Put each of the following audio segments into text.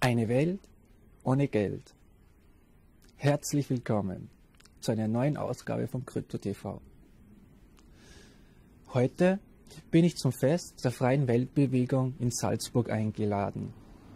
Eine Welt ohne Geld. Herzlich willkommen zu einer neuen Ausgabe von Krypto.tv. Heute bin ich zum Fest der Freien Weltbewegung in Salzburg eingeladen.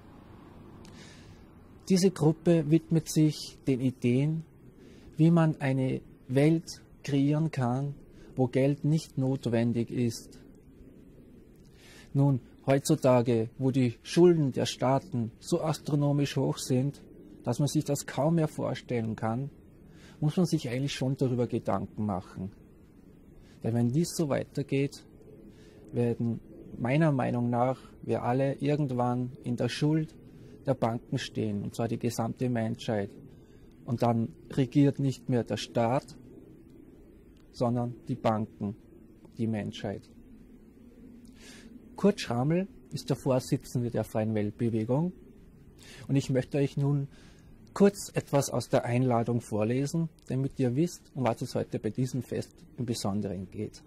Diese Gruppe widmet sich den Ideen, wie man eine Welt kreieren kann, wo Geld nicht notwendig ist. Nun, heutzutage, wo die Schulden der Staaten so astronomisch hoch sind, dass man sich das kaum mehr vorstellen kann, muss man sich eigentlich schon darüber Gedanken machen. Denn wenn dies so weitergeht, werden meiner Meinung nach wir alle irgendwann in der Schuld der Banken stehen, und zwar die gesamte Menschheit. Und dann regiert nicht mehr der Staat, sondern die Banken, die Menschheit. Kurt Schrammel ist der Vorsitzende der Freien Weltbewegung und ich möchte euch nun kurz etwas aus der Einladung vorlesen, damit ihr wisst, um was es heute bei diesem Fest im Besonderen geht.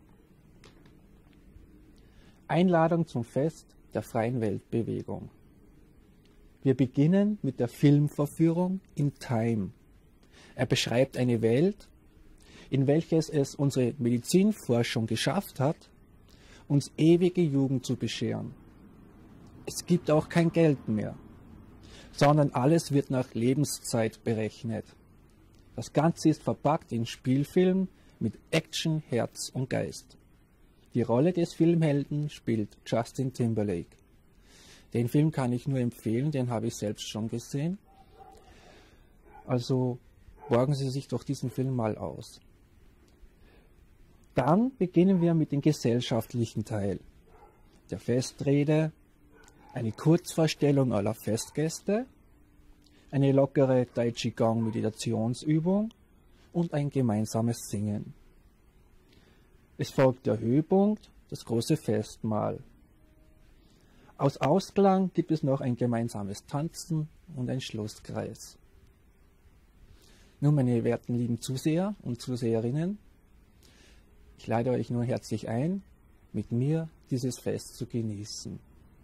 Einladung zum Fest der Freien Weltbewegung. Wir beginnen mit der Filmvorführung in Time. Er beschreibt eine Welt, in welches es unsere Medizinforschung geschafft hat, uns ewige Jugend zu bescheren. Es gibt auch kein Geld mehr, sondern alles wird nach Lebenszeit berechnet. Das Ganze ist verpackt in Spielfilm mit Action, Herz und Geist. Die Rolle des Filmhelden spielt Justin Timberlake. Den Film kann ich nur empfehlen, den habe ich selbst schon gesehen. Also borgen Sie sich doch diesen Film mal aus. Dann beginnen wir mit dem gesellschaftlichen Teil der Festrede, eine Kurzvorstellung aller Festgäste, eine lockere Tai Chi Gong Meditationsübung und ein gemeinsames Singen. Es folgt der Höhepunkt, das große Festmahl. Aus Ausklang gibt es noch ein gemeinsames Tanzen und ein Schlusskreis. Nun, meine werten lieben Zuseher und Zuseherinnen, ich lade euch nur herzlich ein, mit mir dieses Fest zu genießen.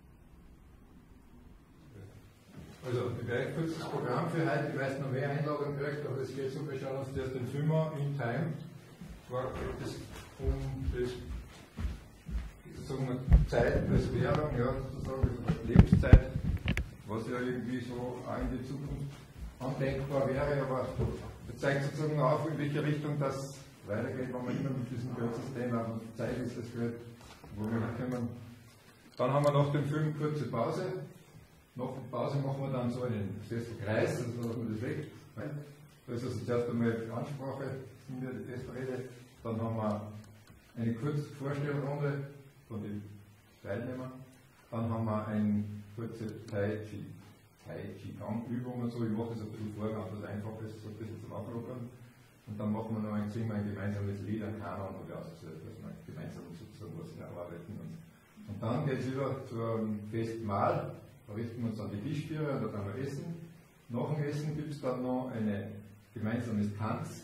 Also, ein gleich kurzes Programm für heute. Ich weiß noch, wer Einladung kriegt, aber es geht so, wir schauen uns zuerst den Film an, In Time. Zwar geht es um das, sozusagen Zeit als Währung, ja, sozusagen Lebenszeit, was ja irgendwie so auch in die Zukunft andenkbar wäre, aber es zeigt sozusagen auf, in welche Richtung das weitergeht, wenn man immer mit diesem Geldsystem auf Zeit ist, das Geld, wo wir herkommen. Dann haben wir nach dem Film kurze Pause. Nach der Pause machen wir dann so einen Sesselkreis, also lassen wir das weg. Da ist also zuerst einmal die Ansprache, sind wir die Festrede. Dann haben wir eine kurze Vorstellrunde von den Teilnehmern. Dann haben wir eine kurze Tai Chi Gong Übung und so. Ich mache das ein bisschen vor, ganz einfach, das ist ein bisschen zum Auflockern. Und dann machen wir noch ein gemeinsames Lied, ein Kanon oder so, dass wir gemeinsam sozusagen was erarbeiten. Und dann geht es über zum Festmahl. Da richten wir uns an die Tischführer und da können wir essen. Nach dem Essen gibt es dann noch ein gemeinsames Tanz.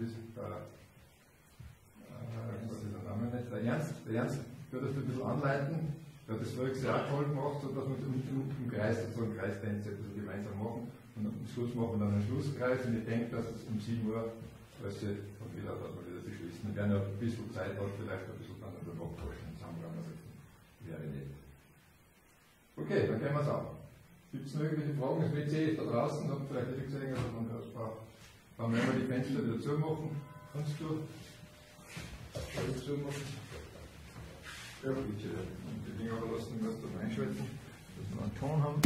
Der Ernst wird das ein bisschen anleiten. Der hat das voriges Jahr toll gemacht, sodass wir im Kreis, so einen Kreistänze gemeinsam machen. Und am Schluss machen wir dann einen Schlusskreis. Und ich denke, dass es um 7 Uhr, dass wir wieder sich schließen. Wir werden ja ein bisschen Zeit hat, vielleicht ein bisschen dann über Nachforschen zusammensetzen. Wäre nett. Okay, dann können wir es auch. Gibt es noch irgendwelche Fragen? Das WC ist da draußen, habt vielleicht nicht gesehen, aber dann werden wir die Fenster wieder zumachen. Kannst du zumachen? Ja, bitte. Und die Dinger lassen wir da reinschalten, dass wir einen Ton haben.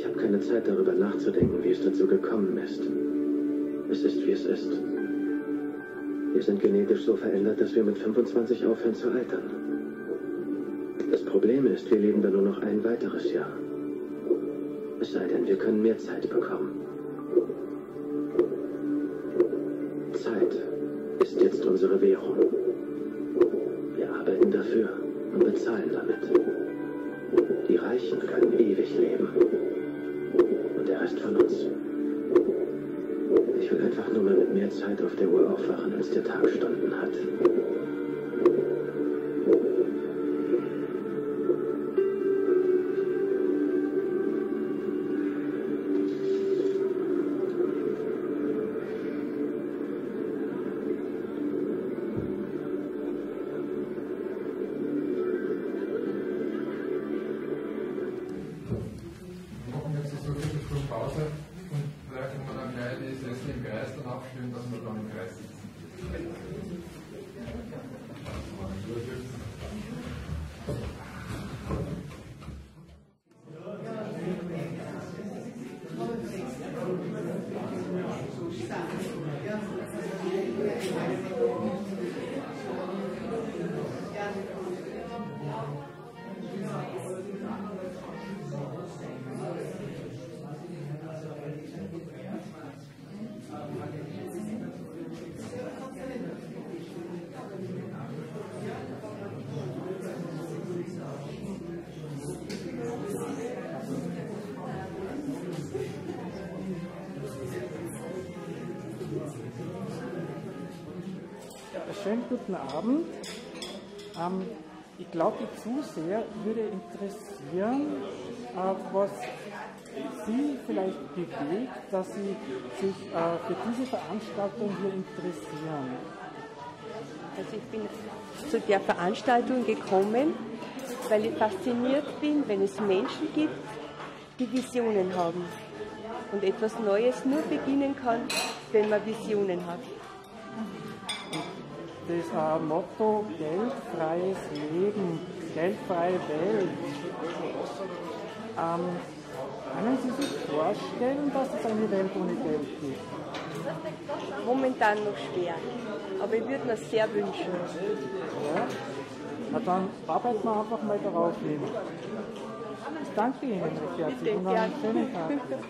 Ich habe keine Zeit, darüber nachzudenken, wie es dazu gekommen ist. Es ist, wie es ist. Wir sind genetisch so verändert, dass wir mit 25 aufhören zu altern. Das Problem ist, wir leben dann nur noch ein weiteres Jahr. Es sei denn, wir können mehr Zeit bekommen. Zeit ist jetzt unsere Währung. Wir arbeiten dafür und bezahlen damit. Die Reichen können ewig leben. Und der Rest von uns. Ich will einfach nur mal mit mehr Zeit auf der Uhr aufwachen, als der Tag Stunden hat. Schönen guten Abend. Ich glaube, die Zuseher würde interessieren, was Sie vielleicht bewegt, dass Sie sich für diese Veranstaltung hier interessieren. Also ich bin zu der Veranstaltung gekommen, weil ich fasziniert bin, wenn es Menschen gibt, die Visionen haben. Und etwas Neues nur beginnen kann, wenn man Visionen hat. Das Motto geldfreies Leben, geldfreie Welt. Können Sie sich vorstellen, dass es eine Welt ohne Geld gibt? Momentan noch schwer, aber ich würde mir sehr wünschen. Ja? Na dann arbeiten wir einfach mal darauf hin. Ich danke Ihnen recht herzlich und einen schönen Tag.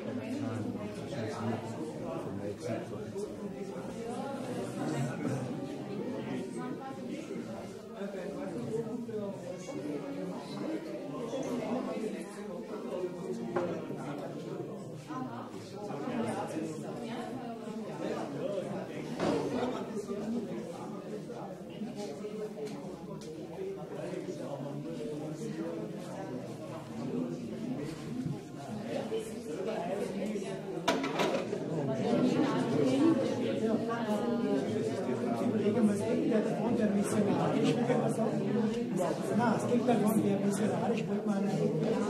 Es gibt davon, wer missionarisch wollte man das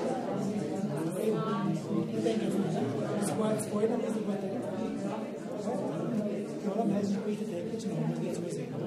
war jetzt voll, dann ist überdenkt. Normalerweise spricht der Deckel zu haben, geht es mir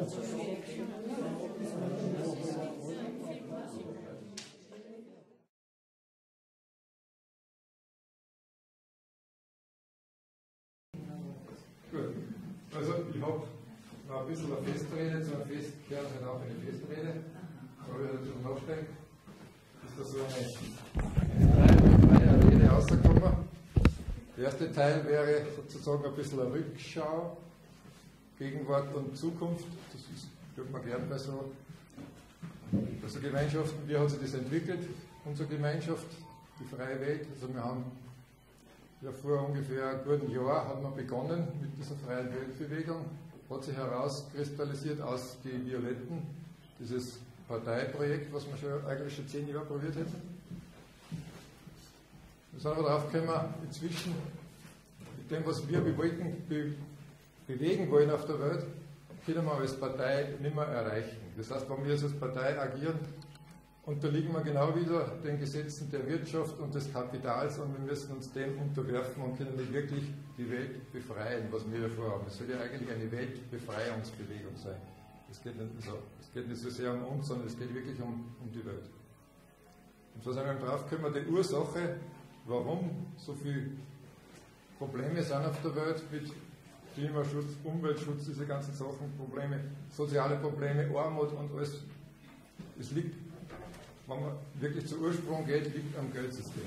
Gut, also ich habe noch ein bisschen eine Festrede, zu einem Festkern halt auch eine Festrede. Aber ich dazu nachstellen, ist da so eine freie Rede rausgekommen. Der erste Teil wäre sozusagen ein bisschen eine Rückschau, Gegenwart und Zukunft. Das tut man gerne bei so Gemeinschaften. Wie hat sich das entwickelt, unsere Gemeinschaft, die freie Welt? Also wir haben ja vor ungefähr einem guten Jahr hat man begonnen mit dieser freien Weltbewegung, hat sich herauskristallisiert aus die Violetten, dieses Parteiprojekt, was wir eigentlich schon 10 Jahre probiert hätten. Wir sind aber drauf gekommen, inzwischen mit dem, was wir bewegen wollen auf der Welt, können wir als Partei nicht mehr erreichen. Das heißt, wenn wir als Partei agieren, unterliegen wir genau wieder den Gesetzen der Wirtschaft und des Kapitals und wir müssen uns dem unterwerfen und können nicht wirklich die Welt befreien, was wir da vorhaben. Es soll ja eigentlich eine Weltbefreiungsbewegung sein. Es geht nicht so sehr um uns, sondern es geht wirklich um die Welt. Und so sind wir drauf gekommen, die Ursache, warum so viele Probleme sind auf der Welt mit Klimaschutz, Umweltschutz, diese ganzen Sachen, Probleme, soziale Probleme, Armut und alles. Es liegt, wenn man wirklich zum Ursprung geht, liegt am Geldsystem.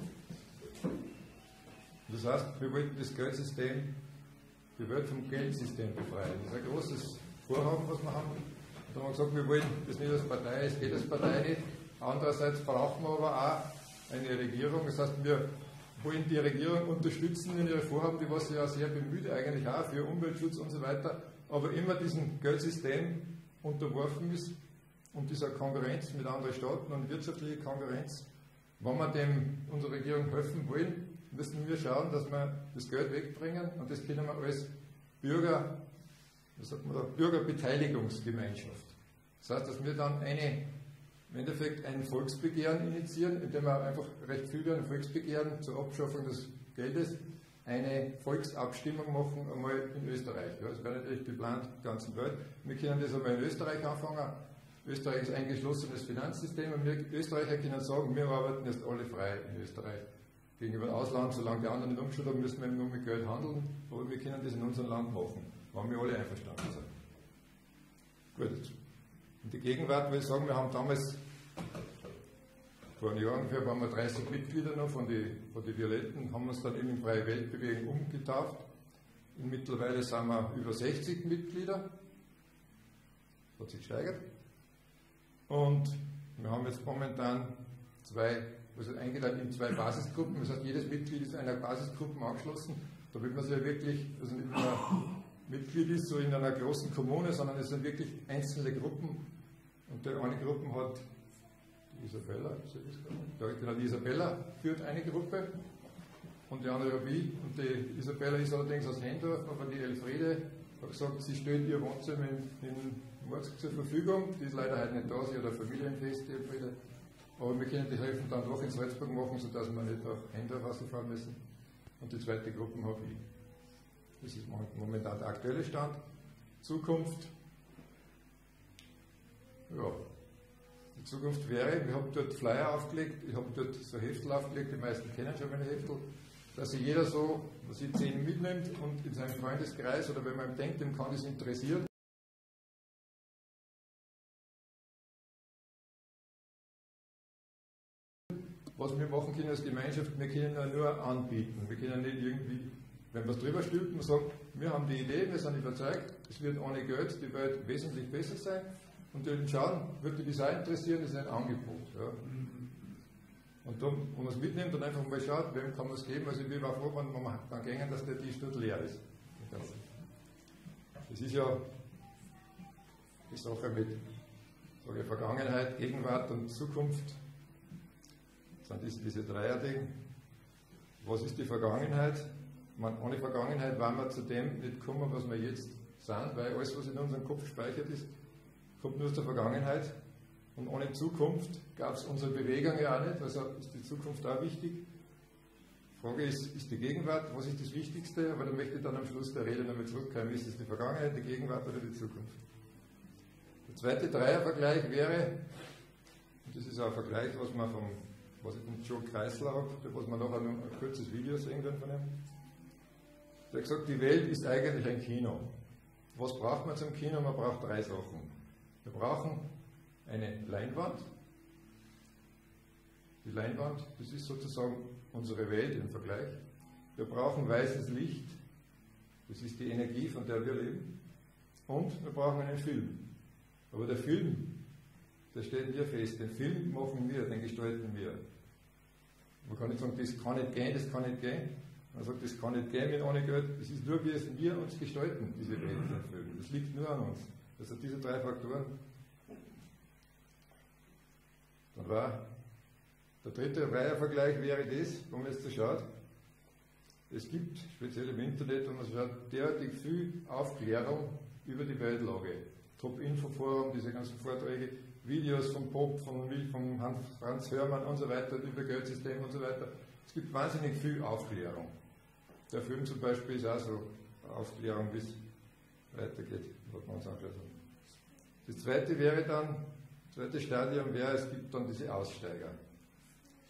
Das heißt, wir wollten das Geldsystem, die Welt vom Geldsystem befreien. Das ist ein großes Vorhaben, was wir haben. Da haben wir gesagt, wir wollen das nicht als Partei, es geht als Partei nicht. Andererseits brauchen wir aber auch eine Regierung. Das heißt, wir wollen die Regierung unterstützen in ihre Vorhaben, die was sie ja sehr bemüht, eigentlich auch für Umweltschutz und so weiter, aber immer diesem Geldsystem unterworfen ist und dieser Konkurrenz mit anderen Staaten und wirtschaftliche Konkurrenz. Wenn wir unserer Regierung helfen wollen, müssen wir schauen, dass wir das Geld wegbringen und das können wir als Bürger, was sagt man da, Bürgerbeteiligungsgemeinschaft. Das heißt, dass wir dann im Endeffekt ein Volksbegehren initiieren, indem wir einfach recht viel ein Volksbegehren zur Abschaffung des Geldes, eine Volksabstimmung machen, einmal in Österreich. Ja, das wäre natürlich geplant in der ganzen Welt. Wir können das einmal in Österreich anfangen. Österreich ist ein geschlossenes Finanzsystem und wir Österreicher können sagen, wir arbeiten jetzt alle frei in Österreich. Gegenüber dem Ausland, solange die anderen nicht umgeschaut haben, müssen wir nur mit Geld handeln, aber wir können das in unserem Land machen, wenn wir alle einverstanden sind. Gut. In der Gegenwart will ich sagen, wir haben damals, vor einem Jahr ungefähr, waren wir 30 Mitglieder noch von den Violetten, haben uns dann eben in Freie Weltbewegung umgetauft. Und mittlerweile sind wir über 60 Mitglieder. Das hat sich gesteigert. Und wir haben jetzt momentan eingeteilt in 2 Basisgruppen. Das heißt, jedes Mitglied ist einer Basisgruppe angeschlossen. Da will man sich ja wirklich, also nicht nur Mitglied ist, so in einer großen Kommune, sondern es sind wirklich einzelne Gruppen. Und die eine Gruppe hat die Isabella, die Isabella führt eine Gruppe und die andere Rabbi. Und die Isabella ist allerdings aus Hendorf, aber die Elfriede hat gesagt, sie stellt ihr Wohnzimmer in Morzg zur Verfügung. Die ist leider heute nicht da, sie hat ein Familienfest, die Elfriede. Aber wir können die Helfen dann doch in Salzburg machen, sodass wir nicht nach Hendorf rausfahren müssen. Und die zweite Gruppe habe ich. Das ist momentan der aktuelle Stand. Zukunft. Ja, die Zukunft wäre, ich habe dort Flyer aufgelegt, ich habe dort so Heftel aufgelegt, die meisten kennen schon meine Heftel, dass sich jeder so, was sie 10 mitnimmt und in seinem Freundeskreis oder wenn man denkt, dem kann das interessieren, was wir machen können als Gemeinschaft, wir können ja nur anbieten, wir können nicht irgendwie, wenn wir es drüber stülpen und sagen, wir haben die Idee, wir sind überzeugt, es wird ohne Geld die Welt wesentlich besser sein und dann schauen, würde die das auch interessieren, das ist ein Angebot. Ja. Und dann, wenn man es mitnimmt und einfach mal schaut, wem kann man es geben, also ich war froh, wenn wir dann gehen, dass der Tisch dort leer ist. Das ist ja die Sache mit sage, Vergangenheit, Gegenwart und Zukunft. Das sind diese Dreierding. Was ist die Vergangenheit? Ohne Vergangenheit waren wir zu dem nicht gekommen, was wir jetzt sind, weil alles, was in unserem Kopf gespeichert ist, kommt nur aus der Vergangenheit. Und ohne Zukunft gab es unsere Bewegung ja auch nicht, also ist die Zukunft auch wichtig. Die Frage ist die Gegenwart, was ist das Wichtigste? Aber da möchte ich dann am Schluss der Rede nochmal zurückkommen. Ist es die Vergangenheit, die Gegenwart oder die Zukunft? Der zweite Dreiervergleich wäre, und das ist auch ein Vergleich, was ich von Joe Kreisler habe, was man nachher noch ein kurzes Video sehen werden von ihm. Der hat gesagt, die Welt ist eigentlich ein Kino. Was braucht man zum Kino? Man braucht 3 Sachen. Wir brauchen eine Leinwand. Die Leinwand, das ist sozusagen unsere Welt im Vergleich. Wir brauchen weißes Licht. Das ist die Energie, von der wir leben. Und wir brauchen einen Film. Aber der Film, der steht wir fest. Den Film machen wir, den gestalten wir. Man kann nicht sagen, das kann nicht gehen, das kann nicht gehen. Man sagt, das kann nicht gehen mit ohne Geld. Es ist nur, wie es wir uns gestalten, diese Welt, den Film. Das liegt nur an uns. Also diese 3 Faktoren. Dann war der dritte Dreiervergleich wäre das, wenn man jetzt so schaut. Es gibt, speziell im Internet, wenn man so schaut, derartig viel Aufklärung über die Weltlage. Top-Info-Forum, diese ganzen Vorträge, Videos vom Pop, von Franz Hörmann und so weiter, über Geldsystem und so weiter. Es gibt wahnsinnig viel Aufklärung. Der Film zum Beispiel ist auch so Aufklärung, wie es weitergeht, was wir uns angeschaut haben. Das zweite wäre dann, das zweite Stadium wäre, es gibt dann diese Aussteiger.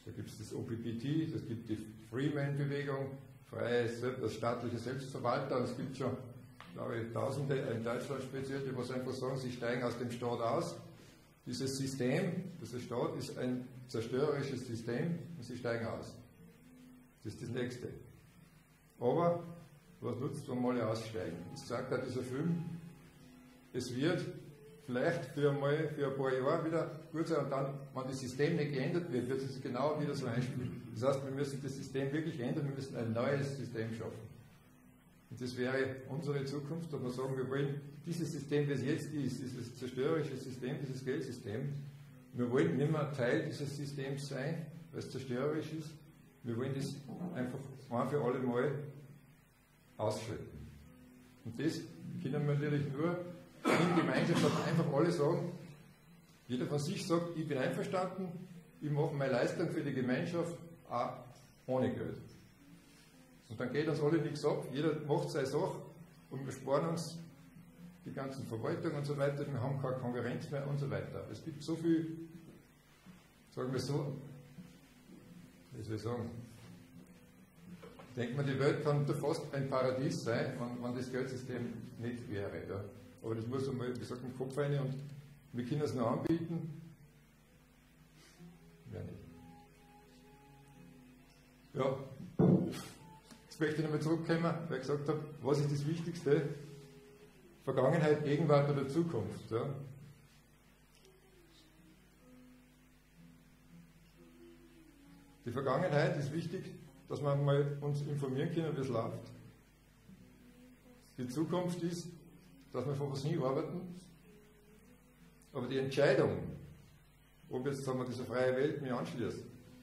Da gibt es das OPPT, es gibt die Freeman-Bewegung, staatliche Selbstverwalter, und es gibt schon, glaube ich, Tausende in Deutschland speziell, die was einfach sagen, sie steigen aus dem Staat aus. Dieses System, dieser Staat ist ein zerstörerisches System und sie steigen aus. Das ist das Nächste. Aber was nutzt, wenn wir alle aussteigen? Das sagt auch dieser Film, es wird vielleicht für ein paar Jahre wieder gut sein, und dann, wenn das System nicht geändert wird, wird es genau wieder so einspielen. Das heißt, wir müssen das System wirklich ändern, wir müssen ein neues System schaffen. Und das wäre unsere Zukunft, dass wir sagen, wir wollen dieses System, wie es jetzt ist, dieses zerstörerische System, dieses Geldsystem, wir wollen nicht mehr Teil dieses Systems sein, weil es zerstörerisch ist. Wir wollen das einfach ein für alle Mal ausschalten. Und das können wir natürlich nur in Gemeinschaft, dass einfach alle sagen, jeder von sich sagt, ich bin einverstanden, ich mache meine Leistung für die Gemeinschaft auch ohne Geld. Und dann geht uns alle nichts ab, jeder macht seine Sache und wir sparen uns die ganzen Verwaltungen und so weiter, wir haben keine Konkurrenz mehr und so weiter. Es gibt so viel, sagen wir so, wie soll ich sagen, denkt man, die Welt kann fast ein Paradies sein, wenn das Geldsystem nicht wäre. Ja. Aber das muss einmal, wie gesagt, im Kopf rein, und wir können es noch anbieten. Ja, nicht. Ja, jetzt möchte ich nochmal zurückkommen, weil ich gesagt habe, was ist das Wichtigste? Vergangenheit, Gegenwart oder Zukunft. Ja. Die Vergangenheit ist wichtig, dass wir mal uns informieren können, wie es läuft. Die Zukunft ist, dass wir von was hinarbeiten. Aber die Entscheidung, ob jetzt sagen wir, diese freie Welt mir anschließt,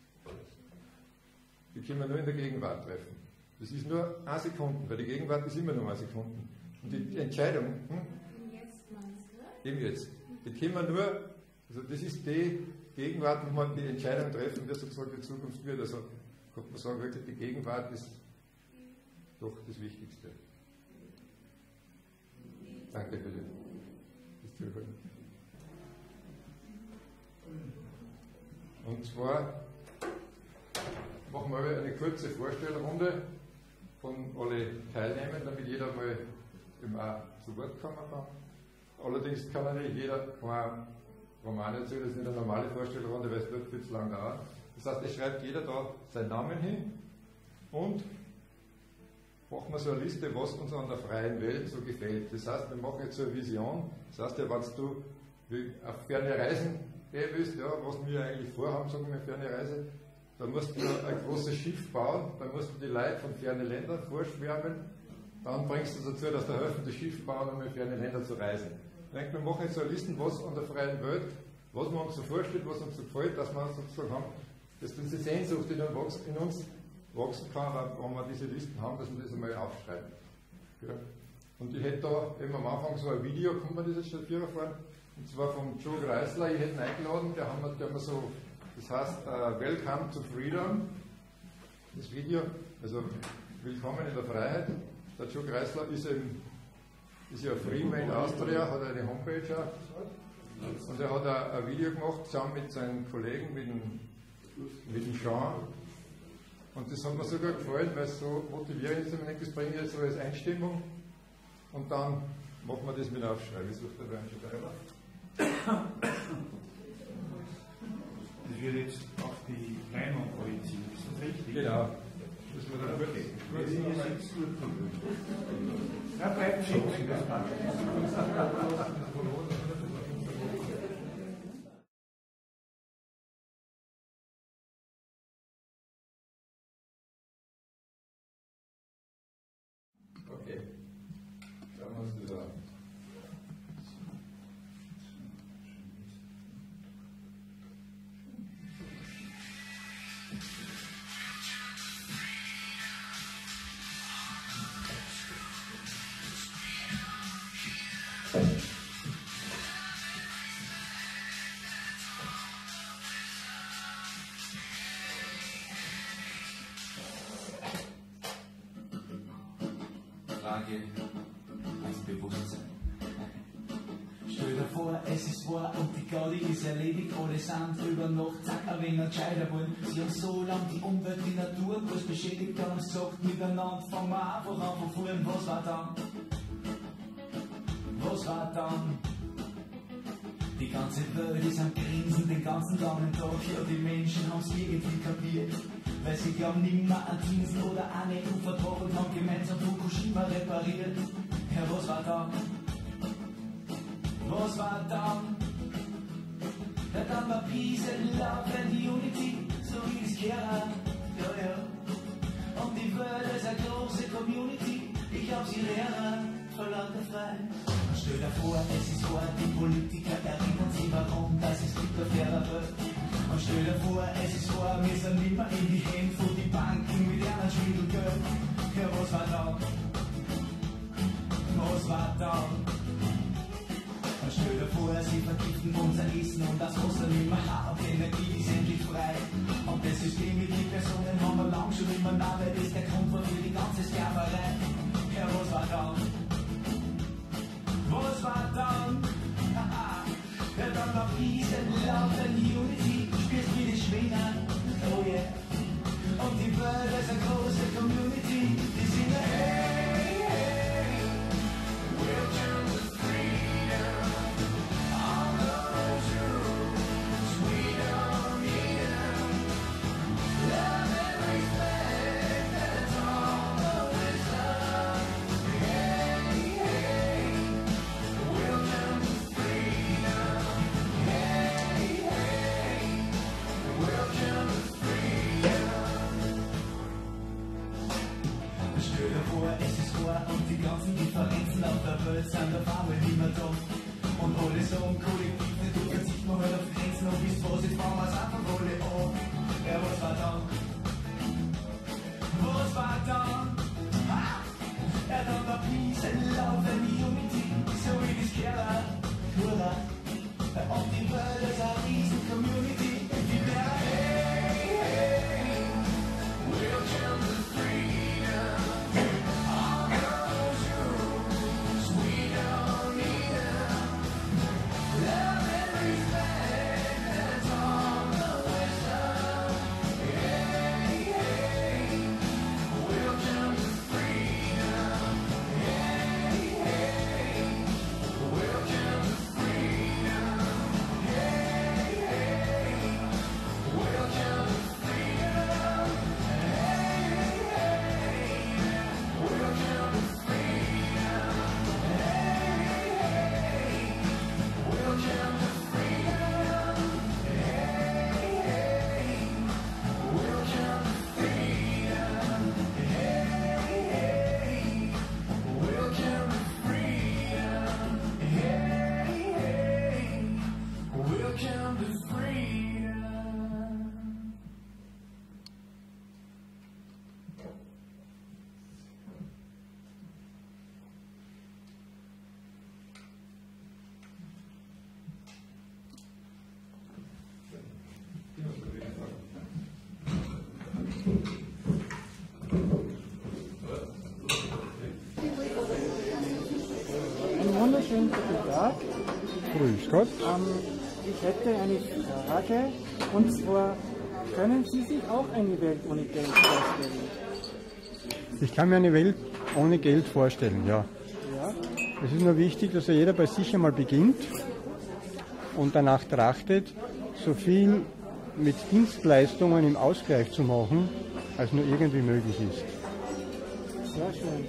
die können wir nur in der Gegenwart treffen. Das ist nur 1 Sekunde, weil die Gegenwart ist immer nur 1 Sekunde. Und die Entscheidung, Im Jetzt meinst du? eben jetzt, die können wir nur, also das ist die Gegenwart, wo man die Entscheidung treffen, wie sozusagen die Zukunft wird. Also kann man sagen, wirklich, die Gegenwart ist doch das Wichtigste. Danke für das Zuhören. Und zwar machen wir eine kurze Vorstellrunde von allen Teilnehmern, damit jeder mal auch zu Wort kommen kann. Allerdings kann nicht jeder kein Roman erzählen, das ist nicht eine normale Vorstellrunde, weil es wird viel zu lang dauern. Das heißt, es schreibt jeder da seinen Namen hin und machen wir so eine Liste, was uns an der freien Welt so gefällt. Das heißt, wir machen jetzt so eine Vision. Das heißt ja, wenn du auf ferne Reisen gehen willst, ja, was wir eigentlich vorhaben, sagen wir ferne Reise, dann musst du ein großes Schiff bauen, dann musst du die Leute von fernen Ländern vorschwärmen, dann bringst du dazu, dass der Hälfte das Schiff bauen, um in ferne Länder zu reisen. Ich denke, wir machen jetzt so eine Liste, was an der freien Welt, was man uns so vorstellt, was uns so gefällt, dass wir sozusagen haben, dass diese Sehnsucht in uns wachsen kann, wenn wir diese Listen haben, dass wir das einmal aufschreiben. Ja. Und ich hätte da eben am Anfang so ein Video, kann man das jetzt schon fahren, und zwar von Joe Greisler, ich hätte ihn eingeladen, der haben wir so, das heißt Welcome to Freedom, das Video, also Willkommen in der Freiheit. Der Joe Greisler ist ja Freeman Austria, hat eine Homepage auch, und er hat ein Video gemacht, zusammen mit seinen Kollegen, mit dem Jean. Und das hat mir sogar gefallen, weil es so motivierend ist, das bringe ich jetzt so als Einstimmung und dann machen wir das mit Aufschreiben. Das sucht der Bernd schon weiter. Das wird jetzt auf die Leinwand projiziert, ist das richtig? Genau. Müssen wir dann kurz Ja, bleibt schicken, das passt. Okay. Schauen wir uns das an. Frage als Bewusstsein. Stell dir vor, es ist wahr und die Gaudi ist erledigt. Alle sind drüber Nacht, zack, ein wenig entscheiden wollen. Sie haben so lang die Umwelt, die Natur bloß beschädigt, haben gesagt, miteinander fangen wir einfach an von vorn. Was war dann? Was war dann? Die ganze Welt ist am Grinsen den ganzen langen Tag. Ja, die Menschen haben's irgendwie kapiert, weil sie glauben nimmer an Zinsen oder eine EU-Vertrag und haben gemeinsam Fukushima repariert. Ja, was war dann? Was war dann? Ja, dann war Peace and Love and Unity, so wie es gehört. Ja, ja. Und die Welt ist eine große Community, ich glaub, sie wären verlangt frei. Stell dir vor, es ist wahr, die Politiker erinnern sich, warum das ist nicht auf ihrer Welt. Und stell dir vor, es ist wahr, wir sind immer in die Hände von die Banken mit ihren Schwindelgeld. Ja, was war dann? Was war dann? Und stell dir vor, sie vergiften unser Essen und das Wasser nicht mehr haben, die Energie ist endlich frei. Und das System mit den Personen haben wir lang schon immer nah, weil das der Grund war für die ganze Sklaverei. Ja, was war dann? Was war dann? Ja, dann war Peace and Love and Unity. Spürst wie die Schwingen, oh yeah. Und die Welt ist eine große Community. Die singen hey, hey, welcome to freedom. All those rules we don't need them. Love and respect, that's all the wisdom. Hey, hey, welcome to freedom. Hey, hey, welcome to freedom. Stell dir vor, es ist wahr und die ganzen Differenzen auf der Welt sind auf einmal nicht mehr da. Und alle sagen kollektiv, nicht du verzichten wir halt auf Grenzen und wisst was, jetzt fahren wir es einfach alle an. Ja, was war dann? Was war dann? Ja, dann war Peace and Love and Unity, so wie das gehört. Hurra! Und die Welt ist eine riesen Community, die wäre hey, hey, welcome to freedom. All those rules, we don't need them. Love and respect, that's all the wisdom. Hey, hey, welcome to freedom. Hey, hey, welcome to freedom. Hey, hey, welcome to freedom. Hey, hey, welcome to freedom. Hey, hey, welcome to freedom. Hey, hey, welcome to freedom. Hey, hey, welcome to freedom. Hey, hey, welcome to freedom. Einen wunderschönen guten Tag. Grüß Gott. Ich hätte eine Frage, und zwar, können Sie sich auch eine Welt ohne Geld vorstellen? Ich kann mir eine Welt ohne Geld vorstellen, ja. Ja? Es ist nur wichtig, dass jeder bei sich einmal beginnt und danach trachtet, so viel mit Dienstleistungen im Ausgleich zu machen, als nur irgendwie möglich ist. Sehr schön.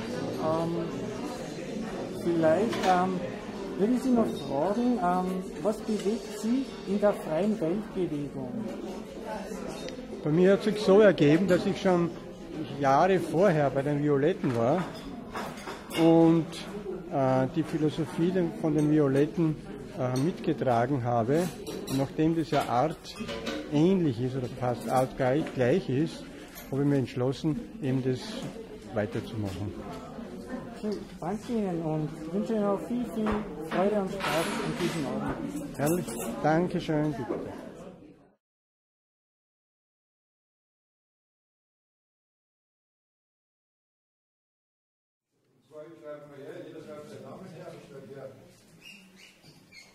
Vielleicht würde ich Sie noch fragen, was bewegt Sie in der freien Weltbewegung? Bei mir hat sich so ergeben, dass ich schon Jahre vorher bei den Violetten war und die Philosophie von den Violetten mitgetragen habe. Und nachdem das ja artähnlich ist oder fast artgleich ist, habe ich mir entschlossen, eben das weiterzumachen. Ich danke Ihnen und wünsche Ihnen auch viel, viel Freude und Spaß an diesem Abend. Herrlich, Dankeschön, bitte. Ich schreibe mir her, jeder schreibt seinen Namen her, ich schreibe her.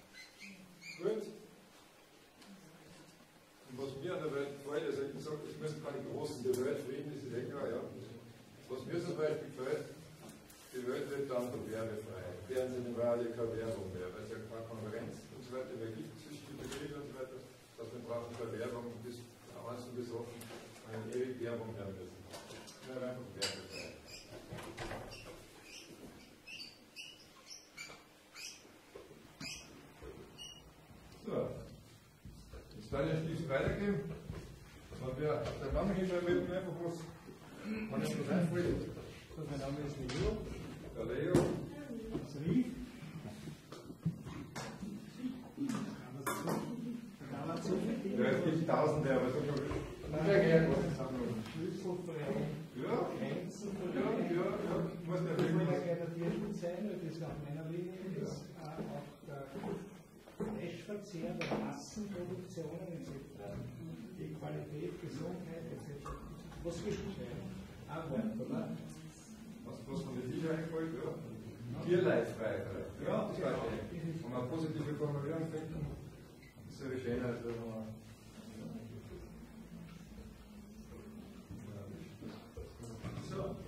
quasi keine Werbung mehr, weil es ja keine Konkurrenz und so weiter mehr gibt zwischen den Betrieben und so weiter, dass wir brauchen keine Werbung und das eins und das offen, eine ewig Werbung hören müssen. Ja, einfach werbefrei. So, jetzt kann ich schließlich weitergehen. Und wir der Name hinterlegen einfach was, wenn ich was einfällt. Mein Name ist Leo. Der Leo. Sri. Ja, es gibt Tausende, aber so schon. Sehr gerne, was ich sagen will. Schlüsselverein. Ja, Grenzenverein. ja, muss der Ich wirklich. will gerne dürfen sein, weil das nach meiner Linie ist auch der Fleischverzehr, der Massenproduktionen etc. Die Qualität, Gesundheit etc. Was willst du sagen? Arbeit, oder? Was von der Tiere einfällt, ja. Tierleidfreiheit. Ja, das war schön. Wenn man eine positive Formulierung finden, ist ja schöner, als wenn man. So.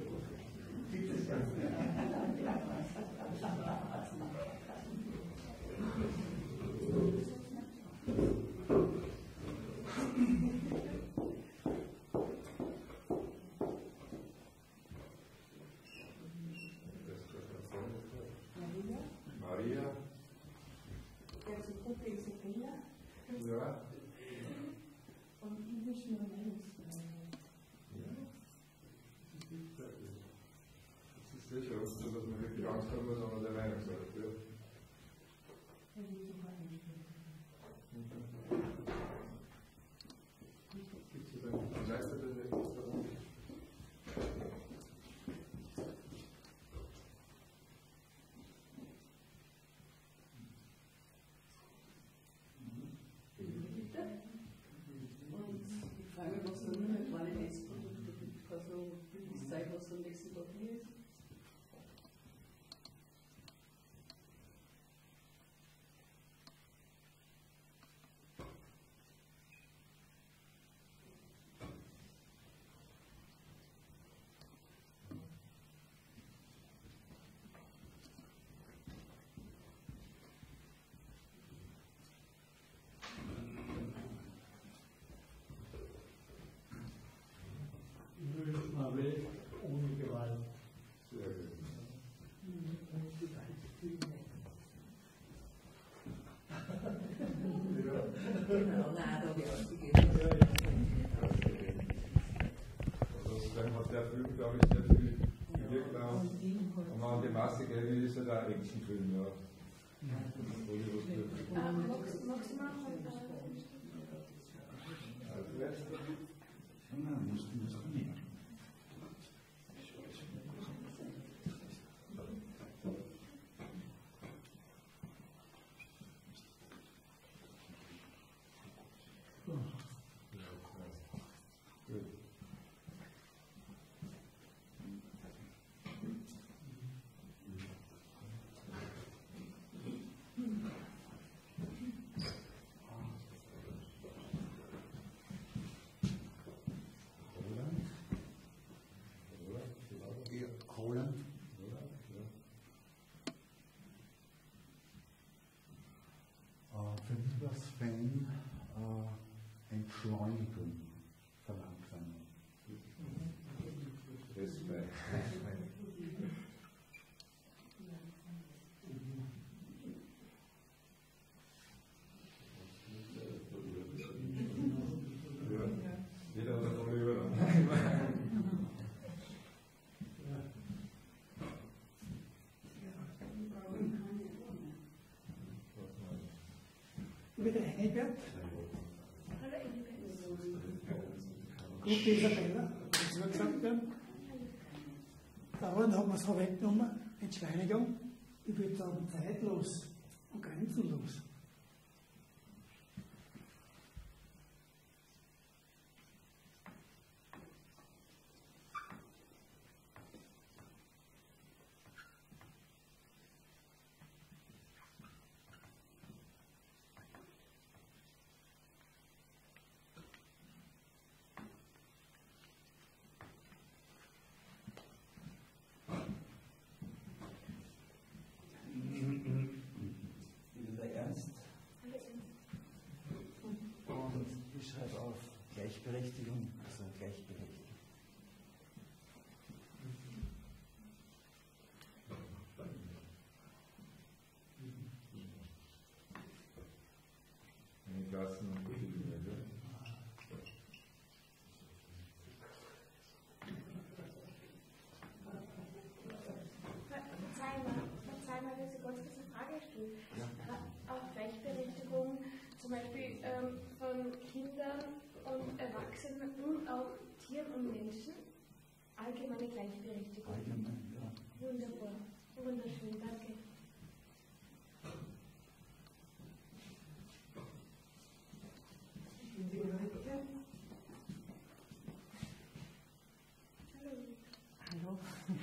Maria. Ja. Und ich wünsche mir Mensch. Das ist sicher, dass man wirklich Angst haben muss, wenn man der Meinung sein. Ja. Gibt es einen Meister, der nicht ist? Ich frage mich, was es nur mit Qualitätsprodukte gibt. Also, das zeigt, was am nächsten Tag hier ist. Welt ohne Gewalt. Sehr gut. Genau, nein, da habe ich ausgegeben. Also, dann hat der Film, glaube ich, sehr viel gewirkt. Und an die Masse, gell, wie ist ja der Actionfilm, ja. Magst du mal Holland. Für mich war Sven Entschleunigung, Verlangsamung. Respekt. Jeder hat eine tolle Überraschung. Wieder Engelbert. Gut, Isabella, das wir gesagt haben. Dauernd haben wir es vorweggenommen, Entschleunigung. Ich würde sagen, zeitlos und grenzenlos. Gleichberechtigung, also Gleichberechtigung. Klassen und Unterschiede, gell? Verzeih mal, dass ich ganz kurz eine Frage stelle. Ja. Auch Gleichberechtigung, zum Beispiel von Kindern und Erwachsenen und auch Tieren und Menschen. Allgemeine Gleichberechtigung. Allgemein, ja. Wunderbar. Wunderschön, danke. Hallo.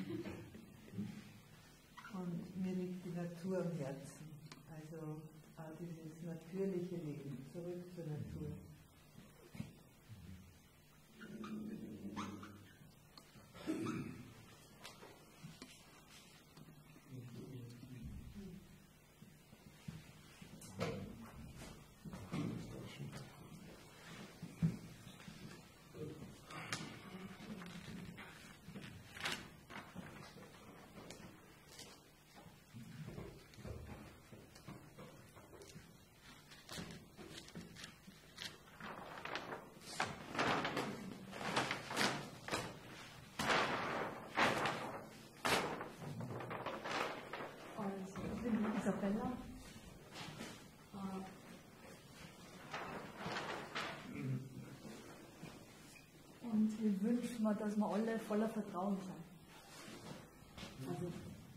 Und mir liegt die Natur am Herzen. Also auch dieses natürliche Leben, zurück zur Natur. Isabella. Und ich wünsche mir, dass wir alle voller Vertrauen sind. Also,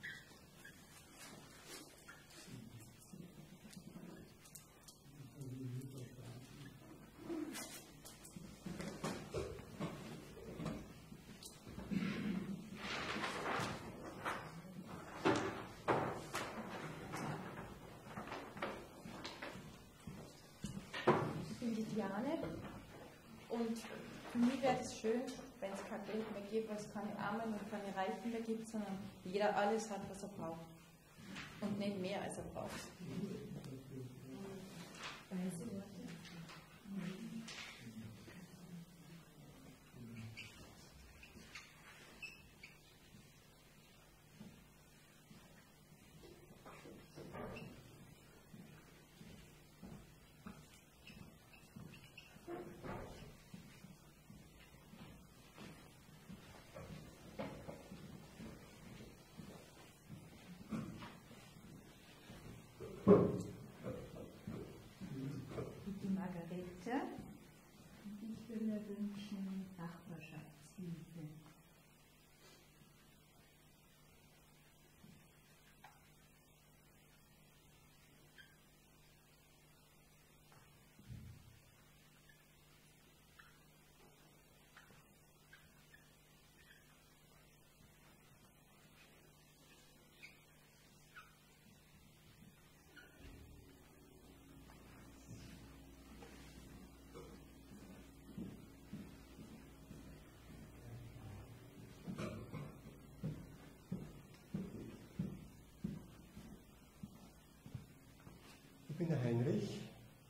Diane. Und für mich wäre es schön, wenn es kein Geld mehr gibt, weil es keine Armen und keine Reichen mehr gibt, sondern jeder alles hat, was er braucht. Und nicht mehr, als er braucht. Die Margarete. Ich würde mir wünschen Nachbarschaftshilfe. Ich bin der Heinrich.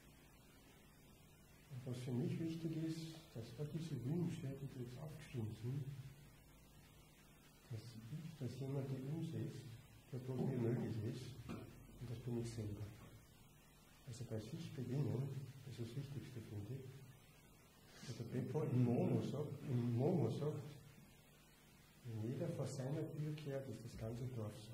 Und was für mich wichtig ist, dass da diese Wünsche, die da jetzt aufgeschrieben sind, dass jemand die umsetzt, der dort mir möglich ist. Und das bin ich selber. Also bei sich beginnen, das ist das Wichtigste, finde ich. Also der Beppo im Momo sagt, wenn jeder vor seiner Tür kehrt, ist das ganze Dorf sauber.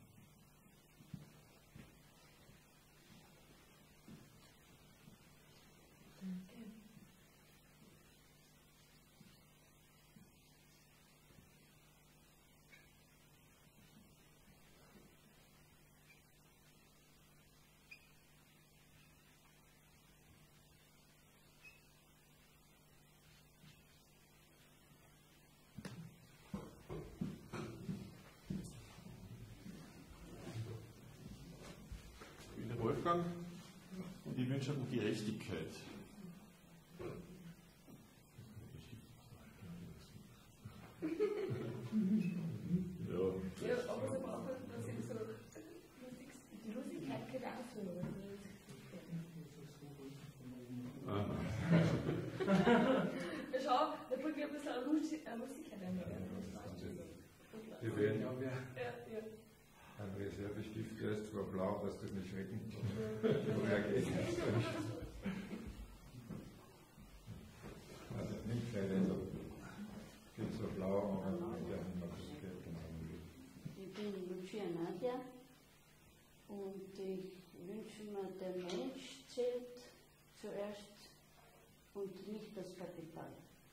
Ich bin der Wolfgang und ich wünsche um Gerechtigkeit. Ja, aber so braucht man das eben so. Die Losigkeit geht auch so. Das empfehlen. Ja. Ein Reservestift, der ist zwar blau, dass das nicht schrecken kann. Also nicht kleine, so viel so blau, aber mit der Handmöglichkeit genommen wird. Ich bin Lucia Nadia und ich wünsche mir, der Mensch zählt zuerst und nicht das Kapital.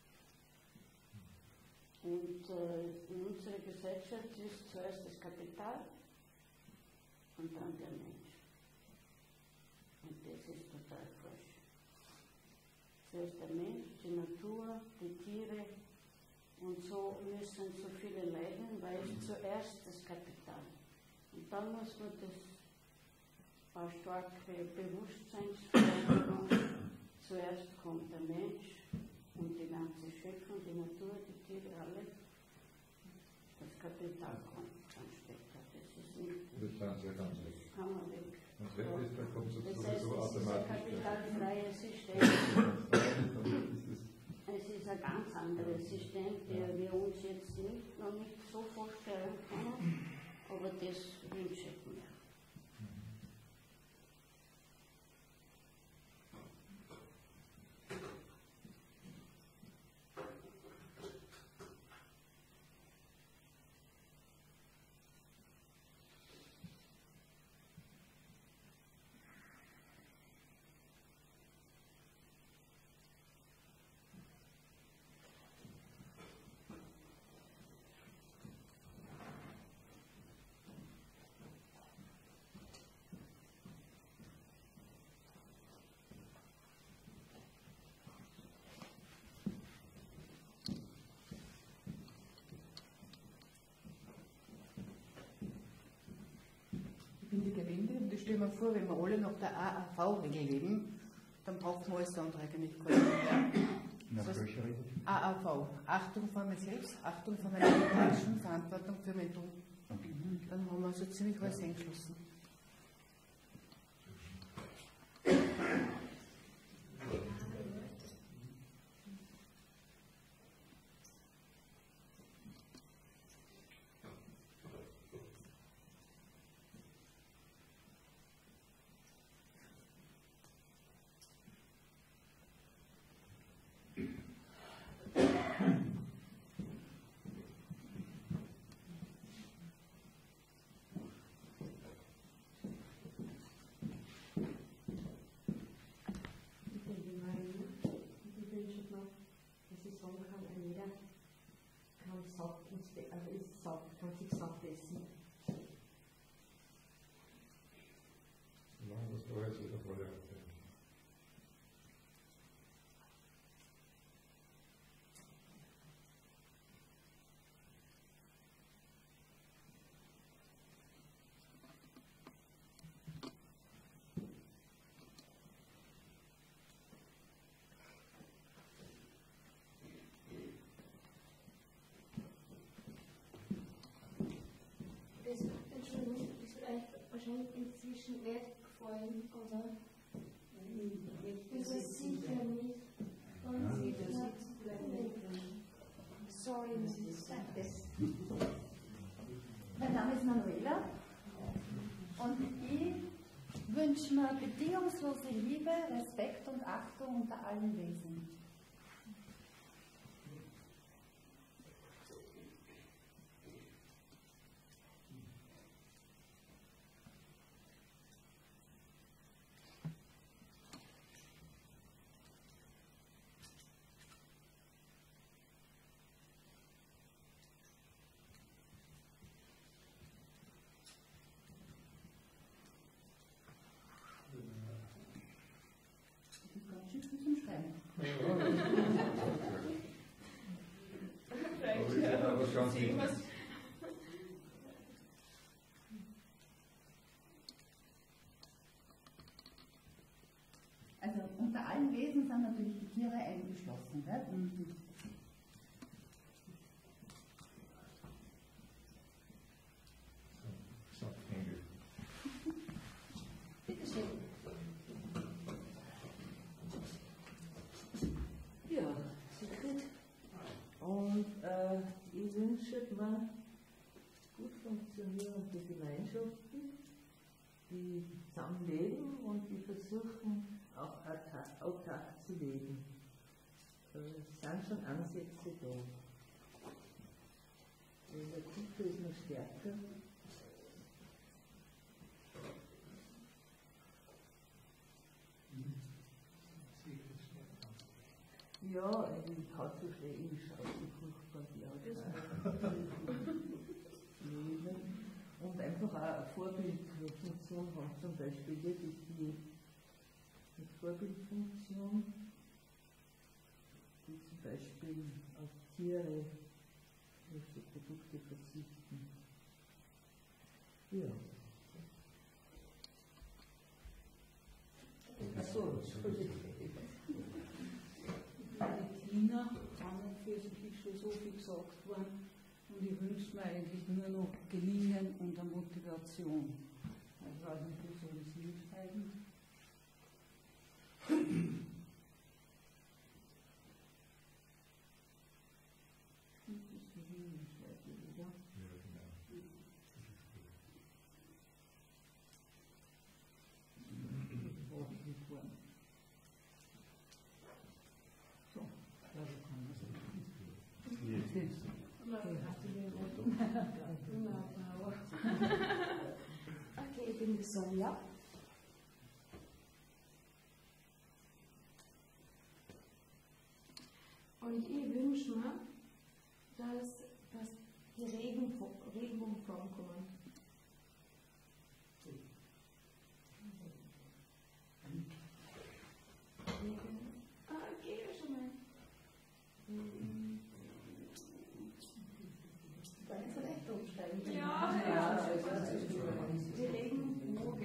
Und in unserer Gesellschaft ist zuerst das Kapital und dann der Mensch. Und das ist total falsch. Zuerst der Mensch, die Natur, die Tiere und so müssen so viele leiden, weil es zuerst das Kapital. Und dann muss man das eine starke Bewusstseinsveränderung. Zuerst kommt der Mensch und die ganze Schöpfung, die Natur, die Tiere, alle. Das Kapital kommt dann später. Das ist nicht. Das kann sehr ganz weg. Kann man weg. Und weg ist, dann kommt es Das sowieso heißt, es ist ein automatisch. kapitalfreies System. Es ist ein ganz anderes System, das wir uns jetzt noch nicht so vorstellen können, aber das wünsche ich mir. Ich bin die Gewinde und ich stelle mir vor, wenn wir alle nach der AAV-Regel leben, dann braucht man alles andere eigentlich gar nicht mehr. Nach Das heißt, welcher Regel? AAV, Achtung vor mir selbst, Achtung vor meiner Menschen, Verantwortung für mein Tun. Dann haben wir so ziemlich alles eingeschlossen. Kann sich satt essen. Solange das da ist, ist er voll erfüllt. Entschuldigung, ist vielleicht wahrscheinlich inzwischen weggefallen, oder? Das ist sicher nicht. Sorry, Mein Name ist Manuela und ich wünsche mir bedingungslose Liebe, Respekt und Achtung unter allen Wesen. Also unter allen Wesen sind natürlich die Tiere eingeschlossen. Gell? Bitte schön. Ja, Sigrid. Und ich wünsche mir, gut funktionierende Gemeinschaften, die zusammenleben und die versuchen auch autark zu leben. Es sind schon Ansätze da. Der Kultur ist noch stärker. Ja, ich kann so schwer, ich schaue so furchtbar die Augen. Und einfach auch eine Vorbildfunktion haben, zum Beispiel wirklich die Vorbildfunktion, die zum Beispiel auf Tiere, auf die Produkte verzichten. Ja. Achso, Mediziner an und für sich ist schon so viel gesagt worden und ich wünsche mir eigentlich nur noch Gelingen und eine Motivation. Ich weiß nicht, wie soll ich es mitschreiben? Okay, ich bin die Sonja. Und ich wünsche mir, dass die Regenbogen vorkommen. Okay, schon mal. Ganz recht umsteigen. Ja, die Regenbogen.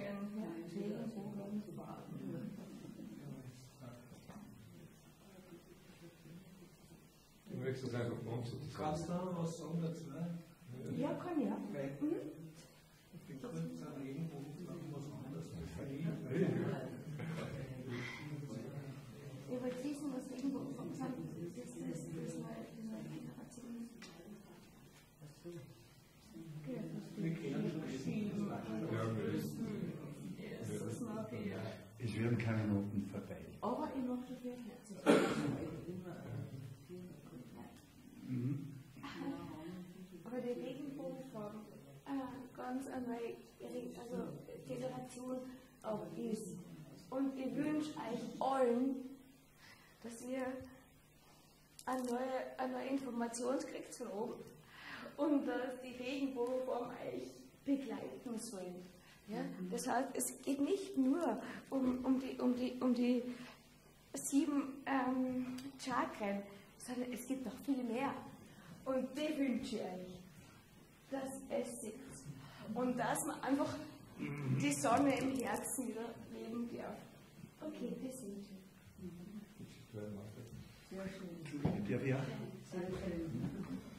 Du möchtest das einfach machen sozusagen. Kannst du noch was sagen dazu? Ja, kann ja. Ich finde, es ist ein Regenbogen, was anderes als Ich wollte wissen, was Regenbogen von sind. Das ist neue Generation. Wir kennen schon Es werden keine Noten verteilt. Aber ich mache dafür herzlich. Aber die Regenbogenfarben ganz eine neue Generation auch ist. Und ich wünsche euch allen, dass ihr eine neue Information kriegt von oben und dass die Regenbogenfarben euch begleiten sollen. Ja? Das heißt, es geht nicht nur um die 7 Chakren, sondern es gibt noch viel mehr. Und die wünsche ich euch, dass es sitzt und dass man einfach die Sonne im Herzen wieder leben darf. Okay, das wünsche ich. Sehr schön. Entschuldige, ja. Sehr schön.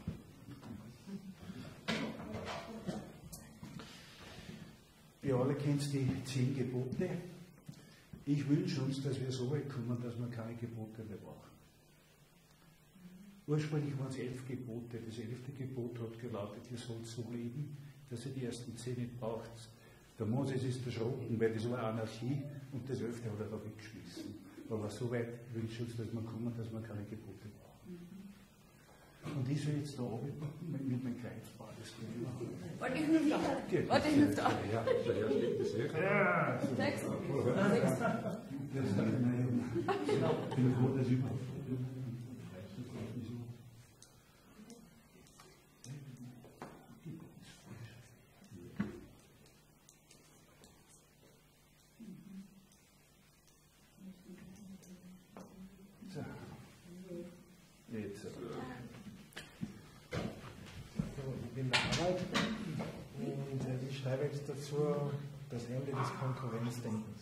Ihr alle kennt die 10 Gebote. Ich wünsche uns, dass wir so weit kommen, dass wir keine Gebote mehr brauchen. Ursprünglich waren es 11 Gebote. Das 11. Gebot hat gelautet, ihr sollt so leben, dass ihr die ersten 10 nicht braucht. Der Moses ist erschrocken, weil das war Anarchie und das 11. hat er da weggeschmissen. Aber so weit wünsche ich uns, dass wir kommen, dass wir keine Gebote brauchen. Und ich soll jetzt da oben mit meinem Kreuzbad das gehen machen. Warte, ich hilf da. Warte, ich hilf da. Ja, zuerst liegt das sicher. Ja, so. 6. Ich bin froh, dass ich überhaupt. Ich bin der Harald und ich schreibe jetzt dazu das Ende des Konkurrenzdenkens.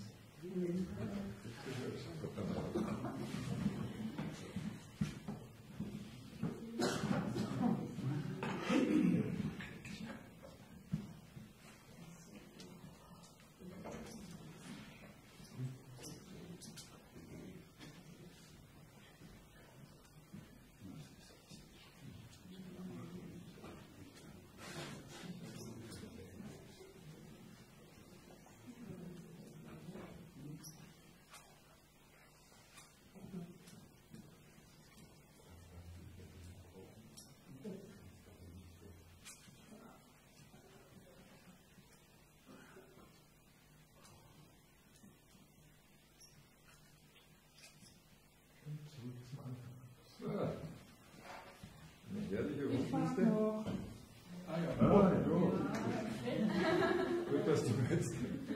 Ah, du. Gut, dass du willst.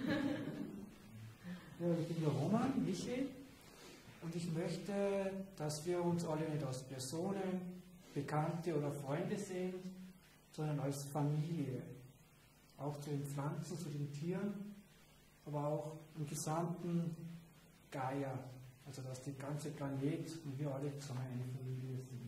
Ja, ich bin der Roman, Michi, und ich möchte, dass wir uns alle nicht als Personen, Bekannte oder Freunde sehen, sondern als Familie. Auch zu den Pflanzen, zu den Tieren, aber auch im gesamten Gaia, also dass der ganze Planet und wir alle zusammen eine Familie sind.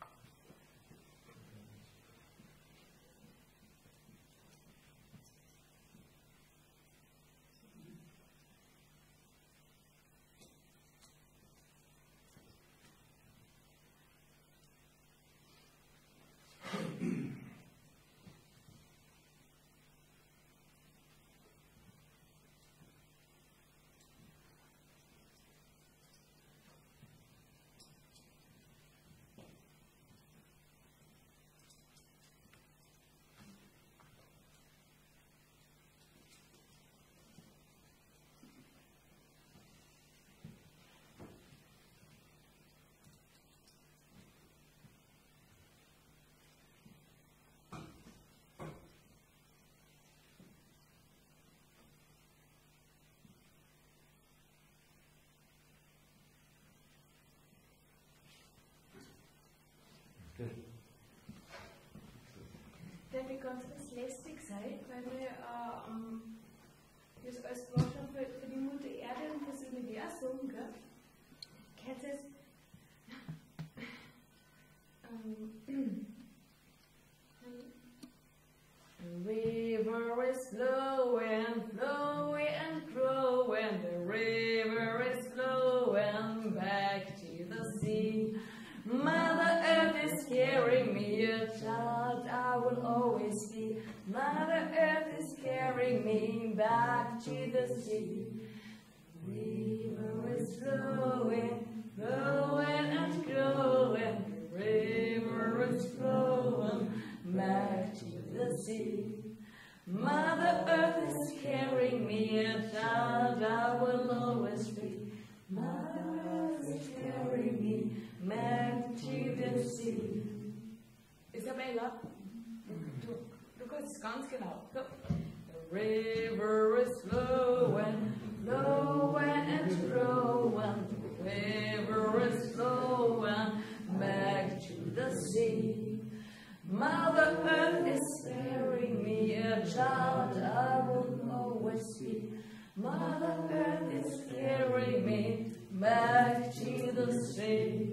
Der wird ganz lästig sein, weil wir das alles gemacht haben für die Mutter Erde und das Universum, gell? Kennt ihr es? The river is flowing, flowing and growing. The river is flowing back to the sea. Mother Earth is carrying me, a child I will always be. Mother Earth is carrying me back to the sea. The river is flowing, flowing and growing. The river is flowing back to the sea. Mother Earth is carrying me, a child I will always be. Mother Earth is carrying me back to the sea. Isabella, du kannst es ganz genau. The river is flowing, flowing and growing. The river is flowing back to the sea. Mother Earth is carrying me, a child I will always be. Mother Earth is carrying me back to the sea.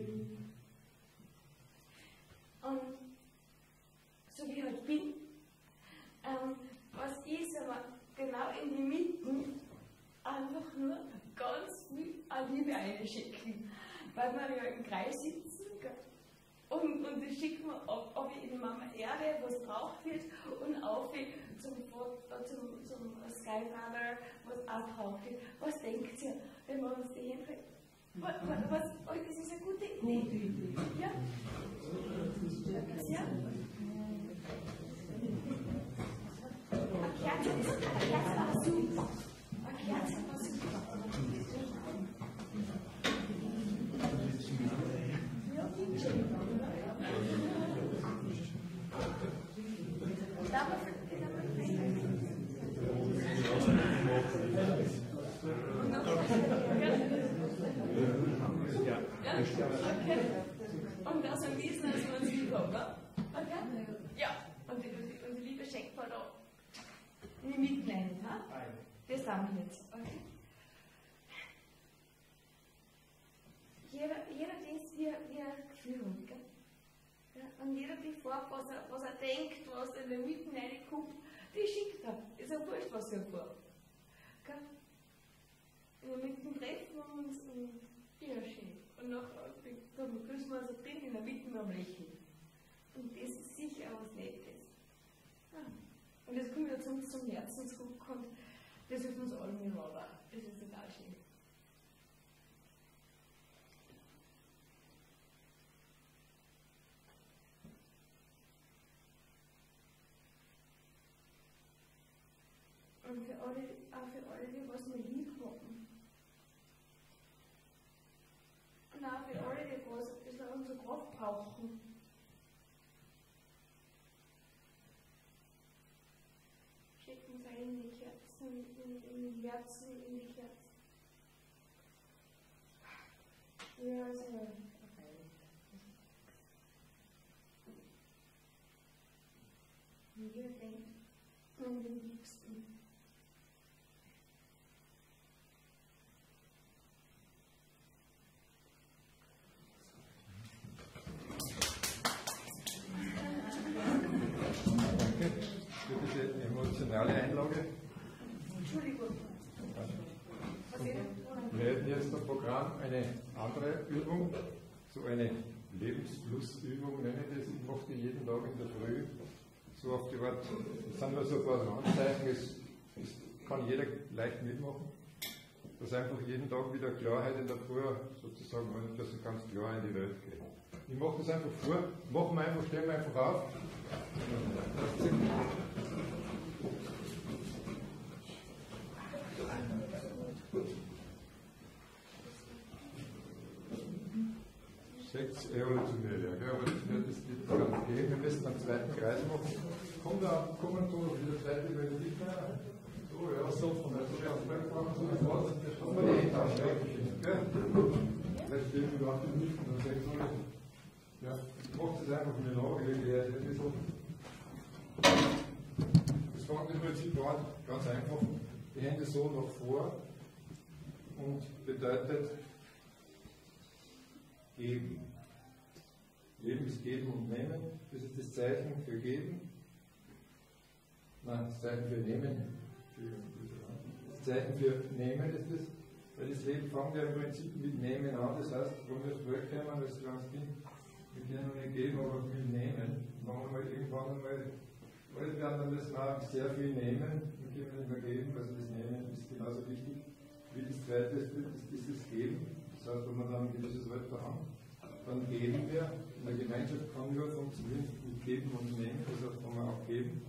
Und so wie ich heute bin, was ich aber genau in die Mitte einfach nur ganz viel Liebe einschicken, weil wir ja im Kreis sitzen, gell? Und das schicken wir ob in die Mama Erde, was braucht wird, und auf zum Skyfather, was auch braucht wird. Was denkt ihr, wenn wir uns die hinkriegen? Das ist eine gute Idee. Ja? Ja? Eine Kerze war super. Eine Kerze war super. Und aus dem Wissen, dass wir uns lieb haben, ne? Okay? Ja, und die Liebe schenkt man da nicht mitnehmen, ne? Das haben wir jetzt, okay? Jeder das, wie er Gefühl hat, gell? Ja, und jeder die Farbe, was er denkt, was in der Mitte reinkommt, die schickt er. Ist ja wurscht, was er vorhat. Okay? In der Mitte treffen wir uns und ja, schön. Und nachher grüßen wir uns drin in der Mitte am Lächeln. Und das ist sicher was Nettes. Ja. Und das kommt jetzt uns zum Herzen zurück und das ist uns allen im Wahr. Das ist total schön. Und auch für alle, die was wir lieb haben. Und auch für alle, die was ein bisschen unsere Kraft brauchen. im Herzen, in die Kerze. Ja, also jeder denkt an den Liebsten. Danke für diese emotionale Einlage. Entschuldigung. Wir hätten jetzt im Programm eine andere Übung, so eine Lebensflussübung nenne ich das. Ich mache die jeden Tag in der Früh, so auf die Art. Das sind nur so ein paar Anzeichen, es kann jeder leicht mitmachen, dass einfach jeden Tag wieder Klarheit in der Früh sozusagen, dass ich ganz klar in die Welt gehe. Ich mache das einfach vor, machen wir einfach, stellen wir einfach auf. 6 Euro zu mir, ja, aber das wird es ganz gehen. Wir müssen einen zweiten Kreis machen. Kommen so wieder zweite Welle nicht mehr. So, ja, so von der Bergfahrt so was. Das wir die Hände ausstrecken. Das steht überhaupt nicht von der 6 Euro. Ja, macht es einfach mir nach, irgendwie so. Das fängt im Prinzip an, ganz einfach. Die Hände so nach vor und bedeutet geben. Leben ist geben und nehmen. Das ist das Zeichen für geben. Nein, das Zeichen für nehmen. Das Zeichen für nehmen ist es. Weil das Leben fängt ja im Prinzip mit nehmen an. Das heißt, wenn wir das Welt kommen, das kleines Kind, wir können nicht geben, aber viel nehmen. Wenn wir mal irgendwann einmal alt werden, dann müssen wir auch sehr viel nehmen. Wir können nicht mehr geben. Also das Nehmen ist genauso wichtig wie das zweite, ist das Geben. Das heißt, wenn wir dann ein gewisses Alter haben, dann geben wir. In der Gemeinschaft kann nur funktionieren mit Geben und Nehmen, das heißt, wenn wir auch geben.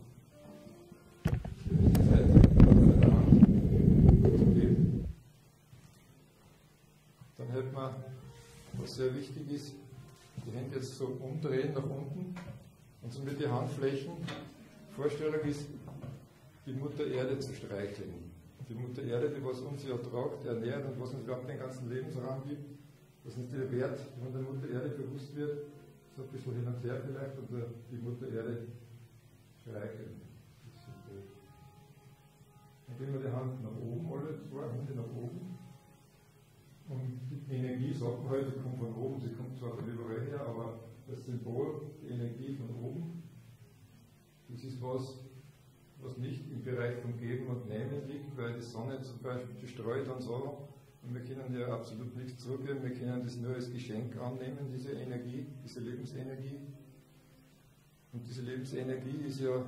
Dann hält man, was sehr wichtig ist, die Hände jetzt so umdrehen nach unten und so mit den Handflächen. Vorstellung ist, die Mutter Erde zu streicheln. Die Mutter Erde, die was uns ja tragt, ernährt und was uns überhaupt den ganzen Lebensraum gibt, dass uns der Wert von der Mutter Erde bewusst wird, so ein bisschen hin und her vielleicht, und die Mutter Erde streicheln. Dann gehen wir die Hand nach oben, alle zwei Hände nach oben. Und die Energie, sagt man heute, kommt von oben, sie kommt zwar von überall her, aber das Symbol, die Energie von oben, das ist was nicht im Bereich von Geben und Nehmen liegt, weil die Sonne zum Beispiel, die streut und so, und wir können ja absolut nichts zurückgeben, wir können das nur als Geschenk annehmen, diese Energie, diese Lebensenergie. Und diese Lebensenergie ist ja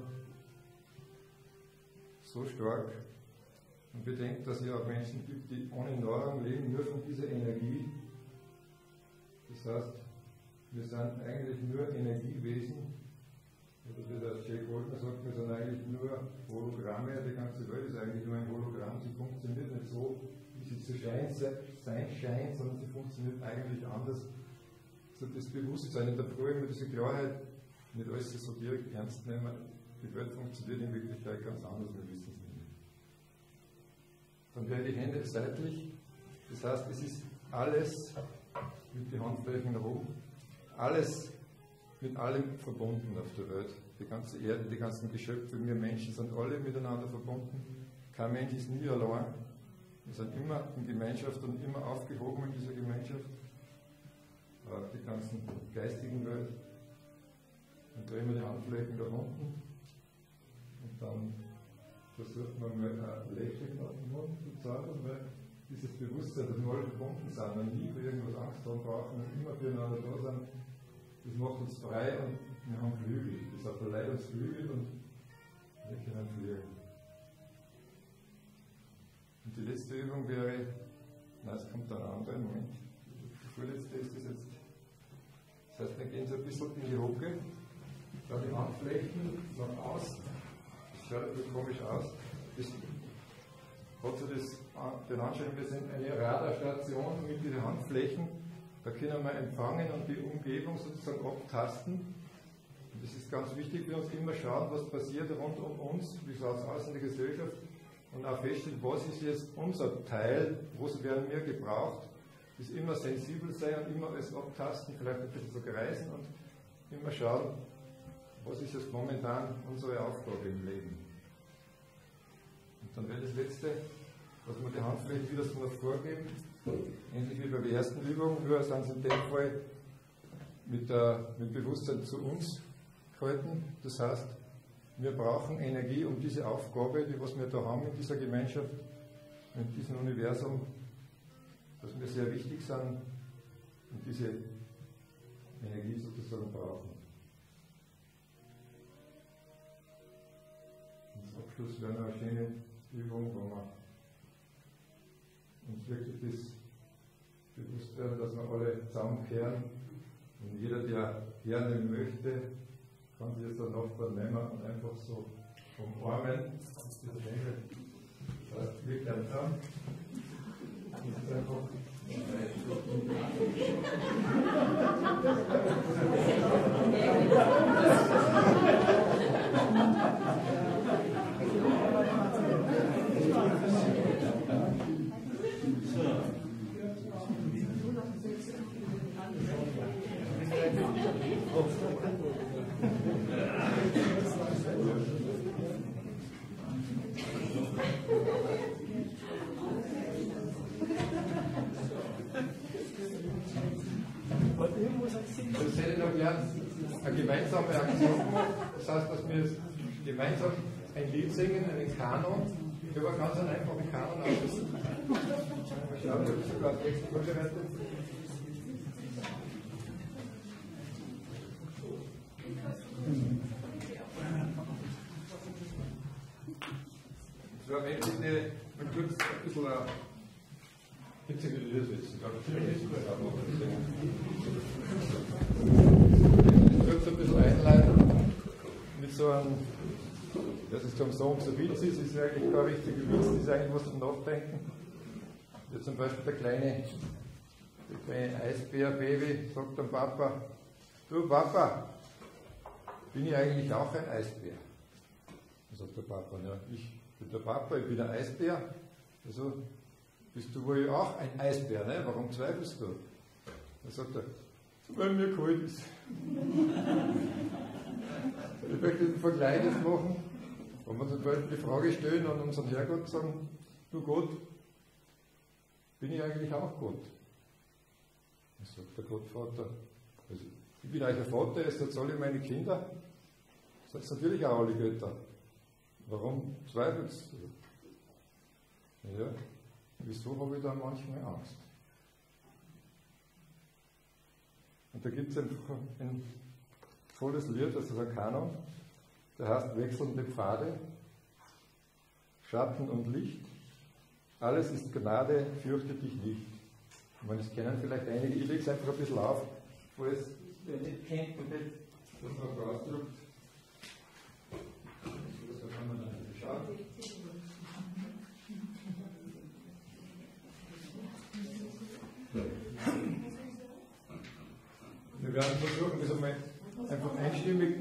so stark, und bedenkt, dass es ja auch Menschen gibt, die ohne Nahrung leben, nur von dieser Energie. Das heißt, wir sind eigentlich nur Energiewesen. Oder wie der Jay Goldman sagt, wir sind eigentlich nur Hologramme, die ganze Welt ist eigentlich nur ein Hologramm, sie funktioniert nicht so, wie sie zu sein scheint, sondern sie funktioniert eigentlich anders. So das Bewusstsein in der Früh, immer diese Klarheit, nicht alles so direkt ernst nehmen, die Welt funktioniert in Wirklichkeit ganz anders, wir wissen es nicht. Dann werden die Hände seitlich, das heißt, es ist alles mit den Handflächen nach oben, alles mit allem verbunden auf der Welt. Die ganze Erde, die ganzen Geschöpfe, wir Menschen sind alle miteinander verbunden. Kein Mensch ist nie allein. Wir sind immer in Gemeinschaft und immer aufgehoben in dieser Gemeinschaft. Auch die ganzen geistigen Welt. Und drehen wir die Handflächen nach unten. Und dann versucht man mal ein Lächeln auf den Mund zu zaubern, weil dieses Bewusstsein, dass wir alle verbunden sind und nie für irgendwas Angst haben brauchen und immer füreinander da sind, das macht uns frei und wir haben Flügel. Das hat verleiht uns Flügel und wir können fliegen. Und die letzte Übung wäre, nein, es kommt dann ein anderer Moment. Die vorletzte ist das jetzt. Das heißt, wir gehen so ein bisschen in die Hocke, da die Handflächen nach außen. Das schaut ein bisschen komisch aus. Das hat so den Anschein, wir sind eine Radarstation mit diesen Handflächen. Da können wir empfangen und die Umgebung sozusagen abtasten. Und das ist ganz wichtig für uns, immer schauen, was passiert rund um uns, wie schaut es aus in der Gesellschaft. und auch feststellen, was ist jetzt unser Teil, was werden wir gebraucht, ist immer sensibel sein und immer alles abtasten, vielleicht ein bisschen so kreisen und immer schauen, was ist jetzt momentan unsere Aufgabe im Leben. Und dann wäre das Letzte, dass wir die Handfläche wieder so nach vorgeben, ähnlich wie bei der ersten Übung, nur sind sie in dem Fall mit Bewusstsein zu uns gehalten. Das heißt, wir brauchen Energie, um diese Aufgabe, die was wir da haben in dieser Gemeinschaft, in diesem Universum, dass wir sehr wichtig sind und diese Energie sozusagen brauchen. Zum Abschluss wäre noch eine schöne Übung, wo wir uns wirklich das bewusst werden, dass wir alle zusammenkehren und jeder, der gerne möchte, kann sich jetzt den Nachbarn nehmen und einfach so umarmen. Das heißt, wir kehren zusammen. Das ist einfach das hätte ich noch gern eine gemeinsame Aktion gemacht. Das heißt, dass wir gemeinsam ein Lied singen, einen Kanon. Ich habe einen ganz einfachen Kanon ausgesucht. Mal schauen, ob ich sogar Text vorbereitet. Das war am Ende mal kurz ein bisschen witzige Liedersätze. Ich würde ein bisschen einleiten mit so einem, das ist zum Song so Witz ist, ist eigentlich kein richtiger Witz, das ist eigentlich was zum Nachdenken. Ja, zum Beispiel der kleine Eisbär-Baby sagt dem Papa, du Papa, bin ich eigentlich auch ein Eisbär? Dann sagt der Papa, ja, ich bin der Papa, ich bin ein Eisbär. Also bist du wohl auch ein Eisbär, ne? Warum zweifelst du? Dann sagt er, weil mir kalt ist. Ich möchte den Vergleich jetzt machen, wenn wir zum Beispiel die Frage stellen an unseren Herrgott und sagen, du Gott, bin ich eigentlich auch Gott? Dann sagt der Gottvater, also, ich bin euer Vater, ihr seid alle meine Kinder, ihr seid natürlich auch alle Götter. Warum zweifelst du? Ja, wieso habe ich da manchmal Angst? Und da gibt es ein tolles Lied, das ist ein Kanon, der heißt Wechselnde Pfade, Schatten und Licht, alles ist Gnade, fürchte dich nicht. Ich meine, das kennen vielleicht einige, ich lege es einfach ein bisschen auf, falls wer nicht kennt und nicht das noch ausdrückt. Das kann man dann schauen. Wir werden versuchen, das einmal einfach einstimmig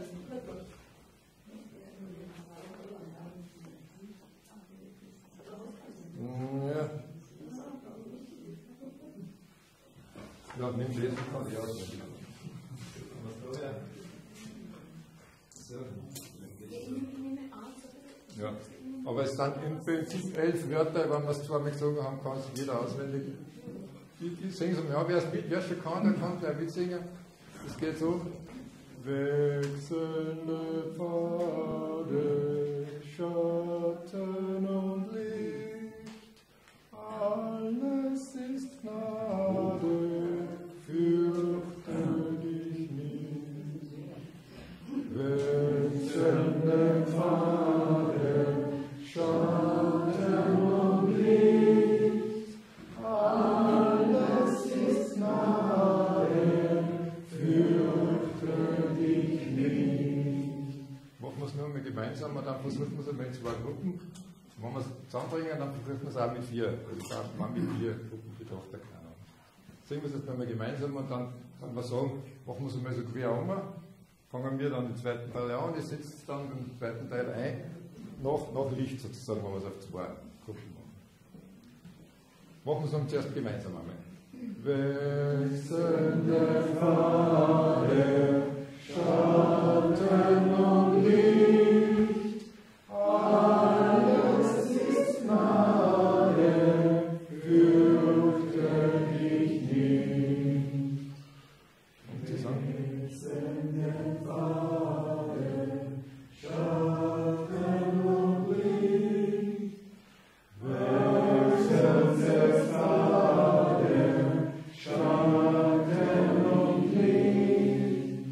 ja, nimm es jetzt, kann ich auswendig. Ja, aber es sind im Prinzip 11 Wörter, wenn wir es zweimal gesungen haben, kann es jeder auswendig. Ich singe es mal, ja, wer schon kann, der kann gleich mitsingen. Es geht so. Wechselnde Pfade, Schatten und Licht, alles ist Gnade, fürchte dich nicht. Wechselnde Pfade, Schatten und Licht, alles ist Gnade, fürchte dich nicht. Machen wir es nur mal gemeinsam und dann versuchen wir es einmal in 2 Gruppen. Wenn wir es zusammenbringen, dann versuchen wir es auch mit 4. Also dann man mit 4 Gruppen betrachtet kann. Singen wir es jetzt einmal gemeinsam und dann kann man sagen, machen wir es einmal so quer um. Fangen wir dann den zweiten Teil an, ich setze dann den zweiten Teil ein nach Licht sozusagen, wenn wir es auf zwei Gruppen machen. Machen wir es dann zuerst gemeinsam einmal. Wechselnde Farbe, Schatten und Licht, alles ist Gnade, fürchte dich nicht. Und zusammen. Wechselnde Farbe, Schatten und Licht, wechselnde Farbe, Schatten und Licht,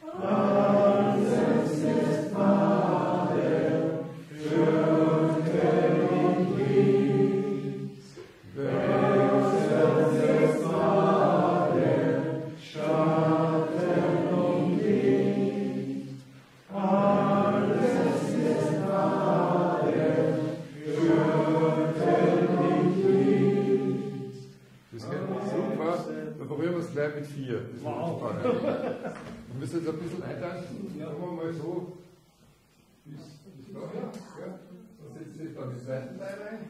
alles ist Gnade, fürchte dich nicht. Wechselnde Farbe, Schatten und Licht, alles ist Gnade, fürchte dich nicht. Das geht super. Dann probieren wir es gleich mit 4. Das wird super. Wir müssen jetzt ein bisschen einteilen. Machen wir mal so bis daher. Ja. Dann setzt sich dann den zweiten Teil rein.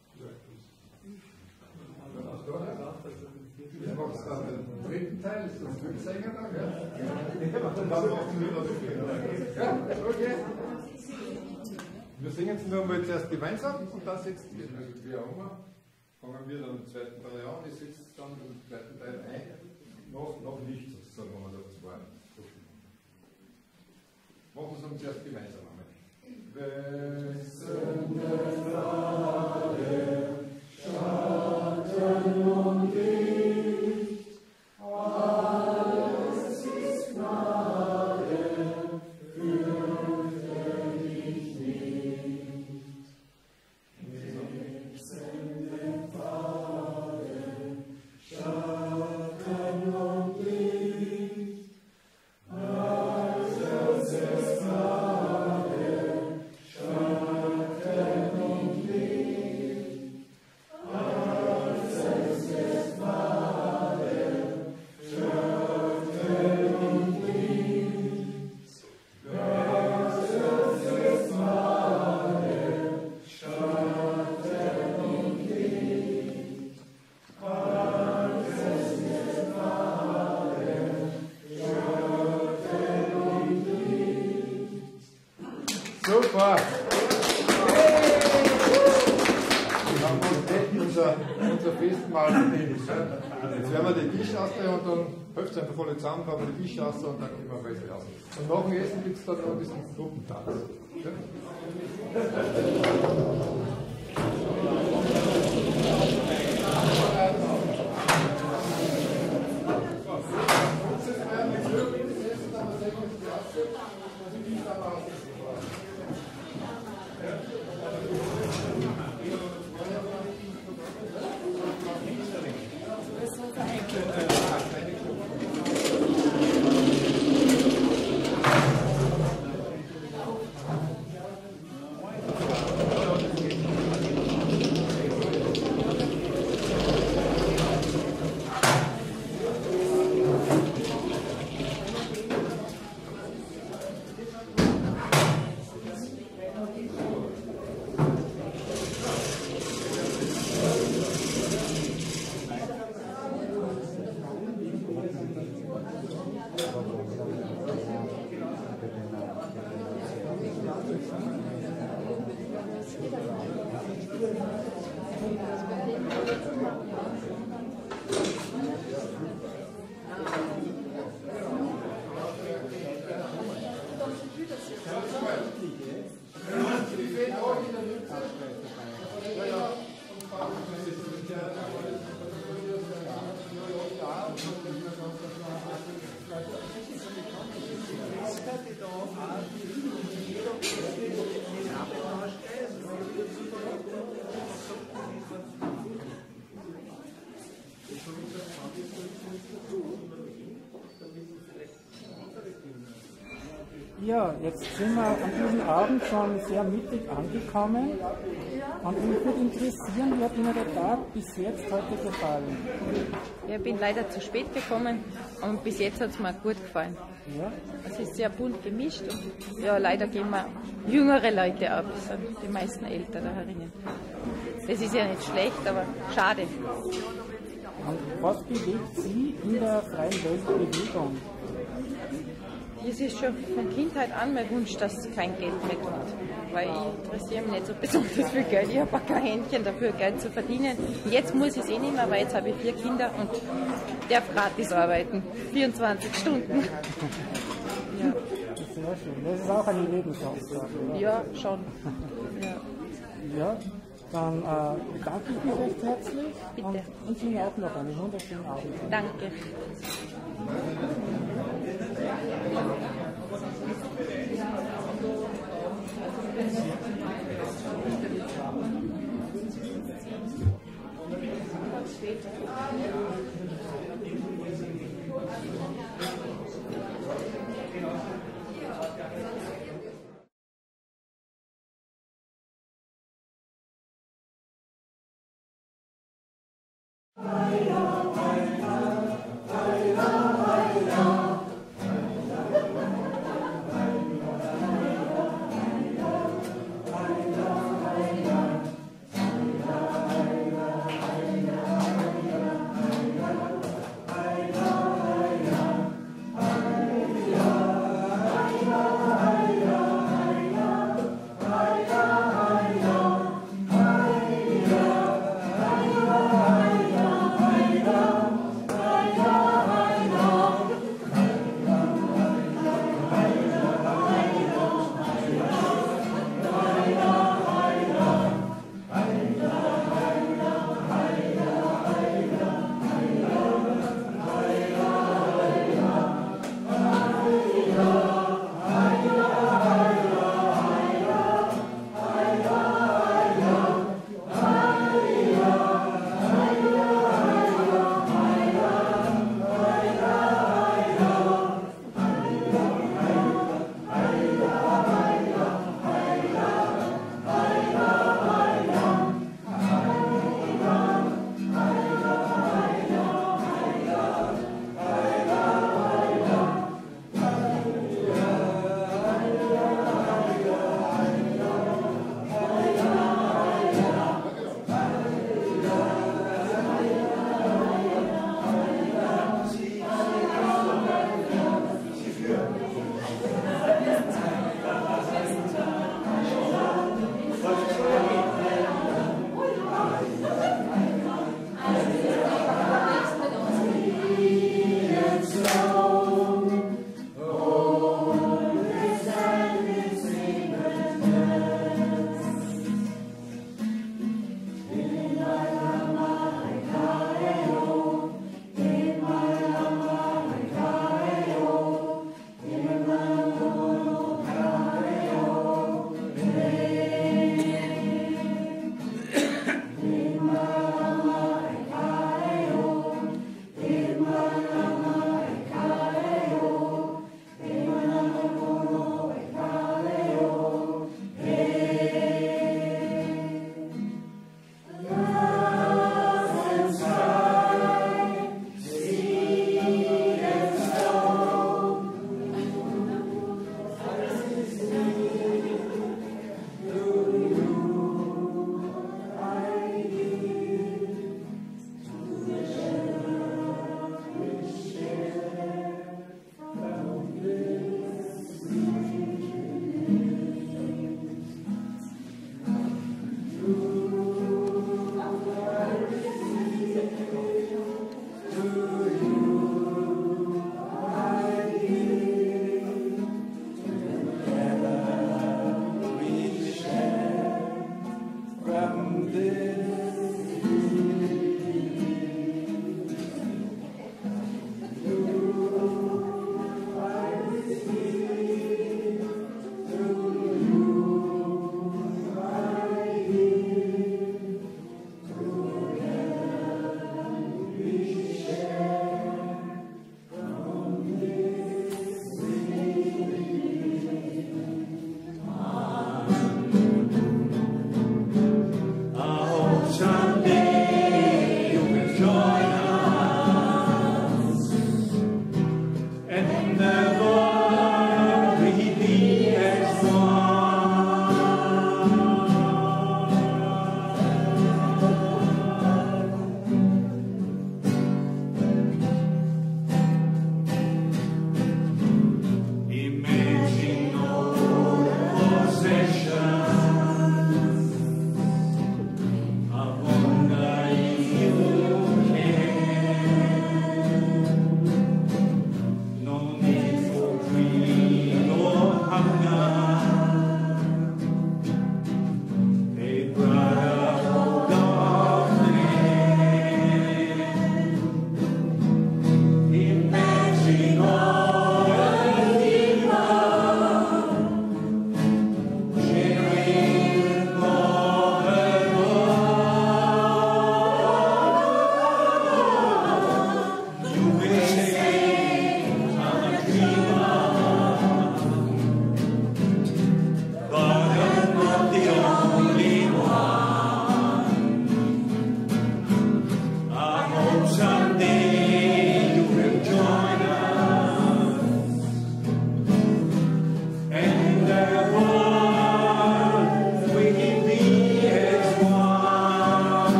Dann auch daher. Jetzt macht es dann den dritten Teil, das ist das Glücksänger dann. Ja. Und dann macht es wieder das Fehler. Ja, okay. Wir singen es nur mal zuerst gemeinsam und dann setzt ihr, also wie auch immer, fangen wir dann im zweiten Teil an, ich setze dann im zweiten Teil ein, nach Licht sozusagen, wenn wir das auf zwei gucken. Machen wir es dann zuerst gemeinsam einmal. Wechselnde Farbe, Schatten und Licht, alles ist Gnade, fürchte dich nicht. Wechselnde Farbe, Schatten und Licht, alles ist Gnade, Schatten und Licht, alles ist Gnade, Schatten und Licht, alles ist Gnade, Schatten und Licht, alles ist Gnade, Schatten und Licht. Super! Wir haben uns echt unser Festmahl verdient. Jetzt werden wir die Tisch ausdrehen und dann hilft es einfach alle zusammen, haben wir die Tisch aus und dann gehen wir weiter aus. Und nach dem Essen gibt es dann noch diesen Gruppentanz. Ja? Ja, jetzt sind wir an diesem Abend schon sehr mittig angekommen und mich würde interessieren, wie hat Ihnen der Tag bis jetzt heute gefallen? Ich bin leider zu spät gekommen und bis jetzt hat es mir gut gefallen. Ja? Es ist sehr bunt gemischt und ja, leider gehen wir jüngere Leute ab, sind die meisten älter da herinnen. Das ist ja nicht schlecht, aber schade. Und was bewegt Sie in der Freien Weltbewegung? Es ist schon von Kindheit an mein Wunsch, dass es kein Geld mehr gibt. Weil ich interessiere mich nicht so besonders für Geld. Ich habe auch kein Händchen dafür, Geld zu verdienen. Jetzt muss ich es eh nicht mehr, weil jetzt habe ich 4 Kinder und darf gratis arbeiten. 24 Stunden. Ja. Sehr schön. Das ist auch eine Lebensaufgabe, oder? Ja, schon. Ja. Ja, dann bedanke ich mich recht herzlich. Bitte. Und Ihnen auch noch einen wunderschönen Abend. Danke.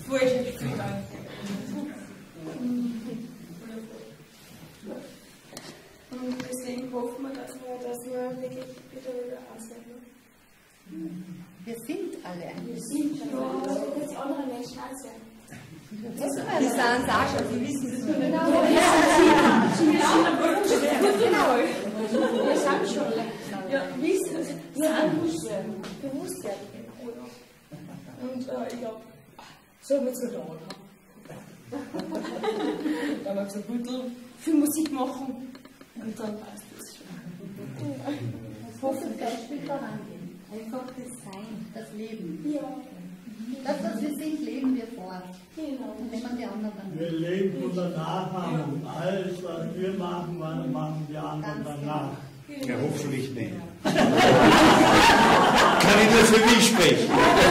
falsches Gefühl an. Und deswegen hoffen wir, dass wir wirklich wieder aushalten. Wir sind alle ein bisschen. Ja, jetzt andere Menschen auch sein. Die sagen Sascha, die wissen es nur. Genau. Wir sind schon. Ja, wissen es. Bewusst werden. Und ich glaube, so haben wir es gedauert. Dann haben wir so ein bisschen viel Musik machen und dann passt es schon. Das hoffentlich Beispiel vorangehen. Einfach das Sein, das Leben. Ja. Das, was wir sind, leben wir vor. Genau. Und nehmen die anderen dann. Wir leben von der Nachahmung. Alles, was wir machen, machen die anderen danach. Ja, hoffentlich nicht. Kann ich nur für mich sprechen.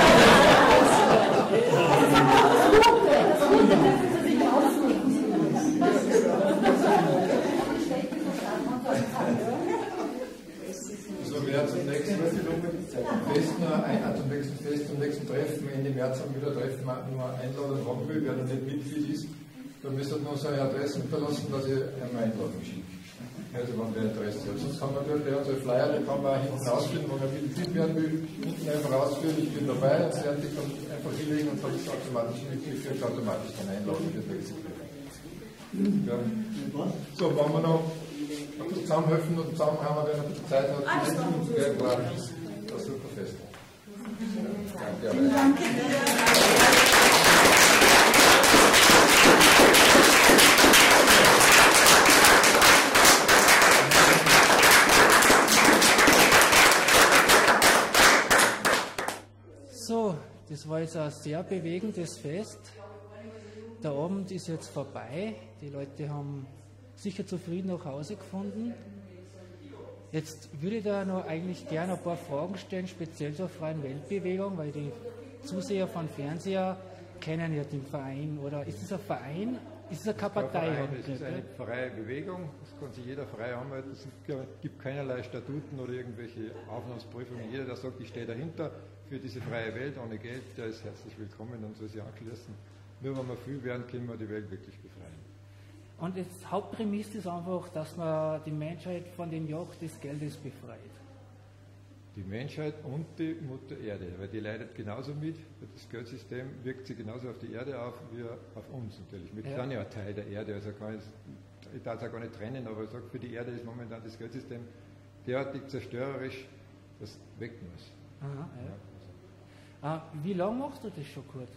Also wer zum nächsten Fest, zum nächsten Treffen, Ende März haben wieder Treffen, nur Einladung haben will, wer noch nicht Mitglied ist, dann müsst ihr noch seine Adresse hinterlassen, dass ich eine Einladung schicke. Also wenn wer Interesse hat. Sonst kann man durch unsere Flyer, die kann man auch hinten ausfüllen, wenn man Mitglied werden will, hinten einfach ausfüllen, ich bin dabei und fertig, dann einfach hinlegen und dann ist automatisch Mitglied, kriegt automatisch dann Einladung für das nächste Treffen. Ja. So, wenn wir noch ein bisschen zusammenhelfen und zusammen haben, wenn wir ein bisschen Zeit hat, war das super fest. Danke. Danke. So, das war jetzt ein sehr bewegendes Fest. Der Abend ist jetzt vorbei. Die Leute haben sicher zufrieden nach Hause gefunden. Jetzt würde ich da noch eigentlich gerne ein paar Fragen stellen, speziell zur Freien Weltbewegung, weil die Zuseher von Fernseher kennen ja den Verein. Oder ist es ein Verein? Ist es keine Partei? Es ist eine freie Bewegung, das kann sich jeder frei anmelden. Es gibt keinerlei Statuten oder irgendwelche Aufnahmeprüfungen. Jeder, der sagt, ich stehe dahinter für diese freie Welt ohne Geld, der ist herzlich willkommen und soll sich anschließen. Nur wenn wir viel werden, können wir die Welt wirklich befreien. Und das Hauptprämisse ist einfach, dass man die Menschheit von dem Joch des Geldes befreit. Die Menschheit und die Mutter Erde, weil die leidet genauso mit. Das Geldsystem wirkt sich genauso auf die Erde auf wie auf uns natürlich. Wir sind ja ein Teil der Erde, also ich darf es auch gar nicht trennen, aber ich sage, für die Erde ist momentan das Geldsystem derartig zerstörerisch, das weg muss. Aha, ja. Wie lange machst du das schon, Kurt?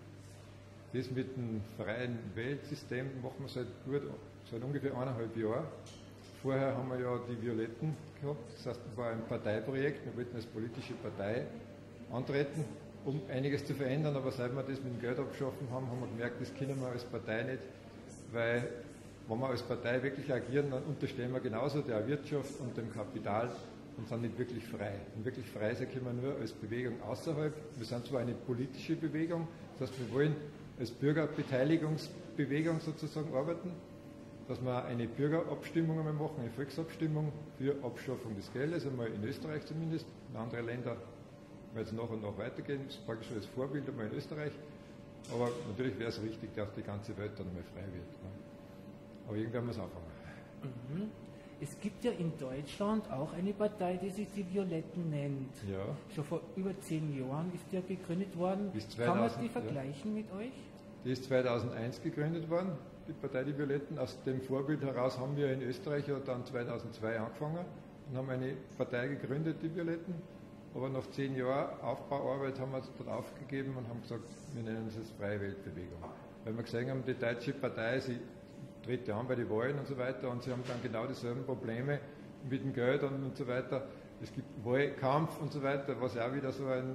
Das mit dem freien Weltsystem machen wir seit ungefähr 1,5 Jahren. Vorher haben wir ja die Violetten gehabt, das heißt, das war ein Parteiprojekt, wir wollten als politische Partei antreten, um einiges zu verändern, aber seit wir das mit dem Geld abgeschaffen haben, haben wir gemerkt, das können wir als Partei nicht, weil wenn wir als Partei wirklich agieren, dann unterstellen wir genauso der Wirtschaft und dem Kapital und sind nicht wirklich frei. Und wirklich frei sein können wir nur als Bewegung außerhalb. Wir sind zwar eine politische Bewegung, das heißt, wir wollen als Bürgerbeteiligungsbewegung sozusagen arbeiten, dass wir eine Bürgerabstimmung einmal machen, eine Volksabstimmung für Abschaffung des Geldes, einmal in Österreich zumindest. In anderen Ländern wird es nach und nach weitergehen, das ist praktisch schon als Vorbild einmal in Österreich. Aber natürlich wäre es richtig, dass die ganze Welt dann einmal frei wird. Ne? Aber irgendwann muss es anfangen. Mhm. Es gibt ja in Deutschland auch eine Partei, die sich die Violetten nennt. Ja. Schon vor über 10 Jahren ist die ja gegründet worden. Kann man die vergleichen mit euch? Die ist 2001 gegründet worden, die Partei Die Violetten. Aus dem Vorbild heraus haben wir in Österreich ja dann 2002 angefangen und haben eine Partei gegründet, Die Violetten. Aber nach 10 Jahren Aufbauarbeit haben wir es dann aufgegeben und haben gesagt, wir nennen es jetzt Freie Weltbewegung. Weil wir gesehen haben, die deutsche Partei, sie tritt ja an bei den Wahlen und so weiter und sie haben dann genau dieselben Probleme mit dem Geld und so weiter. Es gibt Wahlkampf und so weiter, was ja auch wieder so ein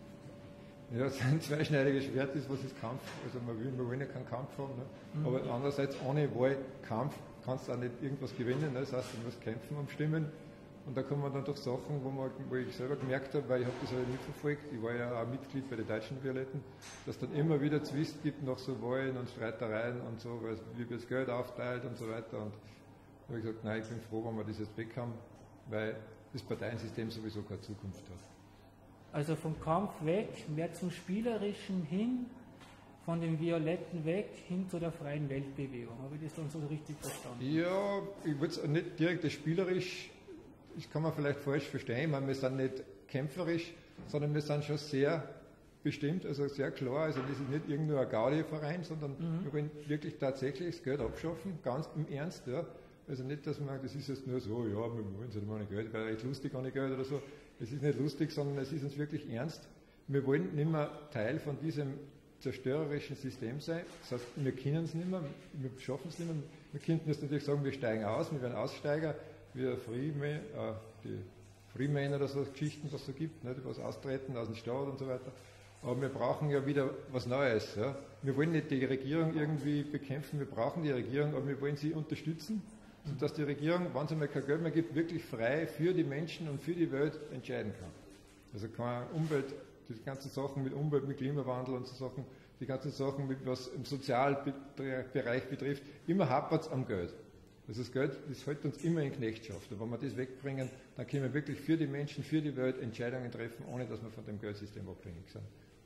zweischneidiges Schwert ist, was ist Kampf. Also wir wollen ja keinen Kampf haben. Ne? Aber andererseits, ohne Wahlkampf kannst du auch nicht irgendwas gewinnen. Ne? Das heißt, du musst kämpfen um Stimmen. Und da kommen wir dann durch Sachen, wo ich selber gemerkt habe, weil ich habe das halt mitverfolgt, ich war ja auch Mitglied bei den deutschen Violetten, dass dann immer wieder Zwist gibt nach so Wahlen und Streitereien und so, wie wird das Geld aufteilt und so weiter. Und da habe ich gesagt, nein, ich bin froh, wenn wir das jetzt weg haben, weil das Parteiensystem sowieso keine Zukunft hat. Also vom Kampf weg, mehr zum Spielerischen hin, von dem Violetten weg hin zu der freien Weltbewegung. Habe ich das dann so richtig verstanden? Ja, ich würde es nicht direkt als spielerisch, das kann man vielleicht falsch verstehen. Ich meine, wir sind nicht kämpferisch, sondern wir sind schon sehr bestimmt, also sehr klar. Also das ist nicht irgendein Gaudi-Verein, sondern wir wollen wirklich tatsächlich das Geld abschaffen, ganz im Ernst. Ja. Also nicht, dass man, das ist jetzt nur so, ja, wir wollen es nicht mehr Geld, wäre echt lustig ohne Geld oder so. Es ist nicht lustig, sondern es ist uns wirklich ernst. Wir wollen nicht mehr Teil von diesem zerstörerischen System sein. Das heißt, wir können es nicht mehr, wir schaffen es nicht mehr. Wir könnten jetzt natürlich sagen, wir steigen aus, wir werden Aussteiger, wie die Freemen oder so Geschichten, was es so gibt, nicht, was austreten aus dem Staat und so weiter. Aber wir brauchen ja wieder was Neues. Ja. Wir wollen nicht die Regierung irgendwie bekämpfen, wir brauchen die Regierung, aber wir wollen sie unterstützen, sodass die Regierung, wenn es einmal kein Geld mehr gibt, wirklich frei für die Menschen und für die Welt entscheiden kann. Also kann Umwelt, die ganzen Sachen mit Umwelt, mit Klimawandel und so Sachen, die ganzen Sachen, mit was im Sozialbereich betrifft, immer hapert es am Geld. Also das Geld, das hält uns immer in Knechtschaft. Und wenn wir das wegbringen, dann können wir wirklich für die Menschen, für die Welt Entscheidungen treffen, ohne dass wir von dem Geldsystem abhängig sind.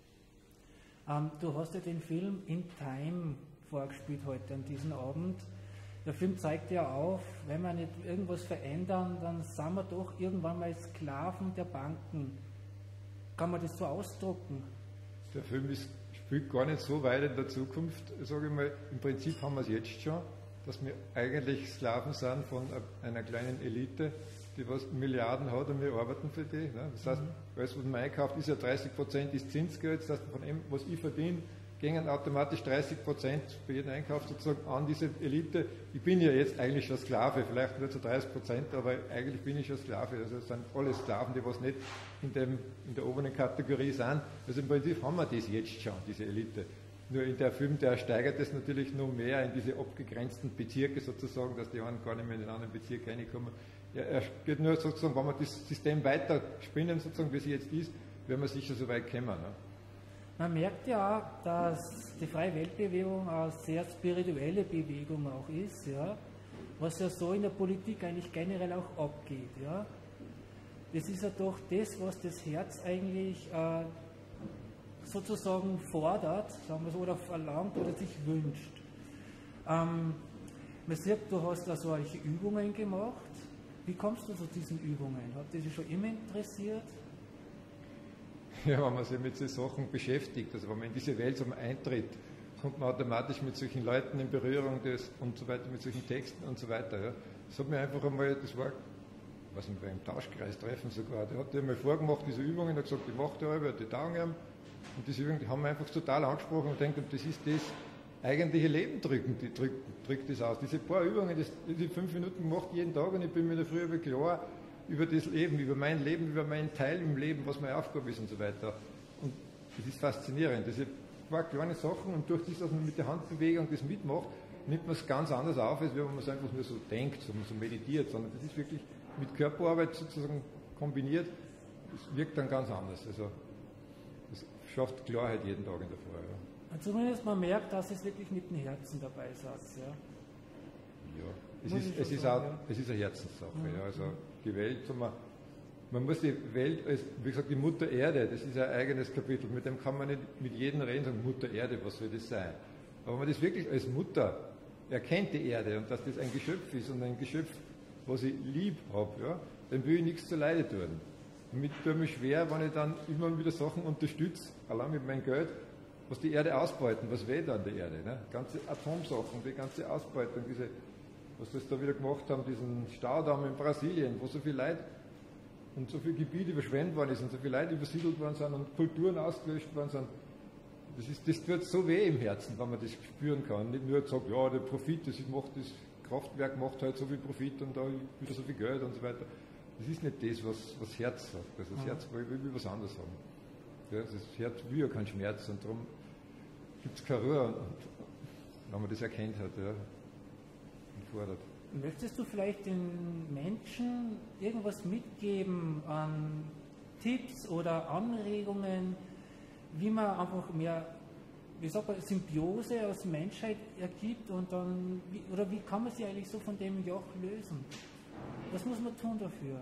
Du hast ja den Film In Time vorgespielt heute an diesem Abend. Der Film zeigt ja auf, wenn wir nicht irgendwas verändern, dann sind wir doch irgendwann mal Sklaven der Banken. Kann man das so ausdrucken? Der Film spielt gar nicht so weit in der Zukunft, sage ich mal. Im Prinzip haben wir es jetzt schon, dass wir eigentlich Sklaven sind von einer kleinen Elite, die was Milliarden hat und wir arbeiten für die. Ne? Das heißt, alles, was man einkauft, ist ja 30% ist Zinsgeld. Das heißt, von dem, was ich verdiene, gehen automatisch 30% bei jedem Einkauf sozusagen an diese Elite. Ich bin ja jetzt eigentlich schon Sklave, vielleicht nur zu 30%, aber eigentlich bin ich schon Sklave. Also es sind alle Sklaven, die was nicht in der oberen Kategorie sind. Also im Prinzip haben wir das jetzt schon, diese Elite. Nur in der Film, der steigert es natürlich noch mehr in diese abgegrenzten Bezirke sozusagen, dass die einen gar nicht mehr in den anderen Bezirk reinkommen. Ja, er geht nur sozusagen, wenn wir das System weiter spinnen, sozusagen, wie es jetzt ist, werden wir sicher so weit kommen. Ne? Man merkt ja auch, dass die Freie Weltbewegung eine sehr spirituelle Bewegung auch ist, ja, was ja so in der Politik eigentlich generell auch abgeht. Ja. Das ist ja doch das, was das Herz eigentlich sozusagen fordert, sagen wir so, oder verlangt oder sich wünscht. Man sieht, du hast da solche Übungen gemacht. Wie kommst du zu diesen Übungen? Hat dich schon immer interessiert? Ja, wenn man sich mit solchen Sachen beschäftigt, also wenn man in diese Welt so eintritt, kommt man automatisch mit solchen Leuten in Berührung und so weiter, mit solchen Texten und so weiter. Ja. Das hat mir einfach einmal, das war, was bei einem Tauschkreis treffen sogar, der hat dir mal vorgemacht, diese Übungen, der hat gesagt, die macht er über die Taugen haben. Und diese Übungen, die haben wir einfach total angesprochen und denkt, das ist das eigentliche Leben drückt das aus. Diese paar Übungen, die 5 Minuten gemacht jeden Tag und ich bin mir da früher klar über das Leben, über meinen Teil im Leben, was meine Aufgabe ist und so weiter. Und das ist faszinierend. Diese paar kleine Sachen und durch das, dass man mit der Handbewegung das mitmacht, nimmt man es ganz anders auf, als wenn man es einfach nur so denkt, so meditiert, sondern das ist wirklich mit Körperarbeit sozusagen kombiniert. Das wirkt dann ganz anders. Also das schafft Klarheit jeden Tag in der Früh. Ja. Und zumindest man merkt, dass es wirklich mit dem Herzen dabei ist. Ja, ja. Es ist eine Herzenssache. Ja. Also die Welt, man muss die Welt, als, wie gesagt, die Mutter Erde, das ist ein eigenes Kapitel, mit dem kann man nicht mit jedem reden, sagen, Mutter Erde, was soll das sein? Aber wenn man das wirklich als Mutter erkennt, die Erde, und dass das ein Geschöpf ist und ein Geschöpf, was ich lieb habe, ja, dann will ich nichts zu Leide tun. Und mir tut mir schwer, wenn ich dann immer wieder Sachen unterstütze, allein mit meinem Geld, was die Erde ausbeuten, was weht an der Erde, ne? Ganze Atomsachen, die ganze Ausbeutung, was das da wieder gemacht haben, diesen Staudamm in Brasilien, wo so viel Leid und so viel Gebiet überschwemmt worden ist und so viele Leute übersiedelt worden sind und Kulturen ausgelöscht worden sind. Das tut so weh im Herzen, wenn man das spüren kann. Nicht nur sagt, ja, der Profit, das Kraftwerk macht halt so viel Profit und da wieder so viel Geld und so weiter. Das ist nicht das, was Herz sagt. Also das Herz will was anderes haben. Ja, das Herz will ja keinen Schmerz und darum gibt es keine Ruhe, wenn man das erkennt hat. Ja. Fordert. Möchtest du vielleicht den Menschen irgendwas mitgeben an Tipps oder Anregungen, wie man einfach mehr, wie sagt man, Symbiose aus Menschheit ergibt und dann, wie kann man sich eigentlich so von dem Joch lösen? Was muss man tun dafür?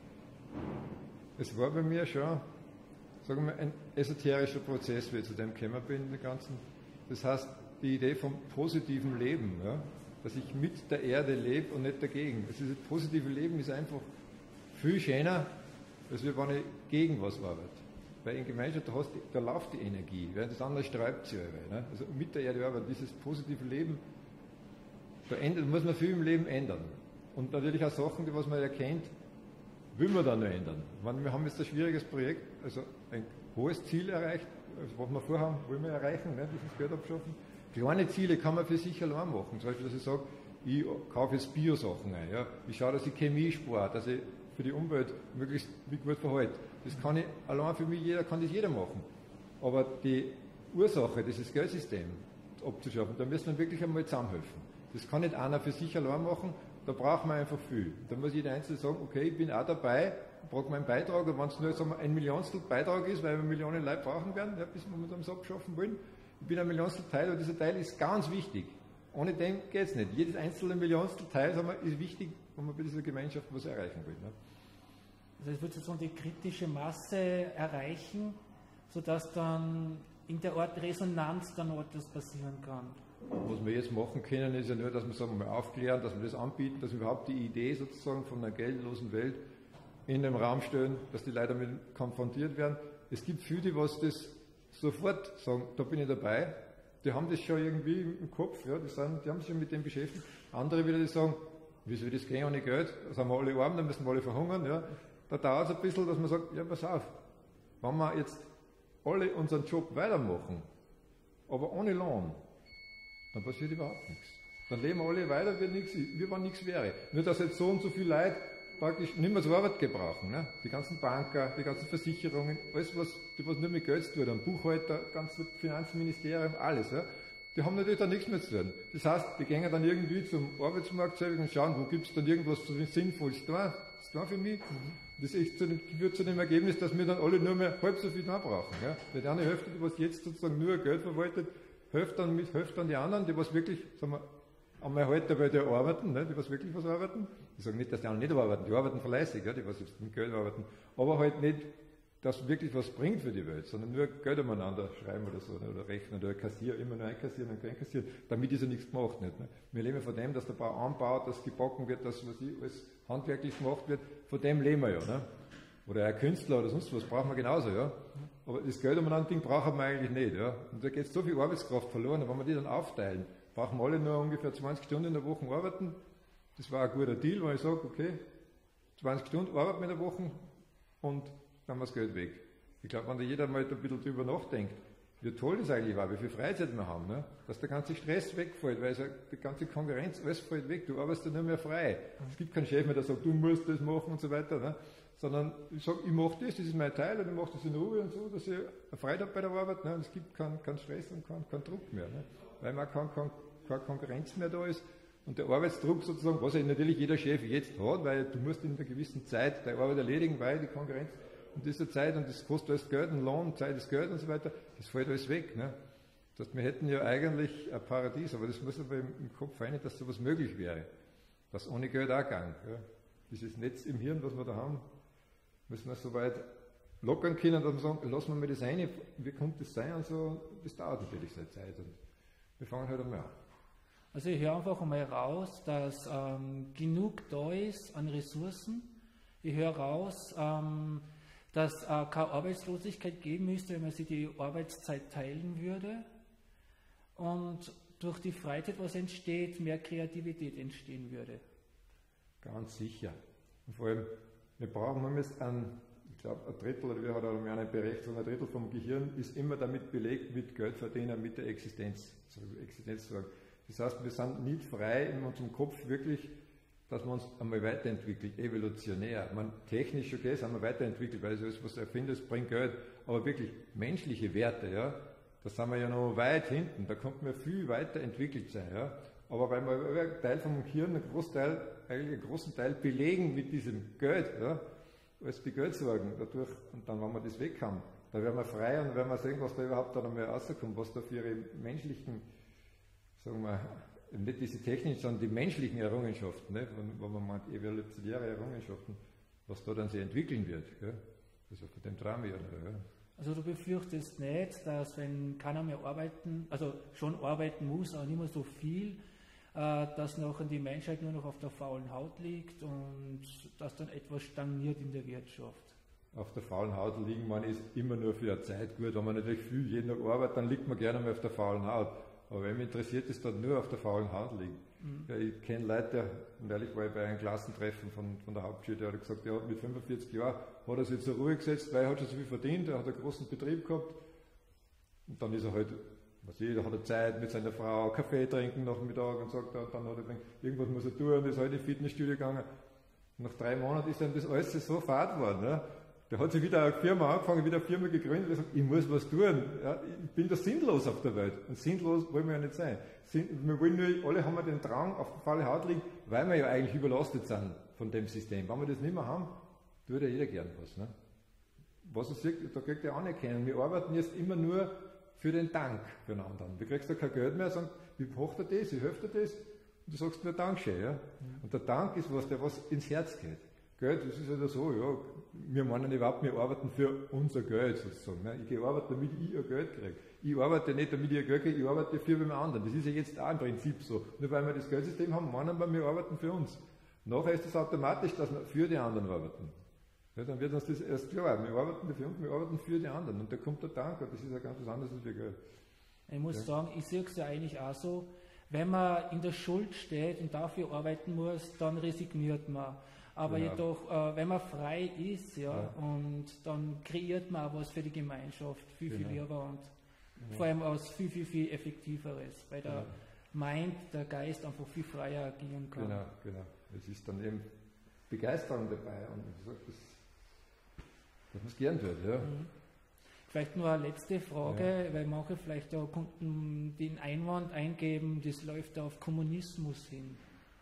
Es war bei mir schon, sagen wir, ein esoterischer Prozess, wie ich zu dem gekommen bin, den ganzen. Das heißt, die Idee vom positiven Leben, ja? Dass ich mit der Erde lebe und nicht dagegen. Also dieses positive Leben ist einfach viel schöner, als wenn ich gegen was arbeite. Weil in Gemeinschaft, da läuft die Energie, während das andere sträubt sich. Ne? Also mit der Erde arbeiten, dieses positive Leben, da muss man viel im Leben ändern. Und natürlich auch Sachen, die was man erkennt, will man dann noch ändern. Wir haben jetzt ein schwieriges Projekt, also ein hohes Ziel erreicht, also was wir vorhaben, wollen wir erreichen, ne? Dieses Geld abschaffen. Kleine Ziele kann man für sich allein machen. Zum Beispiel, dass ich sage, ich kaufe jetzt Bio-Sachen ein. Ja? Ich schaue, dass ich Chemie spare, dass ich für die Umwelt möglichst mich gut verhalte. Das kann ich allein für mich, kann das jeder machen. Aber die Ursache, dieses Geldsystem abzuschaffen, da müssen wir wirklich einmal zusammenhelfen. Das kann nicht einer für sich allein machen, da braucht man einfach viel. Da muss jeder Einzelne sagen, okay, ich bin auch dabei, brauche meinen Beitrag, und wenn es nur sagen wir, ein Millionstel Beitrag ist, weil wir Millionen Leute brauchen werden, ja, bis wir das abschaffen wollen. Ich bin ein Millionstel Teil, und dieser Teil ist ganz wichtig. Ohne den geht es nicht. Jedes einzelne Millionstel Teil ist wichtig, wenn man bei dieser Gemeinschaft was erreichen will. Ne? Also es wird sozusagen die kritische Masse erreichen, sodass dann in der Art Resonanz dann etwas passieren kann. Was wir jetzt machen können, ist ja nur, dass wir sagen, mal aufklären, dass wir das anbieten, dass wir überhaupt die Idee sozusagen von einer geldlosen Welt in den Raum stellen, dass die Leute damit konfrontiert werden. Es gibt viele, die was das sofort sagen, da bin ich dabei. Die haben das schon irgendwie im Kopf, ja, die haben sich schon mit dem beschäftigt. Andere wieder, die sagen, wieso will das gehen ohne Geld? Da sind wir alle arm, dann müssen wir alle verhungern. Ja. Da dauert es ein bisschen, dass man sagt, ja, pass auf, wenn wir jetzt alle unseren Job weitermachen, aber ohne Lohn, dann passiert überhaupt nichts. Dann leben wir alle weiter, wie wenn nichts wäre. Nur, dass jetzt so und so viele Leute praktisch nicht mehr zur Arbeit gebrauchen. Ne? Die ganzen Banker, die ganzen Versicherungen, alles, was nur mit Geld zu tun haben, Buchhalter, ganze Finanzministerium, alles. Ja? Die haben natürlich dann nichts mehr zu tun. Das heißt, die gehen dann irgendwie zum Arbeitsmarkt und schauen, wo gibt es dann irgendwas Sinnvolles da? Das da für mich. Das führt zu dem Ergebnis, dass wir dann alle nur mehr halb so viel da brauchen. Ja? Weil die eine Hälfte, die was jetzt sozusagen nur Geld verwaltet, hilft dann die anderen, die was wirklich, sagen wir, einmal heute, weil die arbeiten, ne, die was wirklich was arbeiten. Ich sage nicht, dass die anderen nicht arbeiten, die arbeiten fleißig, ja, die was jetzt mit Geld arbeiten, aber halt nicht, dass wirklich was bringt für die Welt, sondern nur Geld umeinander schreiben oder so, ne, oder rechnen oder kassieren, immer nur einkassieren und einkassieren, damit ist ja nichts gemacht. Nicht, ne. Wir leben von dem, dass der Bau anbaut, dass gebacken wird, dass alles handwerklich gemacht wird, von dem leben wir ja. Ne. Oder ein Künstler oder sonst was brauchen wir genauso, ja. Aber das Geld umeinander Ding brauchen wir eigentlich nicht, ja. Und da geht so viel Arbeitskraft verloren, und wenn wir die dann aufteilen, brauchen wir alle nur ungefähr 20 Stunden in der Woche arbeiten. Das war ein guter Deal, weil ich sage, okay, 20 Stunden arbeiten wir in der Woche und dann haben wir das Geld weg. Ich glaube, wenn da jeder mal ein bisschen drüber nachdenkt, wie toll das eigentlich war, wie viel Freizeit wir haben, ne? Dass der ganze Stress wegfällt, weil die ganze Konkurrenz, alles fällt weg, du arbeitest dann nur mehr frei. Es gibt keinen Chef mehr, der sagt, du musst das machen und so weiter, ne? Sondern ich sage, ich mache das ist mein Teil, und ich mache das in Ruhe und so, dass ich eine Freude habe bei der Arbeit, ne? Und es gibt keinen Stress und keinen Druck mehr, ne? Weil man keine Konkurrenz mehr da ist. Und der Arbeitsdruck sozusagen, was ja natürlich jeder Chef jetzt hat, weil du musst in einer gewissen Zeit deine Arbeit erledigen, weil die Konkurrenz in dieser Zeit, und das kostet alles Geld, und Lohn, Zeit ist Geld und so weiter, das fällt alles weg. Ne? Das heißt, wir hätten ja eigentlich ein Paradies, aber das muss aber im Kopf rein, dass sowas möglich wäre. Dass ohne Geld auch gang. Ja? Dieses Netz im Hirn, was wir da haben, müssen wir so weit lockern können, dass wir sagen, lassen wir mal das rein, wie könnte das sein und so, das dauert natürlich seine Zeit. Und wir fangen halt einmal an. Also ich höre einfach einmal raus, dass genug da ist an Ressourcen. Ich höre raus, dass keine Arbeitslosigkeit geben müsste, wenn man sich die Arbeitszeit teilen würde. Und durch die Freizeit, was entsteht, mehr Kreativität entstehen würde. Ganz sicher. Und vor allem, wir müssen ich glaube, ein Drittel, oder wir haben auch einen Bereich, so ein Drittel vom Gehirn ist immer damit belegt, mit Geldverdienen, mit der Existenzsorge. Das heißt, wir sind nicht frei in unserem Kopf wirklich, dass man uns einmal weiterentwickelt, evolutionär. Technisch, okay, sind wir weiterentwickelt, weil alles, was du erfindest, bringt Geld. Aber wirklich menschliche Werte, ja, da sind wir ja noch weit hinten, da könnten wir viel weiterentwickelt sein, ja. Aber weil wir einen Teil vom Gehirn, einen großen Teil belegen mit diesem Geld, ja, als die Geldsorgen dadurch, und dann, wenn wir das weg haben, dann werden wir frei und werden wir sehen, was da überhaupt dann einmal rauskommt, was da für ihre menschlichen, sagen wir, nicht diese technischen, sondern die menschlichen Errungenschaften, ne, wo man meint, evolutionäre Errungenschaften, was da dann sich entwickeln wird. Gell? Also von dem trauen wir ja. Also du befürchtest nicht, dass wenn keiner mehr arbeiten, also schon arbeiten muss, aber nicht mehr so viel, dass nachher die Menschheit nur noch auf der faulen Haut liegt und dass dann etwas stagniert in der Wirtschaft. Auf der faulen Haut liegen, man ist immer nur für eine Zeit gut. Wenn man natürlich viel jeden Tag arbeitet, dann liegt man gerne mal auf der faulen Haut. Aber wenn mich interessiert, ist dann nur auf der faulen Haut liegen. Ja, ich kenne Leute, neulich war ich bei einem Klassentreffen von der Hauptschule, der hat gesagt, er hat mit 45 Jahren, hat er sich zur Ruhe gesetzt, weil er hat schon so viel verdient, er hat einen großen Betrieb gehabt. Und dann ist er halt, da hat er Zeit mit seiner Frau, Kaffee trinken nach dem Mittag und sagt, dann hat er gedacht, irgendwas muss er tun und ist halt ins Fitnessstudio gegangen. Und nach 3 Monaten ist ihm das alles so fad geworden. Ja. Der hat sich wieder eine Firma angefangen, wieder eine Firma gegründet und gesagt, ich muss was tun. Ja, ich bin da sinnlos auf der Welt. Und sinnlos wollen wir ja nicht sein. Wir wollen nur, alle haben wir den Drang, auf der faule Haut liegen, weil wir ja eigentlich überlastet sind von dem System. Wenn wir das nicht mehr haben, tut ja jeder gern was. Ne? Was er sieht, da kriegt er Anerkennung. Wir arbeiten jetzt immer nur für den Dank für einen anderen. Du kriegst da kein Geld mehr, sagen, wie macht er das, wie hilft er das? Und du sagst nur Dankeschön. Ja? Und der Dank ist was, der was ins Herz geht. Geld, das ist ja so, ja, wir meinen überhaupt, wir arbeiten für unser Geld sozusagen. Ne? Ich arbeite, damit ich ein Geld kriege. Ich arbeite nicht, damit ich ein Geld kriege, ich arbeite für den anderen. Das ist ja jetzt auch im Prinzip so. Nur weil wir das Geldsystem haben, meinen wir arbeiten für uns. Nachher ist es automatisch, dass wir für die anderen arbeiten. Ja, dann wird uns das erst klar. Wir arbeiten für uns, wir arbeiten für die anderen. Und da kommt der Dank, und das ist ja ganz was anderes als wir Geld. Ich muss sagen, ich sehe es ja eigentlich auch so, wenn man in der Schuld steht und dafür arbeiten muss, dann resigniert man. Aber jedoch, wenn man frei ist, und dann kreiert man auch was für die Gemeinschaft, viel lieber und vor allem aus viel effektiveres, weil der Mind, der Geist einfach viel freier agieren kann. Genau. Es ist dann eben Begeisterung dabei und das muss gern wird. Ja. Vielleicht nur eine letzte Frage, weil manche vielleicht ja konnten den Einwand eingeben, das läuft ja auf Kommunismus hin.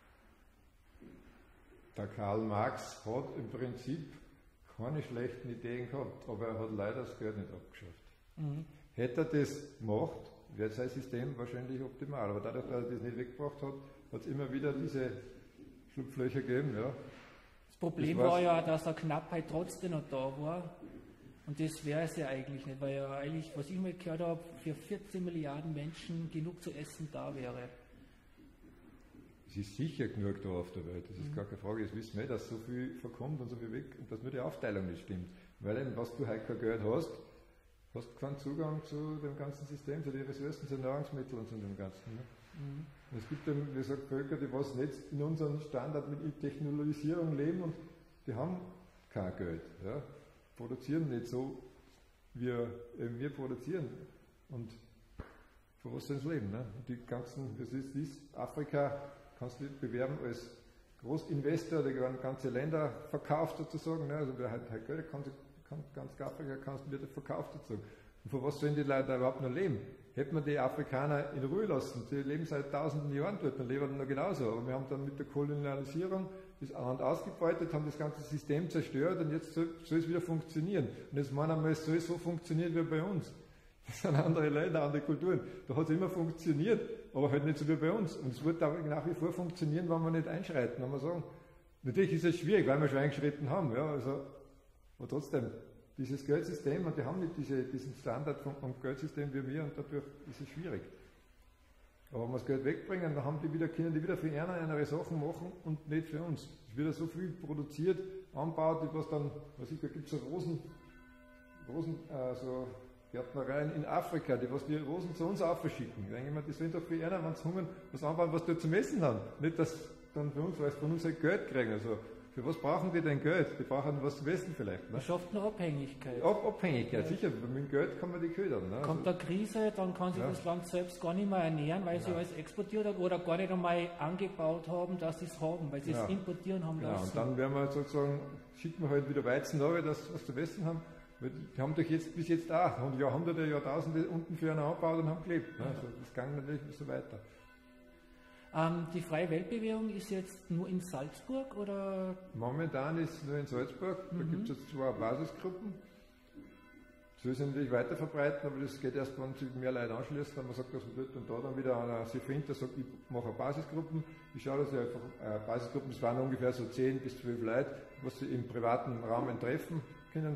Der Karl Marx hat im Prinzip keine schlechten Ideen gehabt, aber er hat leider das Geld nicht abgeschafft. Hätte er das gemacht, wäre sein System wahrscheinlich optimal. Aber dadurch, dass er das nicht weggebracht hat, hat es immer wieder diese Schlupflöcher gegeben. Ja. Das Problem war ja, dass eine Knappheit trotzdem noch da war. Und das wäre es ja eigentlich nicht, weil ja eigentlich, was ich mal gehört habe, für 14 Milliarden Menschen genug zu essen da wäre. Es ist sicher genug da auf der Welt, das ist gar keine Frage. Das wissen wir, dass so viel verkommt und so viel weg und dass nur die Aufteilung nicht stimmt. Weil eben, was du heute kein Geld hast, hast du keinen Zugang zu dem ganzen System, zu den Ressourcen, zu den Nahrungsmitteln und zu dem Ganzen. Ne? Es gibt eben, wie gesagt, Völker, die was nicht in unserem Standard mit Technologisierung leben und die haben kein Geld. Ja? Produzieren nicht so, wie wir produzieren. Und von was sollen sie leben? Ne? Die ganzen, das ist Afrika, kannst du nicht bewerben als Großinvestor, der ganze Länder verkauft sozusagen. Ne? Also wer halt Geld kann ganz Afrika kannst du wieder verkauft sozusagen. Und von was sollen die Leute überhaupt noch leben? Hätten wir die Afrikaner in Ruhe lassen, die leben seit tausenden Jahren dort, dann leben wir noch genauso. Aber wir haben dann mit der Kolonialisierung das Land ausgebeutet, haben das ganze System zerstört und jetzt soll es wieder funktionieren. Und jetzt meinen wir, es soll so funktionieren wie bei uns. Das sind andere Länder, andere Kulturen. Da hat es immer funktioniert, aber halt nicht so wie bei uns. Und es wird auch nach wie vor funktionieren, wenn wir nicht einschreiten, wenn wir sagen. Natürlich ist es schwierig, weil wir schon eingeschritten haben, ja, also, aber trotzdem, dieses Geldsystem, und die haben nicht diesen Standard vom Geldsystem wie wir, und dadurch ist es schwierig. Aber wenn wir das Geld wegbringen, dann können die wieder für andere Sachen machen und nicht für uns. Es wird ja so viel produziert, anbaut, was dann, da gibt es so Rosen, so Gärtnereien in Afrika, die Rosen zu uns aufschicken. Die sollen doch für einer, wenn sie hungern, was anbauen, was die zum Essen haben. Nicht, dass dann für uns, weil sie von uns halt Geld kriegen. Also, für was brauchen die denn Geld? Die brauchen was zum Essen vielleicht. Ne? Man schafft eine Abhängigkeit. Abhängigkeit, sicher. Mit dem Geld kann man die ködern. Ne? Kommt eine Krise, dann kann sich das Land selbst gar nicht mehr ernähren, weil sie alles exportiert hat oder gar nicht einmal angebaut haben, dass sie es haben, weil sie es importieren haben lassen. Und dann werden wir sozusagen, schicken wir halt wieder Weizen nach, dass sie was zu essen haben. Die haben doch jetzt bis jetzt auch Jahrhunderte, Jahrtausende unten für einen angebaut und haben gelebt. Ne? Also das ging natürlich nicht so weiter. Die Freie Weltbewegung ist jetzt nur in Salzburg oder? Momentan ist es nur in Salzburg. Da gibt es jetzt 2 Basisgruppen. Das will sich natürlich weiter verbreiten, aber das geht erst, wenn sich mehr Leute anschließen, wenn man sagt, dass man dort und da dann wieder einer sich findet, der sagt, ich mache Basisgruppen. Ich schaue, dass ich einfach Basisgruppen, das waren ungefähr so 10 bis 12 Leute, was sie im privaten Rahmen treffen können. So.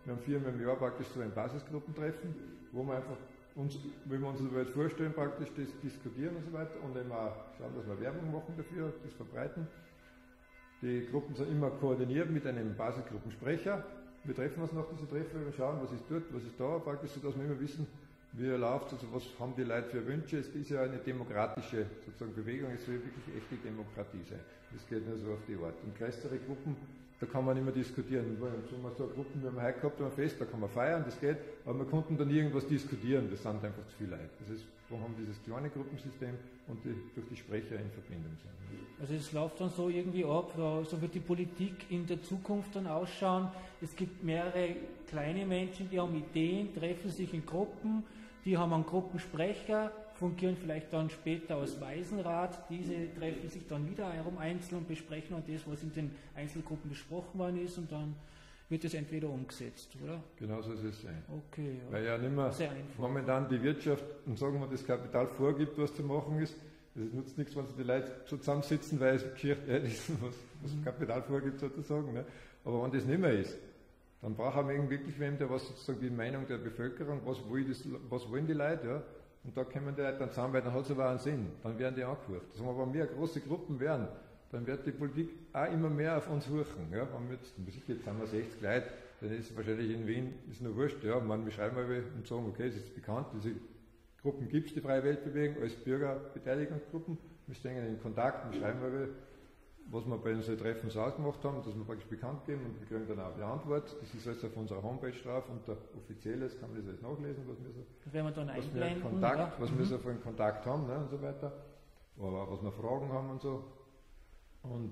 wir haben 4-mal im Jahr praktisch so ein Basisgruppentreffen, wo wir einfach wenn wir uns die Welt vorstellen, praktisch das diskutieren und so weiter und eben auch schauen, dass wir Werbung machen dafür, das verbreiten. Die Gruppen sind immer koordiniert mit einem Basisgruppensprecher. Wir treffen uns nach dieser Treffen, wir schauen, was ist dort, was ist da, praktisch, sodass wir immer wissen, wie er läuft, also was haben die Leute für Wünsche. Es ist ja eine demokratische sozusagen Bewegung, es soll wirklich echte Demokratie sein. Das geht nur so auf die Art. Und größere Gruppen, da kann man immer diskutieren. So eine Gruppen, wir haben heute gehabt, ein Fest, da kann man feiern, das geht, aber wir konnten dann irgendwas diskutieren, das sind einfach zu viele Leute. Das ist, wir haben dieses kleine Gruppensystem und die durch die Sprecher in Verbindung sind. Also es läuft dann so irgendwie ab, so wird die Politik in der Zukunft dann ausschauen. Es gibt mehrere kleine Menschen, die haben Ideen, treffen sich in Gruppen, die haben einen Gruppensprecher, fungieren vielleicht dann später als Waisenrat. Diese treffen sich dann wieder einzeln und besprechen dann das, was in den Einzelgruppen besprochen worden ist, und dann wird es entweder umgesetzt, oder? Genau so soll es sein. Okay. Ja. Weil ja nicht mehr momentan die Wirtschaft, und sagen wir, das Kapital vorgibt, was zu machen ist. Es nutzt nichts, wenn sich die Leute so zusammensitzen, weil es Geschichte ist, was das Kapital vorgibt sozusagen. Ne? Aber wenn das nicht mehr ist, dann brauchen wir wirklich wem, der was sozusagen die Meinung der Bevölkerung, was wollen die Leute, ja? Und da kommen die Leute dann zusammen, weil dann hat es aber einen Sinn, dann werden die angehört. Also wenn wir große Gruppen werden, dann wird die Politik auch immer mehr auf uns suchen. Ja? Wenn wir jetzt haben wir 60 Leute, dann ist es wahrscheinlich in Wien, ist nur wurscht, ja? Wir schreiben mal und sagen, okay, es ist bekannt, diese Gruppen gibt es, die Freie Weltbewegung, als Bürgerbeteiligungsgruppen, wir stehen in Kontakt, wir schreiben mal, was wir bei unseren Treffen so ausgemacht haben, dass wir praktisch bekannt geben, und wir kriegen dann auch eine Antwort. Das ist alles auf unserer Homepage drauf, unter Offizielles kann man das alles nachlesen, was wir so, wenn wir dann was wir so für einen Kontakt haben, ne, und so weiter, oder was wir Fragen haben und so. Und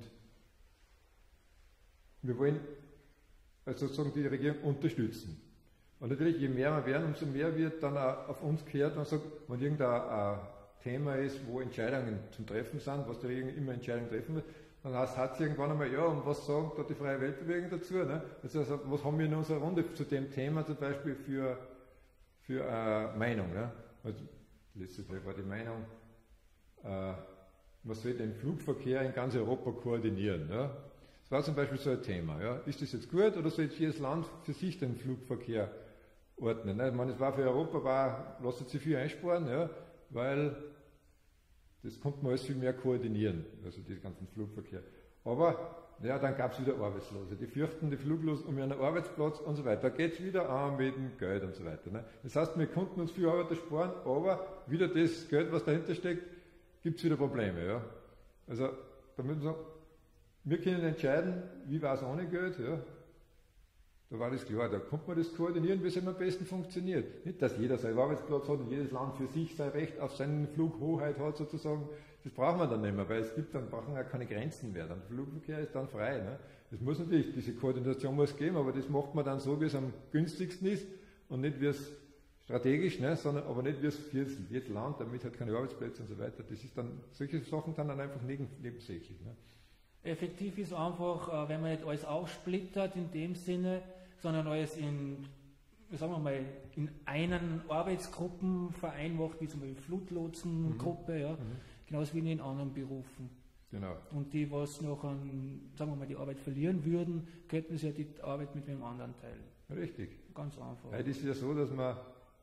wir wollen also sozusagen die Regierung unterstützen. Und natürlich, je mehr wir werden, umso mehr wird dann auch auf uns gehört, und sagt, wenn irgendein Thema ist, wo Entscheidungen zum Treffen sind, was die Regierung immer Entscheidungen treffen will, dann hat es irgendwann einmal, ja, und was sagt da die Freie Weltbewegung dazu? Ne? Also, was haben wir in unserer Runde zu dem Thema zum Beispiel für Meinung? Ne? Also, letztes Mal war die Meinung, man soll den Flugverkehr in ganz Europa koordinieren. Ja? Das war zum Beispiel so ein Thema. Ja? Ist das jetzt gut, oder soll jetzt jedes Land für sich den Flugverkehr ordnen? Ne? Ich meine, es war für Europa, lasst sich viel einsparen, ja? Weil das konnte man alles viel mehr koordinieren, also diesen ganzen Flugverkehr. Aber, ja, dann gab es wieder Arbeitslose. Die fürchten die Fluglosen um ihren Arbeitsplatz und so weiter. Da geht es wieder an mit dem Geld und so weiter. Ne? Das heißt, wir konnten uns viel Arbeit ersparen, aber wieder das Geld, was dahinter steckt, gibt es wieder Probleme. Ja? Also, da müssen wir sagen, wir können entscheiden, wie war es ohne Geld. Ja? Da war das klar, da konnte man das koordinieren, wie es am besten funktioniert. Nicht, dass jeder seinen Arbeitsplatz hat und jedes Land für sich sein Recht auf seine Flughoheit hat sozusagen. Das braucht man dann nicht mehr, weil es gibt dann, brauchen ja keine Grenzen mehr. Der Flugverkehr ist dann frei. Ne? Das muss natürlich, diese Koordination muss geben, aber das macht man dann so, wie es am günstigsten ist und nicht wie es strategisch, ne? Sondern aber nicht wie es für jedes Land, damit hat keine Arbeitsplätze und so weiter. Das ist dann, solche Sachen dann einfach nebensächlich. Ne? Effektiv ist einfach, wenn man nicht alles aufsplittert in dem Sinne, sondern alles in, sagen wir mal, in einen Arbeitsgruppenverein macht, wie zum Beispiel Flutlotsengruppe, ja, genauso wie in anderen Berufen. Genau. Und die, was noch an, sagen wir mal, die Arbeit verlieren würden, könnten sie ja die Arbeit mit einem anderen teilen. Richtig. Ganz einfach. Heute ist es ja so, dass man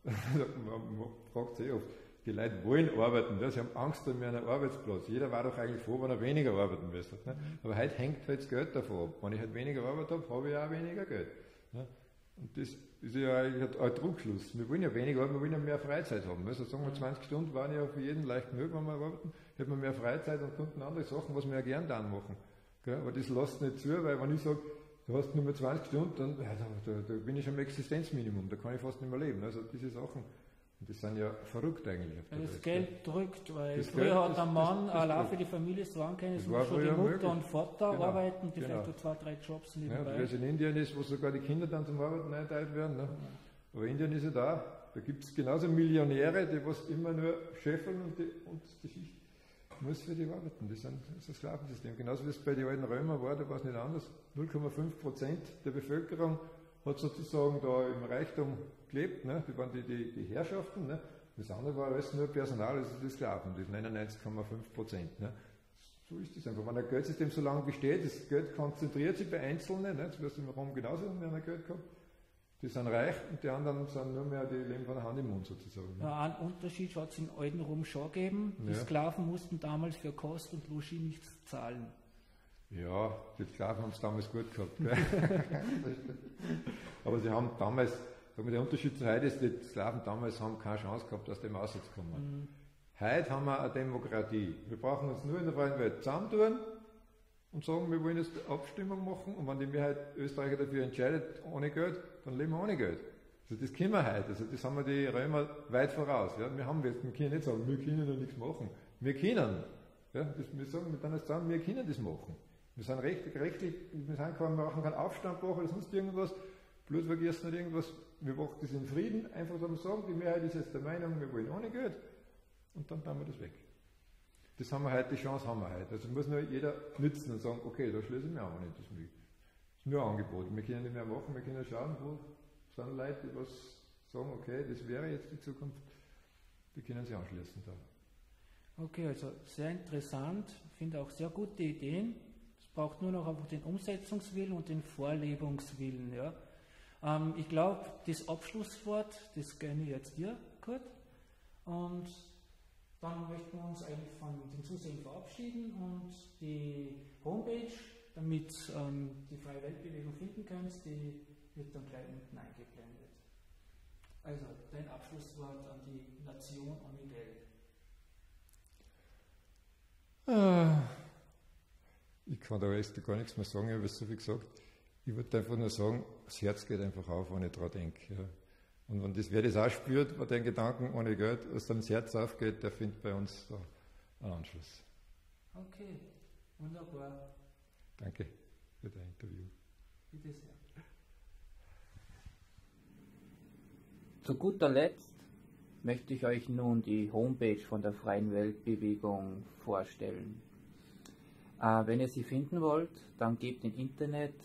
fragt sich oft, die Leute wollen arbeiten, ja? Sie haben Angst um ihren Arbeitsplatz. Jeder war doch eigentlich froh, wenn er weniger arbeiten müsste. Ne? Aber heute hängt halt das Geld davon ab. Wenn ich halt weniger Arbeit habe, habe ich auch weniger Geld. Ne? Und das ist ja eigentlich ein Trugschluss. Wir wollen ja weniger arbeiten, wir wollen ja mehr Freizeit haben. Also sagen wir, 20 Stunden waren ja für jeden leicht möglich, wenn wir arbeiten. Hätten wir mehr Freizeit und konnten andere Sachen, was wir ja gern dann machen. Gell? Aber das lässt nicht zu, weil wenn ich sage, du hast nur mehr 20 Stunden, dann da bin ich am Existenzminimum, da kann ich fast nicht mehr leben. Also diese Sachen, das sind ja verrückt eigentlich. Auf das Geld drückt, weil früher hat ein Mann allein für die Familie sorgen können, es muss schon die Mutter möglich. Und Vater arbeiten, die vielleicht so 2, 3 Jobs nebenbei. Ja, weil es in Indien ist, wo sogar die Kinder dann zum Arbeiten eingeteilt werden. Ne? Aber Indien ist ja da gibt es genauso Millionäre, die was immer nur scheffeln und die Schicht muss für die arbeiten. Das ist das Sklavensystem. Genauso wie es bei den alten Römern war, da war es nicht anders. 0,5% der Bevölkerung hat sozusagen da im Reichtum gelebt, ne? Die waren die Herrschaften, ne? Das andere war alles nur Personal, also die Sklaven, das 99,5%. Ne? So ist es einfach. Wenn ein Geldsystem so lange besteht, das Geld konzentriert sich bei Einzelnen, ne? Das wirst du im Rom genauso, wenn er Geld gehabt. die sind reich und die anderen sind nur mehr, die leben von der Hand im Mund sozusagen. Ja, einen Unterschied hat es in alten Rom schon gegeben. Die Sklaven mussten damals für Kost und Logis nichts zahlen. Ja, die Sklaven haben es damals gut gehabt. Aber sie haben damals, der Unterschied zu heute ist, die Sklaven damals haben keine Chance gehabt, aus dem rauszukommen. Heute haben wir eine Demokratie. Wir brauchen uns nur in der freien Welt zusammentun und sagen, wir wollen jetzt Abstimmung machen, und wenn die Mehrheit Österreicher dafür entscheidet, ohne Geld, dann leben wir ohne Geld. Also das können wir heute. Also das haben wir die Römer weit voraus. Ja. Wir können nicht sagen, wir können ja nichts machen. Wir können. Ja, wir sagen miteinander zusammen, wir können das machen. Wir sind rechtlich, wir machen keinen Aufstand machen oder sonst irgendwas, Blutvergießen oder irgendwas. Wir machen das in Frieden, einfach sagen, die Mehrheit ist jetzt der Meinung, wir wollen ohne Geld, und dann tun wir das weg. Das haben wir heute, die Chance haben wir heute. Also muss nur jeder nützen und sagen, okay, da schließe ich mich auch nicht. Das ist nur ein Angebot. Wir können nicht mehr machen, wir können schauen, wo sind Leute, die was sagen, okay, das wäre jetzt die Zukunft, die können sich anschließen da. Okay, also sehr interessant, finde auch sehr gute Ideen. Es braucht nur noch einfach den Umsetzungswillen und den Vorlebungswillen. Ja. Ich glaube, das Abschlusswort, das gönne ich jetzt dir, Kurt. Und dann möchten wir uns eigentlich von den Zusehern verabschieden und die Homepage, damit die Freie Weltbewegung finden könnt, die wird dann gleich unten eingeblendet. Also dein Abschlusswort an die Nation und die Welt. Ich kann da jetzt gar nichts mehr sagen, ich habe es so viel gesagt. Ich würde einfach nur sagen, das Herz geht einfach auf, wenn ich daran denke. Ja. Und wenn wer das auch spürt, bei den Gedanken ohne Geld, was dann das Herz aufgeht, der findet bei uns da einen Anschluss. Okay, wunderbar. Danke für das Interview. Bitte sehr. Zu guter Letzt möchte ich euch nun die Homepage von der Freien Weltbewegung vorstellen. Wenn ihr sie finden wollt, dann gebt im Internet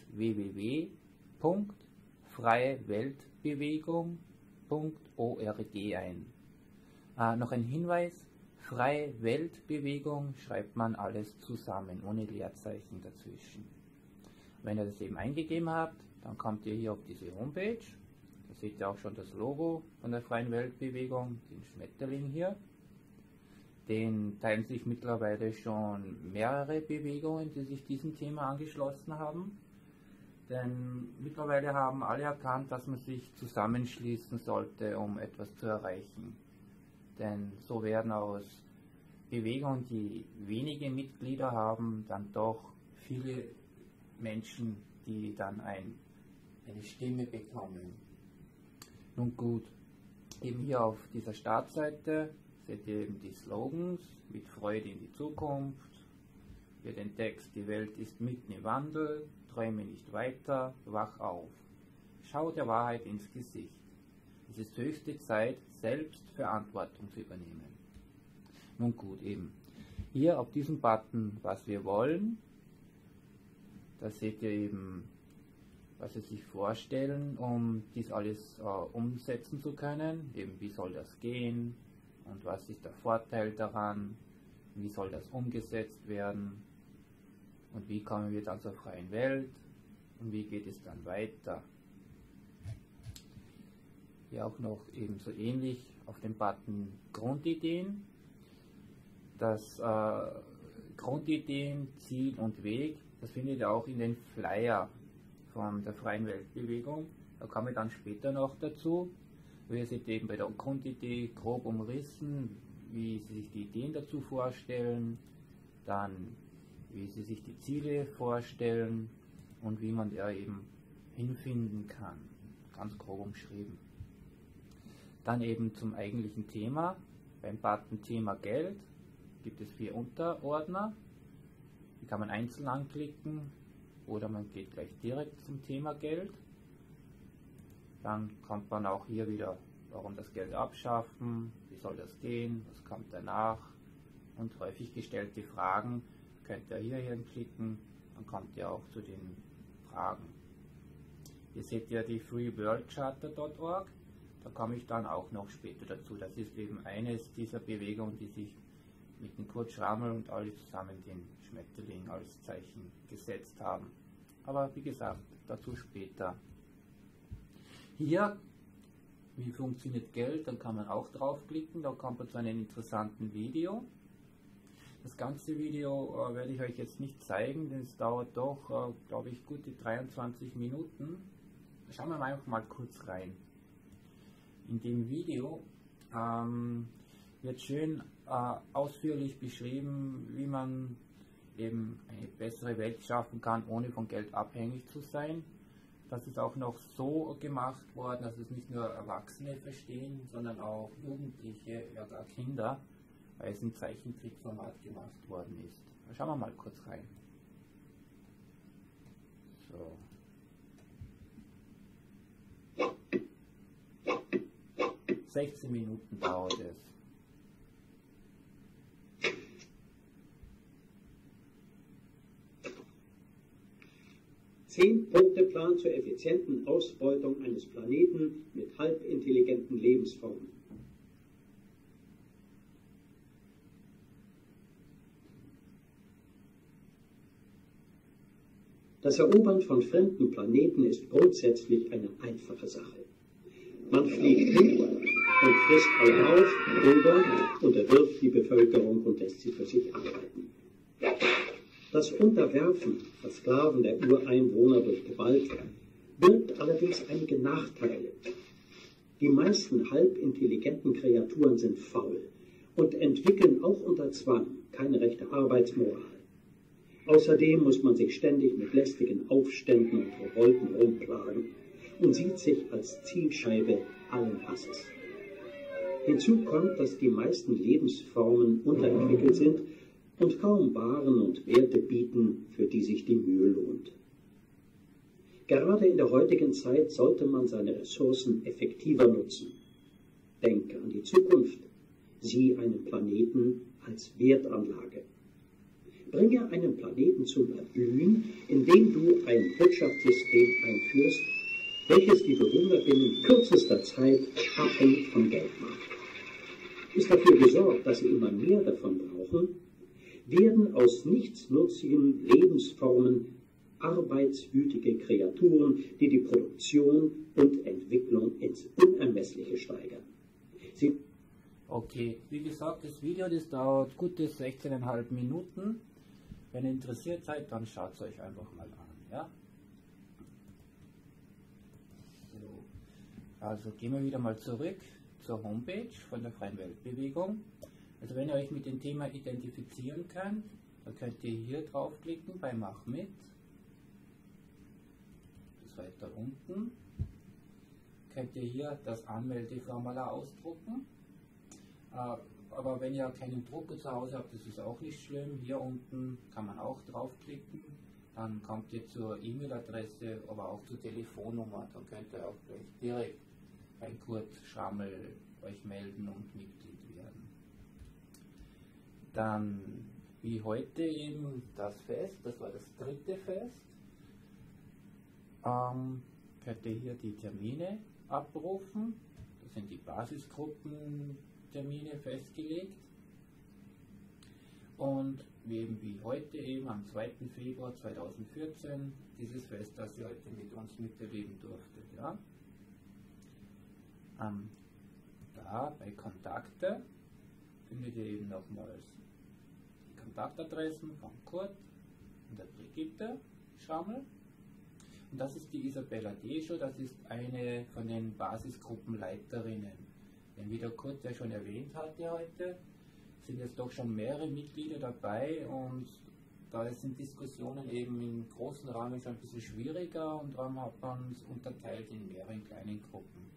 www.freieweltbewegung.org ein. Noch ein Hinweis, Freie Weltbewegung schreibt man alles zusammen, ohne Leerzeichen dazwischen. Wenn ihr das eben eingegeben habt, dann kommt ihr hier auf diese Homepage. Da seht ihr auch schon das Logo von der Freien Weltbewegung, den Schmetterling hier. Den teilen sich mittlerweile schon mehrere Bewegungen, die sich diesem Thema angeschlossen haben. Denn mittlerweile haben alle erkannt, dass man sich zusammenschließen sollte, um etwas zu erreichen. Denn so werden aus Bewegungen, die wenige Mitglieder haben, dann doch viele Menschen, die dann eine Stimme bekommen. Nun gut, eben hier auf dieser Startseite seht ihr eben die Slogans, mit Freude in die Zukunft, hier den Text, die Welt ist mitten im Wandel, träume nicht weiter, wach auf, schau der Wahrheit ins Gesicht. Es ist höchste Zeit, selbst Verantwortung zu übernehmen. Nun gut, eben, hier auf diesem Button, was wir wollen, da seht ihr eben, was sie sich vorstellen, um dies alles umsetzen zu können, eben wie soll das gehen, und was ist der Vorteil daran, wie soll das umgesetzt werden und wie kommen wir dann zur freien Welt und wie geht es dann weiter. Hier auch noch ebenso ähnlich auf dem Button Grundideen. Das Grundideen, Ziel und Weg, das findet ihr auch in den Flyer von der Freien Weltbewegung. Da komme ich dann später noch dazu. Wir sind eben bei der Grundidee grob umrissen, wie Sie sich die Ideen dazu vorstellen, dann wie Sie sich die Ziele vorstellen und wie man da eben hinfinden kann, ganz grob umschrieben. Dann eben zum eigentlichen Thema. Beim Button Thema Geld gibt es 4 Unterordner, die kann man einzeln anklicken oder man geht gleich direkt zum Thema Geld. Dann kommt man auch hier wieder, warum das Geld abschaffen, wie soll das gehen, was kommt danach und häufig gestellte Fragen könnt ihr hier hinklicken, dann kommt ihr auch zu den Fragen. Hier seht ihr die freeworldcharter.org, da komme ich dann auch noch später dazu. Das ist eben eines dieser Bewegungen, die sich mit dem Kurt Schrammel und alle zusammen den Schmetterling als Zeichen gesetzt haben. Aber wie gesagt, dazu später. Hier, wie funktioniert Geld, dann kann man auch draufklicken, da kommt man zu einem interessanten Video. Das ganze Video werde ich euch jetzt nicht zeigen, denn es dauert doch, glaube ich, gute 23 Minuten. Schauen wir einfach mal kurz rein. In dem Video wird schön ausführlich beschrieben, wie man eben eine bessere Welt schaffen kann, ohne von Geld abhängig zu sein. Das ist auch noch so gemacht worden, dass es nicht nur Erwachsene verstehen, sondern auch Jugendliche, ja gar Kinder, weil es im Zeichentrickformat gemacht worden ist. Schauen wir mal kurz rein. So. ...16 Minuten dauert es. Zehn-Punkte-Plan zur effizienten Ausbeutung eines Planeten mit halbintelligenten Lebensformen. Das Erobern von fremden Planeten ist grundsätzlich eine einfache Sache. Man fliegt hin und frisst alle auf, oder unterwirft die Bevölkerung und lässt sie für sich arbeiten. Das Unterwerfen, Versklaven der Ureinwohner durch Gewalt, birgt allerdings einige Nachteile. Die meisten halbintelligenten Kreaturen sind faul und entwickeln auch unter Zwang keine rechte Arbeitsmoral. Außerdem muss man sich ständig mit lästigen Aufständen und Revolten rumplagen und sieht sich als Zielscheibe allen Hasses. Hinzu kommt, dass die meisten Lebensformen unterentwickelt sind und kaum Waren und Werte bieten, für die sich die Mühe lohnt. Gerade in der heutigen Zeit sollte man seine Ressourcen effektiver nutzen. Denke an die Zukunft. Sieh einen Planeten als Wertanlage. Bringe einen Planeten zum Erblühen, indem du ein Wirtschaftssystem einführst, welches die Bewohner binnen kürzester Zeit abhängig von Geld macht. Ist dafür gesorgt, dass sie immer mehr davon brauchen, werden aus nichtsnutzigen Lebensformen arbeitswütige Kreaturen, die die Produktion und Entwicklung ins Unermessliche steigern. Okay, wie gesagt, das Video, das dauert gute 16,5 Minuten. Wenn ihr interessiert seid, dann schaut es euch einfach mal an. Ja? So. Also gehen wir wieder mal zurück zur Homepage von der Freien Weltbewegung. Also wenn ihr euch mit dem Thema identifizieren könnt, dann könnt ihr hier draufklicken bei Mach mit. Das weiter unten. Könnt ihr hier das Anmeldeformular ausdrucken. Aber wenn ihr keinen Drucker zu Hause habt, das ist auch nicht schlimm. Hier unten kann man auch draufklicken. Dann kommt ihr zur E-Mail-Adresse, aber auch zur Telefonnummer. Dann könnt ihr auch gleich direkt bei Kurt Schrammel euch melden und Mitglied werden. Dann wie heute eben das Fest, das war das 3. Fest. Könnt ihr hier die Termine abrufen. Das sind die Basisgruppentermine festgelegt. Und wie heute eben am 2. Februar 2014 dieses Fest, das ihr heute mit uns miterleben durftet. Ja? Da bei Kontakte findet ihr eben nochmals die Kontaktadressen von Kurt und der Brigitte Schrammel. Und das ist die Isabella Descho, das ist eine von den Basisgruppenleiterinnen. Denn wie der Kurt ja schon erwähnt hatte heute, sind jetzt doch schon mehrere Mitglieder dabei und da sind Diskussionen eben im großen Rahmen schon ein bisschen schwieriger und darum hat man es unterteilt in mehreren kleinen Gruppen.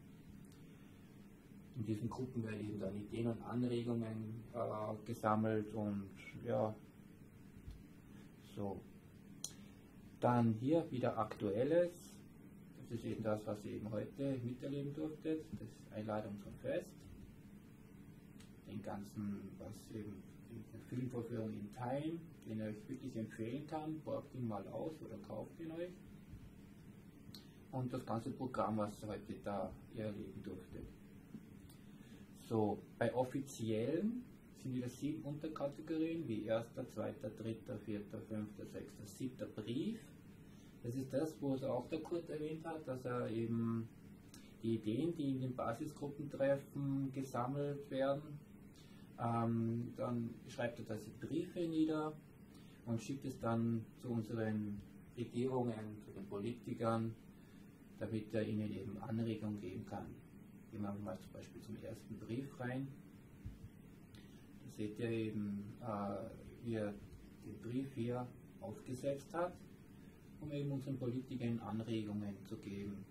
In diesen Gruppen werden eben dann Ideen und Anregungen gesammelt und ja, so. Dann hier wieder Aktuelles, das ist eben das, was ihr eben heute miterleben durftet, das ist Einladung zum Fest. Den ganzen, was eben die Filmvorführung in Time, den ich euch wirklich empfehlen kann, borgt ihn mal aus oder kauft ihn euch. Und das ganze Programm, was ihr heute da erleben durftet. So, bei offiziellen sind wieder 7 Unterkategorien, wie 1., 2., 3., 4., 5., 6., 7. Brief. Das ist das, wo es auch der Kurt erwähnt hat, dass er eben die Ideen, die in den Basisgruppentreffen gesammelt werden. Dann schreibt er das in Briefe nieder und schickt es dann zu unseren Regierungen, zu den Politikern, damit er ihnen eben Anregungen geben kann. Gehen wir mal zum Beispiel zum ersten Brief rein. Da seht ihr eben, wie er den Brief hier aufgesetzt hat, um eben unseren Politikern Anregungen zu geben.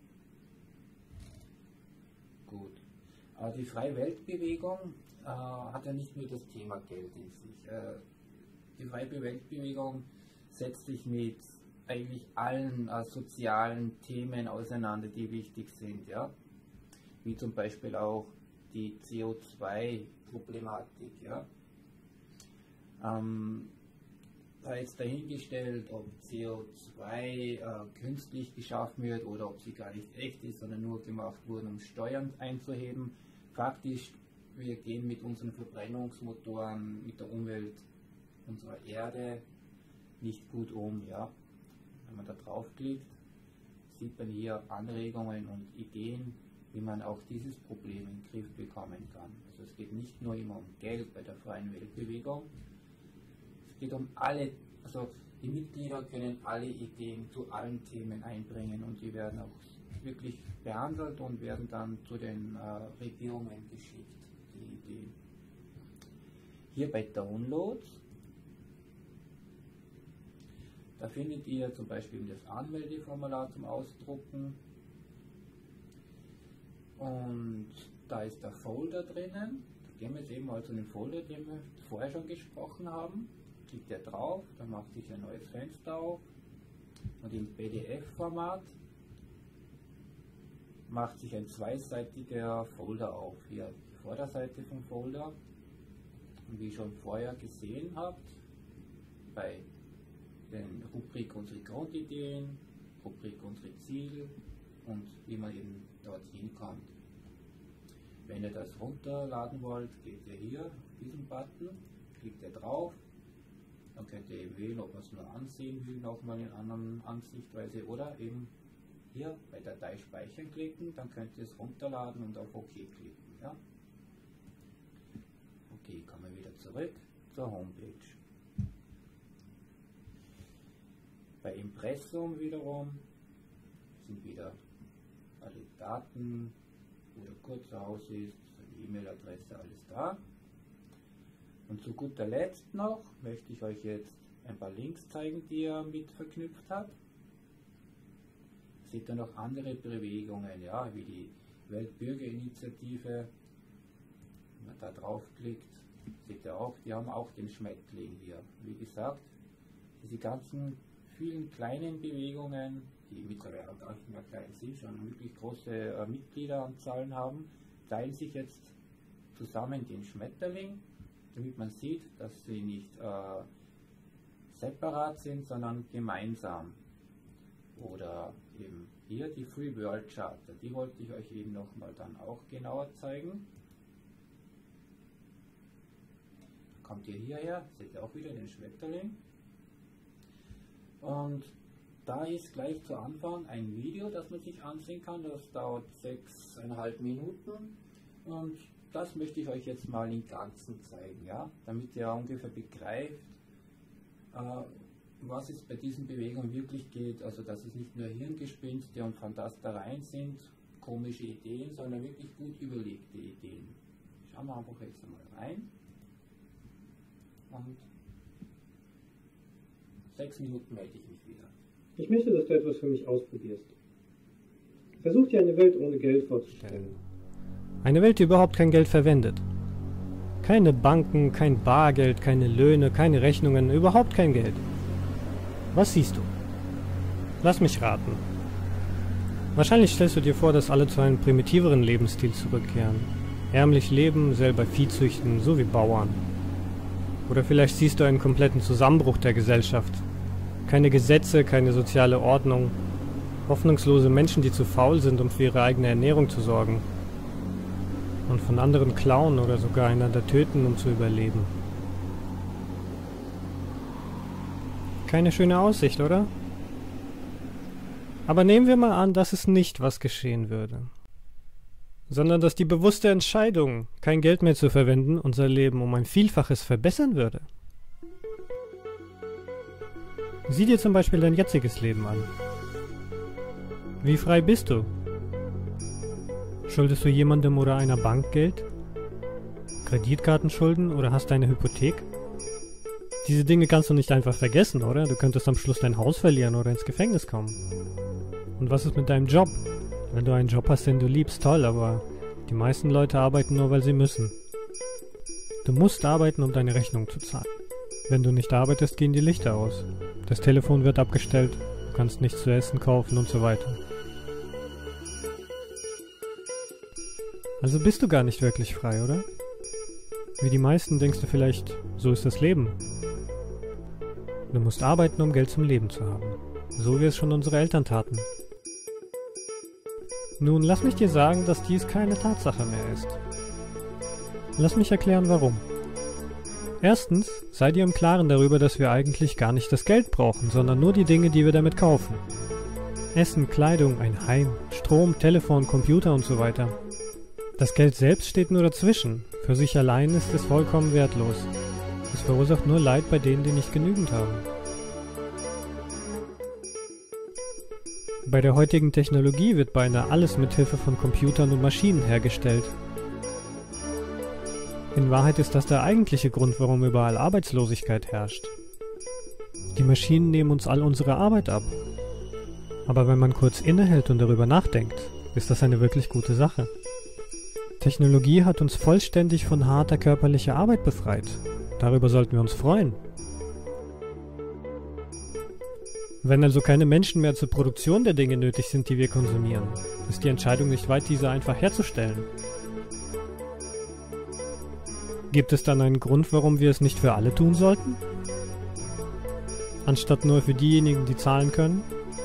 Gut. Die Freie Weltbewegung hat ja nicht nur das Thema Geld in sich. Die Freie Weltbewegung setzt sich mit eigentlich allen sozialen Themen auseinander, die wichtig sind, ja? Wie zum Beispiel auch die CO2-Problematik. Ja? Da ist dahingestellt, ob CO2 künstlich geschaffen wird oder ob sie gar nicht echt ist, sondern nur gemacht wurde, um Steuern einzuheben. Faktisch, wir gehen mit unseren Verbrennungsmotoren, mit der Umwelt unserer Erde nicht gut um. Ja? Wenn man da draufklickt, sieht man hier Anregungen und Ideen, wie man auch dieses Problem in den Griff bekommen kann. Also es geht nicht nur immer um Geld bei der Freien Weltbewegung, es geht um alle, also die Mitglieder können alle Ideen zu allen Themen einbringen und die werden auch wirklich behandelt und werden dann zu den Regierungen geschickt, die Ideen. Hier bei Downloads, da findet ihr zum Beispiel das Anmeldeformular zum Ausdrucken. Und da ist der Folder drinnen. Da gehen wir jetzt eben mal zu dem Folder, den wir vorher schon gesprochen haben. Klickt ihr drauf, dann macht sich ein neues Fenster auf. Und im PDF-Format macht sich ein zweiseitiger Folder auf. Hier die Vorderseite vom Folder. Und wie ihr schon vorher gesehen habt, bei den Rubrik unsere Grundideen, Rubrik unsere Ziele und wie man eben dorthin kommt. Wenn ihr das runterladen wollt, geht ihr hier auf diesen Button, klickt ihr drauf, dann könnt ihr eben wählen, ob man es nur ansehen will, nochmal in anderen Ansichtweise oder eben hier bei Datei speichern klicken, dann könnt ihr es runterladen und auf OK klicken. Ja? Okay, kommen wir wieder zurück zur Homepage. Bei Impressum wiederum sind wieder alle Daten, wo der Kurzhaus ist, die E-Mail-Adresse, alles da. Und zu guter Letzt noch möchte ich euch jetzt ein paar Links zeigen, die er mit verknüpft hat. Seht ihr noch andere Bewegungen, ja, wie die Weltbürgerinitiative. Wenn man da draufklickt, seht ihr auch, die haben auch den Schmetterling hier. Wie gesagt, diese ganzen vielen kleinen Bewegungen, die mittlerweile auch gar nicht mehr klein sind, schon wirklich große Mitgliederanzahlen haben, teilen sich jetzt zusammen den Schmetterling, damit man sieht, dass sie nicht separat sind, sondern gemeinsam. Oder eben hier die Free World Charter, die wollte ich euch eben nochmal dann auch genauer zeigen. Kommt ihr hierher, seht ihr auch wieder den Schmetterling. Und da ist gleich zu Anfang ein Video, das man sich ansehen kann, das dauert 6,5 Minuten und das möchte ich euch jetzt mal im Ganzen zeigen, ja? Damit ihr ungefähr begreift, was es bei diesen Bewegungen wirklich geht, also dass es nicht nur Hirngespinste und Fantastereien sind, komische Ideen, sondern wirklich gut überlegte Ideen. Schauen wir einfach jetzt mal rein und 6 Minuten melde ich mich wieder. Ich möchte, dass du etwas für mich ausprobierst. Versuch dir eine Welt ohne Geld vorzustellen. Eine Welt, die überhaupt kein Geld verwendet. Keine Banken, kein Bargeld, keine Löhne, keine Rechnungen, überhaupt kein Geld. Was siehst du? Lass mich raten. Wahrscheinlich stellst du dir vor, dass alle zu einem primitiveren Lebensstil zurückkehren. Ärmlich leben, selber Vieh züchten, so wie Bauern. Oder vielleicht siehst du einen kompletten Zusammenbruch der Gesellschaft. Keine Gesetze, keine soziale Ordnung. Hoffnungslose Menschen, die zu faul sind, um für ihre eigene Ernährung zu sorgen. Und von anderen klauen oder sogar einander töten, um zu überleben. Keine schöne Aussicht, oder? Aber nehmen wir mal an, das ist nicht, was geschehen würde. sondern dass die bewusste Entscheidung, kein Geld mehr zu verwenden, unser Leben um ein Vielfaches verbessern würde. Sieh dir zum Beispiel dein jetziges Leben an. Wie frei bist du? Schuldest du jemandem oder einer Bank Geld? Kreditkartenschulden oder hast du eine Hypothek? Diese Dinge kannst du nicht einfach vergessen, oder? Du könntest am Schluss dein Haus verlieren oder ins Gefängnis kommen. Und was ist mit deinem Job? Wenn du einen Job hast, den du liebst, toll, aber die meisten Leute arbeiten nur, weil sie müssen. Du musst arbeiten, um deine Rechnung zu zahlen. Wenn du nicht arbeitest, gehen die Lichter aus. Das Telefon wird abgestellt, du kannst nichts zu essen kaufen und so weiter. Also bist du gar nicht wirklich frei, oder? Wie die meisten denkst du vielleicht, so ist das Leben. Du musst arbeiten, um Geld zum Leben zu haben. So wie es schon unsere Eltern taten. Nun, lass mich dir sagen, dass dies keine Tatsache mehr ist. Lass mich erklären, warum. Erstens, sei dir im Klaren darüber, dass wir eigentlich gar nicht das Geld brauchen, sondern nur die Dinge, die wir damit kaufen. Essen, Kleidung, ein Heim, Strom, Telefon, Computer und so weiter. Das Geld selbst steht nur dazwischen. Für sich allein ist es vollkommen wertlos. Es verursacht nur Leid bei denen, die nicht genügend haben. Bei der heutigen Technologie wird beinahe alles mit Hilfe von Computern und Maschinen hergestellt. In Wahrheit ist das der eigentliche Grund, warum überall Arbeitslosigkeit herrscht. Die Maschinen nehmen uns all unsere Arbeit ab. Aber wenn man kurz innehält und darüber nachdenkt, ist das eine wirklich gute Sache. Technologie hat uns vollständig von harter körperlicher Arbeit befreit. Darüber sollten wir uns freuen. Wenn also keine Menschen mehr zur Produktion der Dinge nötig sind, die wir konsumieren, ist die Entscheidung nicht weit, diese einfach herzustellen. Gibt es dann einen Grund, warum wir es nicht für alle tun sollten? Anstatt nur für diejenigen, die zahlen können?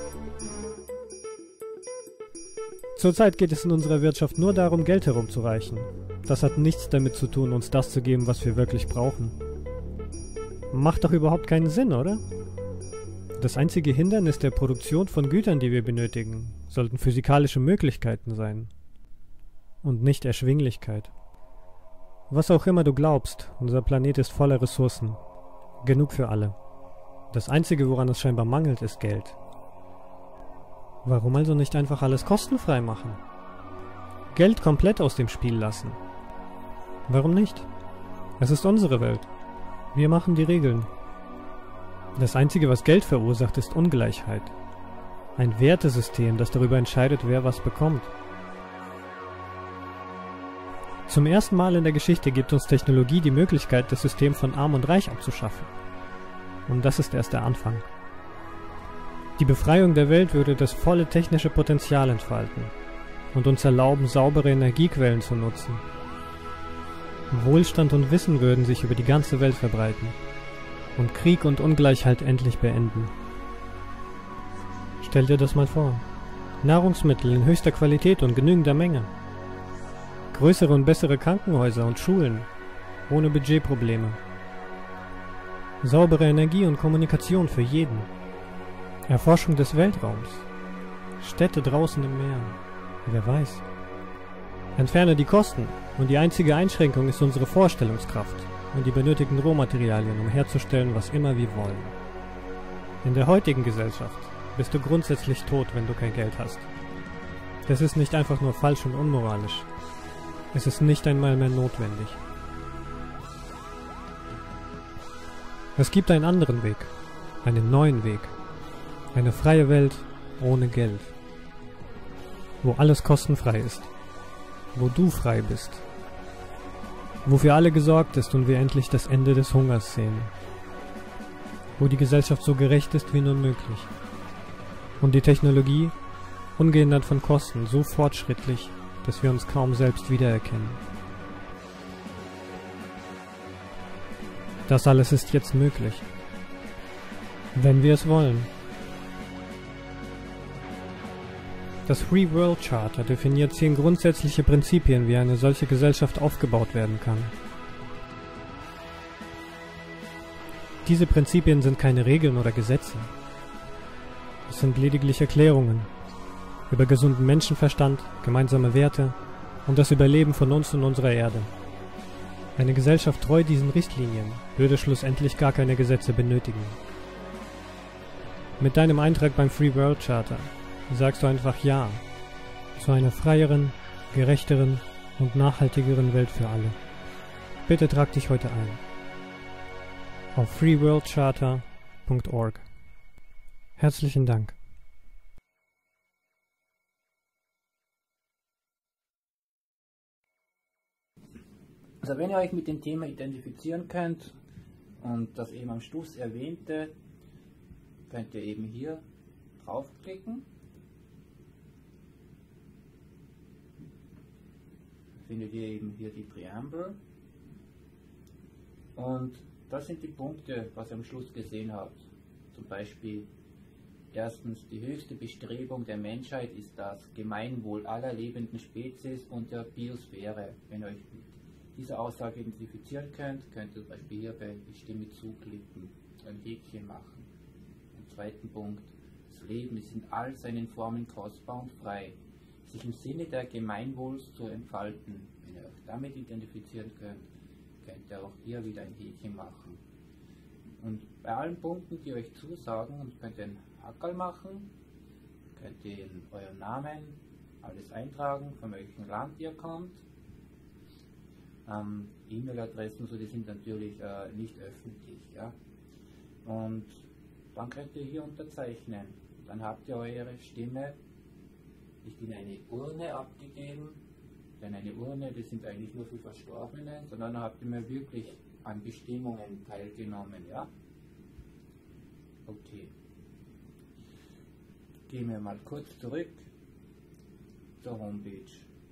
Zurzeit geht es in unserer Wirtschaft nur darum, Geld herumzureichen. Das hat nichts damit zu tun, uns das zu geben, was wir wirklich brauchen. Macht doch überhaupt keinen Sinn, oder? Das einzige Hindernis der Produktion von Gütern, die wir benötigen, sollten physikalische Möglichkeiten sein. Und nicht Erschwinglichkeit. Was auch immer du glaubst, unser Planet ist voller Ressourcen. Genug für alle. Das Einzige, woran es scheinbar mangelt, ist Geld. Warum also nicht einfach alles kostenfrei machen? Geld komplett aus dem Spiel lassen? Warum nicht? Es ist unsere Welt. Wir machen die Regeln. Das Einzige, was Geld verursacht, ist Ungleichheit. Ein Wertesystem, das darüber entscheidet, wer was bekommt. Zum ersten Mal in der Geschichte gibt uns Technologie die Möglichkeit, das System von Arm und Reich abzuschaffen. Und das ist erst der Anfang. Die Befreiung der Welt würde das volle technische Potenzial entfalten und uns erlauben, saubere Energiequellen zu nutzen. Wohlstand und Wissen würden sich über die ganze Welt verbreiten und Krieg und Ungleichheit endlich beenden. Stell dir das mal vor. Nahrungsmittel in höchster Qualität und genügender Menge. Größere und bessere Krankenhäuser und Schulen, ohne Budgetprobleme. Saubere Energie und Kommunikation für jeden. Erforschung des Weltraums. Städte draußen im Meer. Wer weiß. Entferne die Kosten und die einzige Einschränkung ist unsere Vorstellungskraft und die benötigten Rohmaterialien, um herzustellen, was immer wir wollen. In der heutigen Gesellschaft bist du grundsätzlich tot, wenn du kein Geld hast. Das ist nicht einfach nur falsch und unmoralisch. Es ist nicht einmal mehr notwendig. Es gibt einen anderen Weg, einen neuen Weg. Eine freie Welt ohne Geld. Wo alles kostenfrei ist. Wo du frei bist. Wo für alle gesorgt ist und wir endlich das Ende des Hungers sehen. Wo die Gesellschaft so gerecht ist wie nur möglich. Und die Technologie, ungehindert von Kosten, so fortschrittlich, dass wir uns kaum selbst wiedererkennen. Das alles ist jetzt möglich. Wenn wir es wollen. Das Free World Charter definiert 10 grundsätzliche Prinzipien, wie eine solche Gesellschaft aufgebaut werden kann. Diese Prinzipien sind keine Regeln oder Gesetze. Es sind lediglich Erklärungen über gesunden Menschenverstand, gemeinsame Werte, und das Überleben von uns und unserer Erde. Eine Gesellschaft treu diesen Richtlinien würde schlussendlich gar keine Gesetze benötigen. Mit deinem Eintrag beim Free World Charter sagst du einfach Ja zu einer freieren, gerechteren und nachhaltigeren Welt für alle. Bitte trag dich heute ein auf freeworldcharter.org. Herzlichen Dank. Also wenn ihr euch mit dem Thema identifizieren könnt und das eben am Schluss erwähnte, könnt ihr eben hier draufklicken. Findet ihr eben hier die Präambel. Und das sind die Punkte, was ihr am Schluss gesehen habt. Zum Beispiel erstens, die höchste Bestrebung der Menschheit ist das Gemeinwohl aller lebenden Spezies und der Biosphäre. Wenn ihr euch mit dieser Aussage identifizieren könnt, könnt ihr zum Beispiel hier bei Ich stimme zu klicken, ein Häkchen machen. Im zweiten Punkt, das Leben ist in all seinen Formen kostbar und frei, sich im Sinne der Gemeinwohls zu entfalten. Wenn ihr euch damit identifizieren könnt, könnt ihr auch hier wieder ein Häkchen machen. Und bei allen Punkten, die euch zusagen, könnt ihr ein Hackerl machen, könnt ihr in euren Namen alles eintragen, von welchem Land ihr kommt. E-Mail-Adressen, so die sind natürlich nicht öffentlich. Ja? Und dann könnt ihr hier unterzeichnen. Dann habt ihr eure Stimme nicht in eine Urne abgegeben, denn eine Urne, das sind eigentlich nur für Verstorbene, sondern habt ihr mal wirklich an Bestimmungen teilgenommen. Ja? Okay. Gehen wir mal kurz zurück zur Homepage.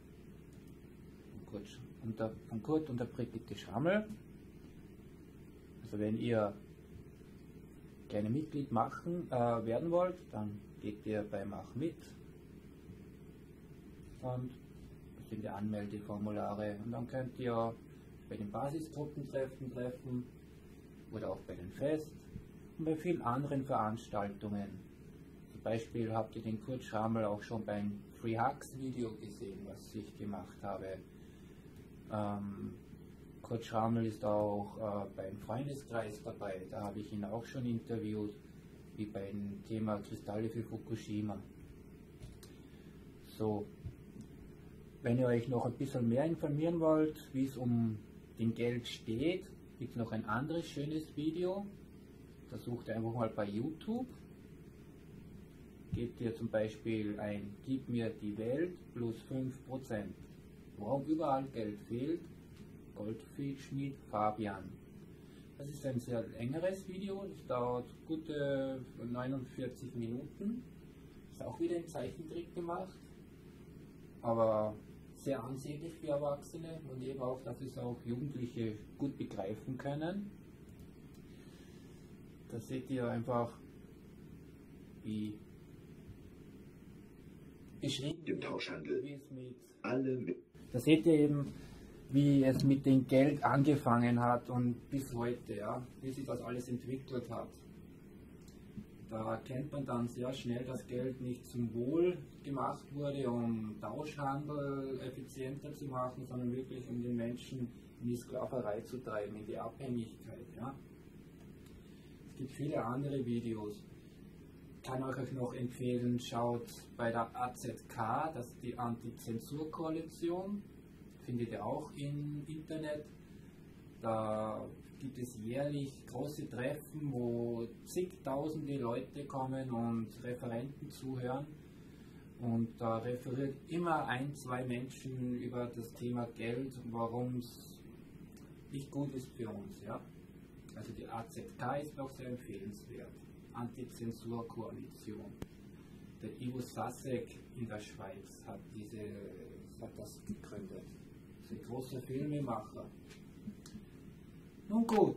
Von Kurt und der Brigitte Schrammel. Also wenn ihr gerne Mitglied werden wollt, dann geht ihr bei Mach mit und das sind die Anmeldeformulare und dann könnt ihr bei den Basisgruppentreffen treffen oder auch bei den Fest und bei vielen anderen Veranstaltungen. Zum Beispiel habt ihr den Kurt Schrammel auch schon beim Free Hugs Video gesehen, was ich gemacht habe. Kurt Schrammel ist auch beim Freundeskreis dabei, da habe ich ihn auch schon interviewt, wie beim Thema Kristalle für Fukushima. So, wenn ihr euch noch ein bisschen mehr informieren wollt, wie es um den Geld steht, gibt es noch ein anderes schönes Video. Da sucht ihr einfach mal bei YouTube. Gebt ihr zum Beispiel ein Gib mir die Welt plus 5%. Warum überall Geld fehlt, Goldschmied Fabian. Das ist ein sehr längeres Video, das dauert gute 49 Minuten. Ist auch wieder in Zeichentrick gemacht, aber sehr ansehnlich für Erwachsene und eben auch, dass es auch Jugendliche gut begreifen können. Da seht ihr einfach, wie beschrieben im Tauschhandel, wie es mit da seht ihr eben, wie es mit dem Geld angefangen hat und bis heute, ja, wie sich das alles entwickelt hat. Da erkennt man dann sehr schnell, dass Geld nicht zum Wohl gemacht wurde, um Tauschhandel effizienter zu machen, sondern wirklich um den Menschen in die Sklaverei zu treiben, in die Abhängigkeit. Ja. Es gibt viele andere Videos. Ich kann euch noch empfehlen, schaut bei der AZK, das ist die Anti-Zensur-Koalition, findet ihr auch im Internet. Da gibt es jährlich große Treffen, wo zigtausende Leute kommen und Referenten zuhören. Und da referiert immer ein, zwei Menschen über das Thema Geld, warum es nicht gut ist für uns. Ja? Also die AZK ist auch sehr empfehlenswert. Anti-Zensur-Koalition. Der Ivo Sasek in der Schweiz hat das gegründet. Das ist ein großer Filmemacher. Nun gut.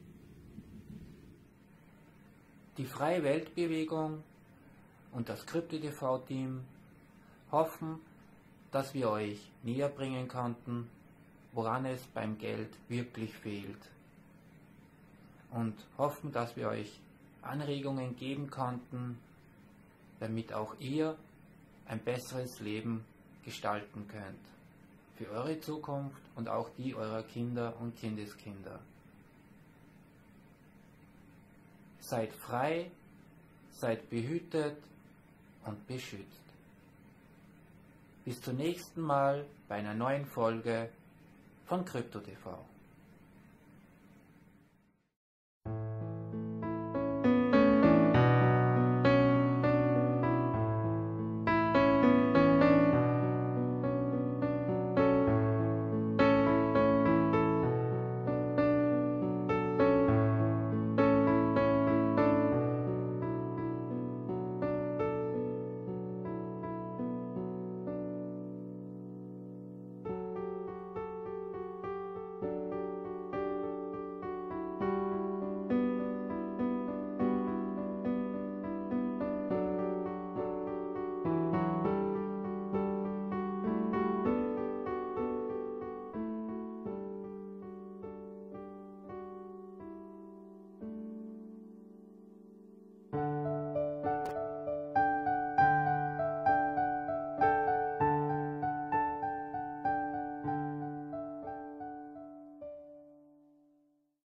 Die Freie Weltbewegung und das Krypto-TV-Team hoffen, dass wir euch näher bringen konnten, woran es beim Geld wirklich fehlt. Und hoffen, dass wir euch Anregungen geben konnten, damit auch ihr ein besseres Leben gestalten könnt. für eure Zukunft und auch die eurer Kinder und Kindeskinder. Seid frei, seid behütet und beschützt. Bis zum nächsten Mal bei einer neuen Folge von Krypto TV.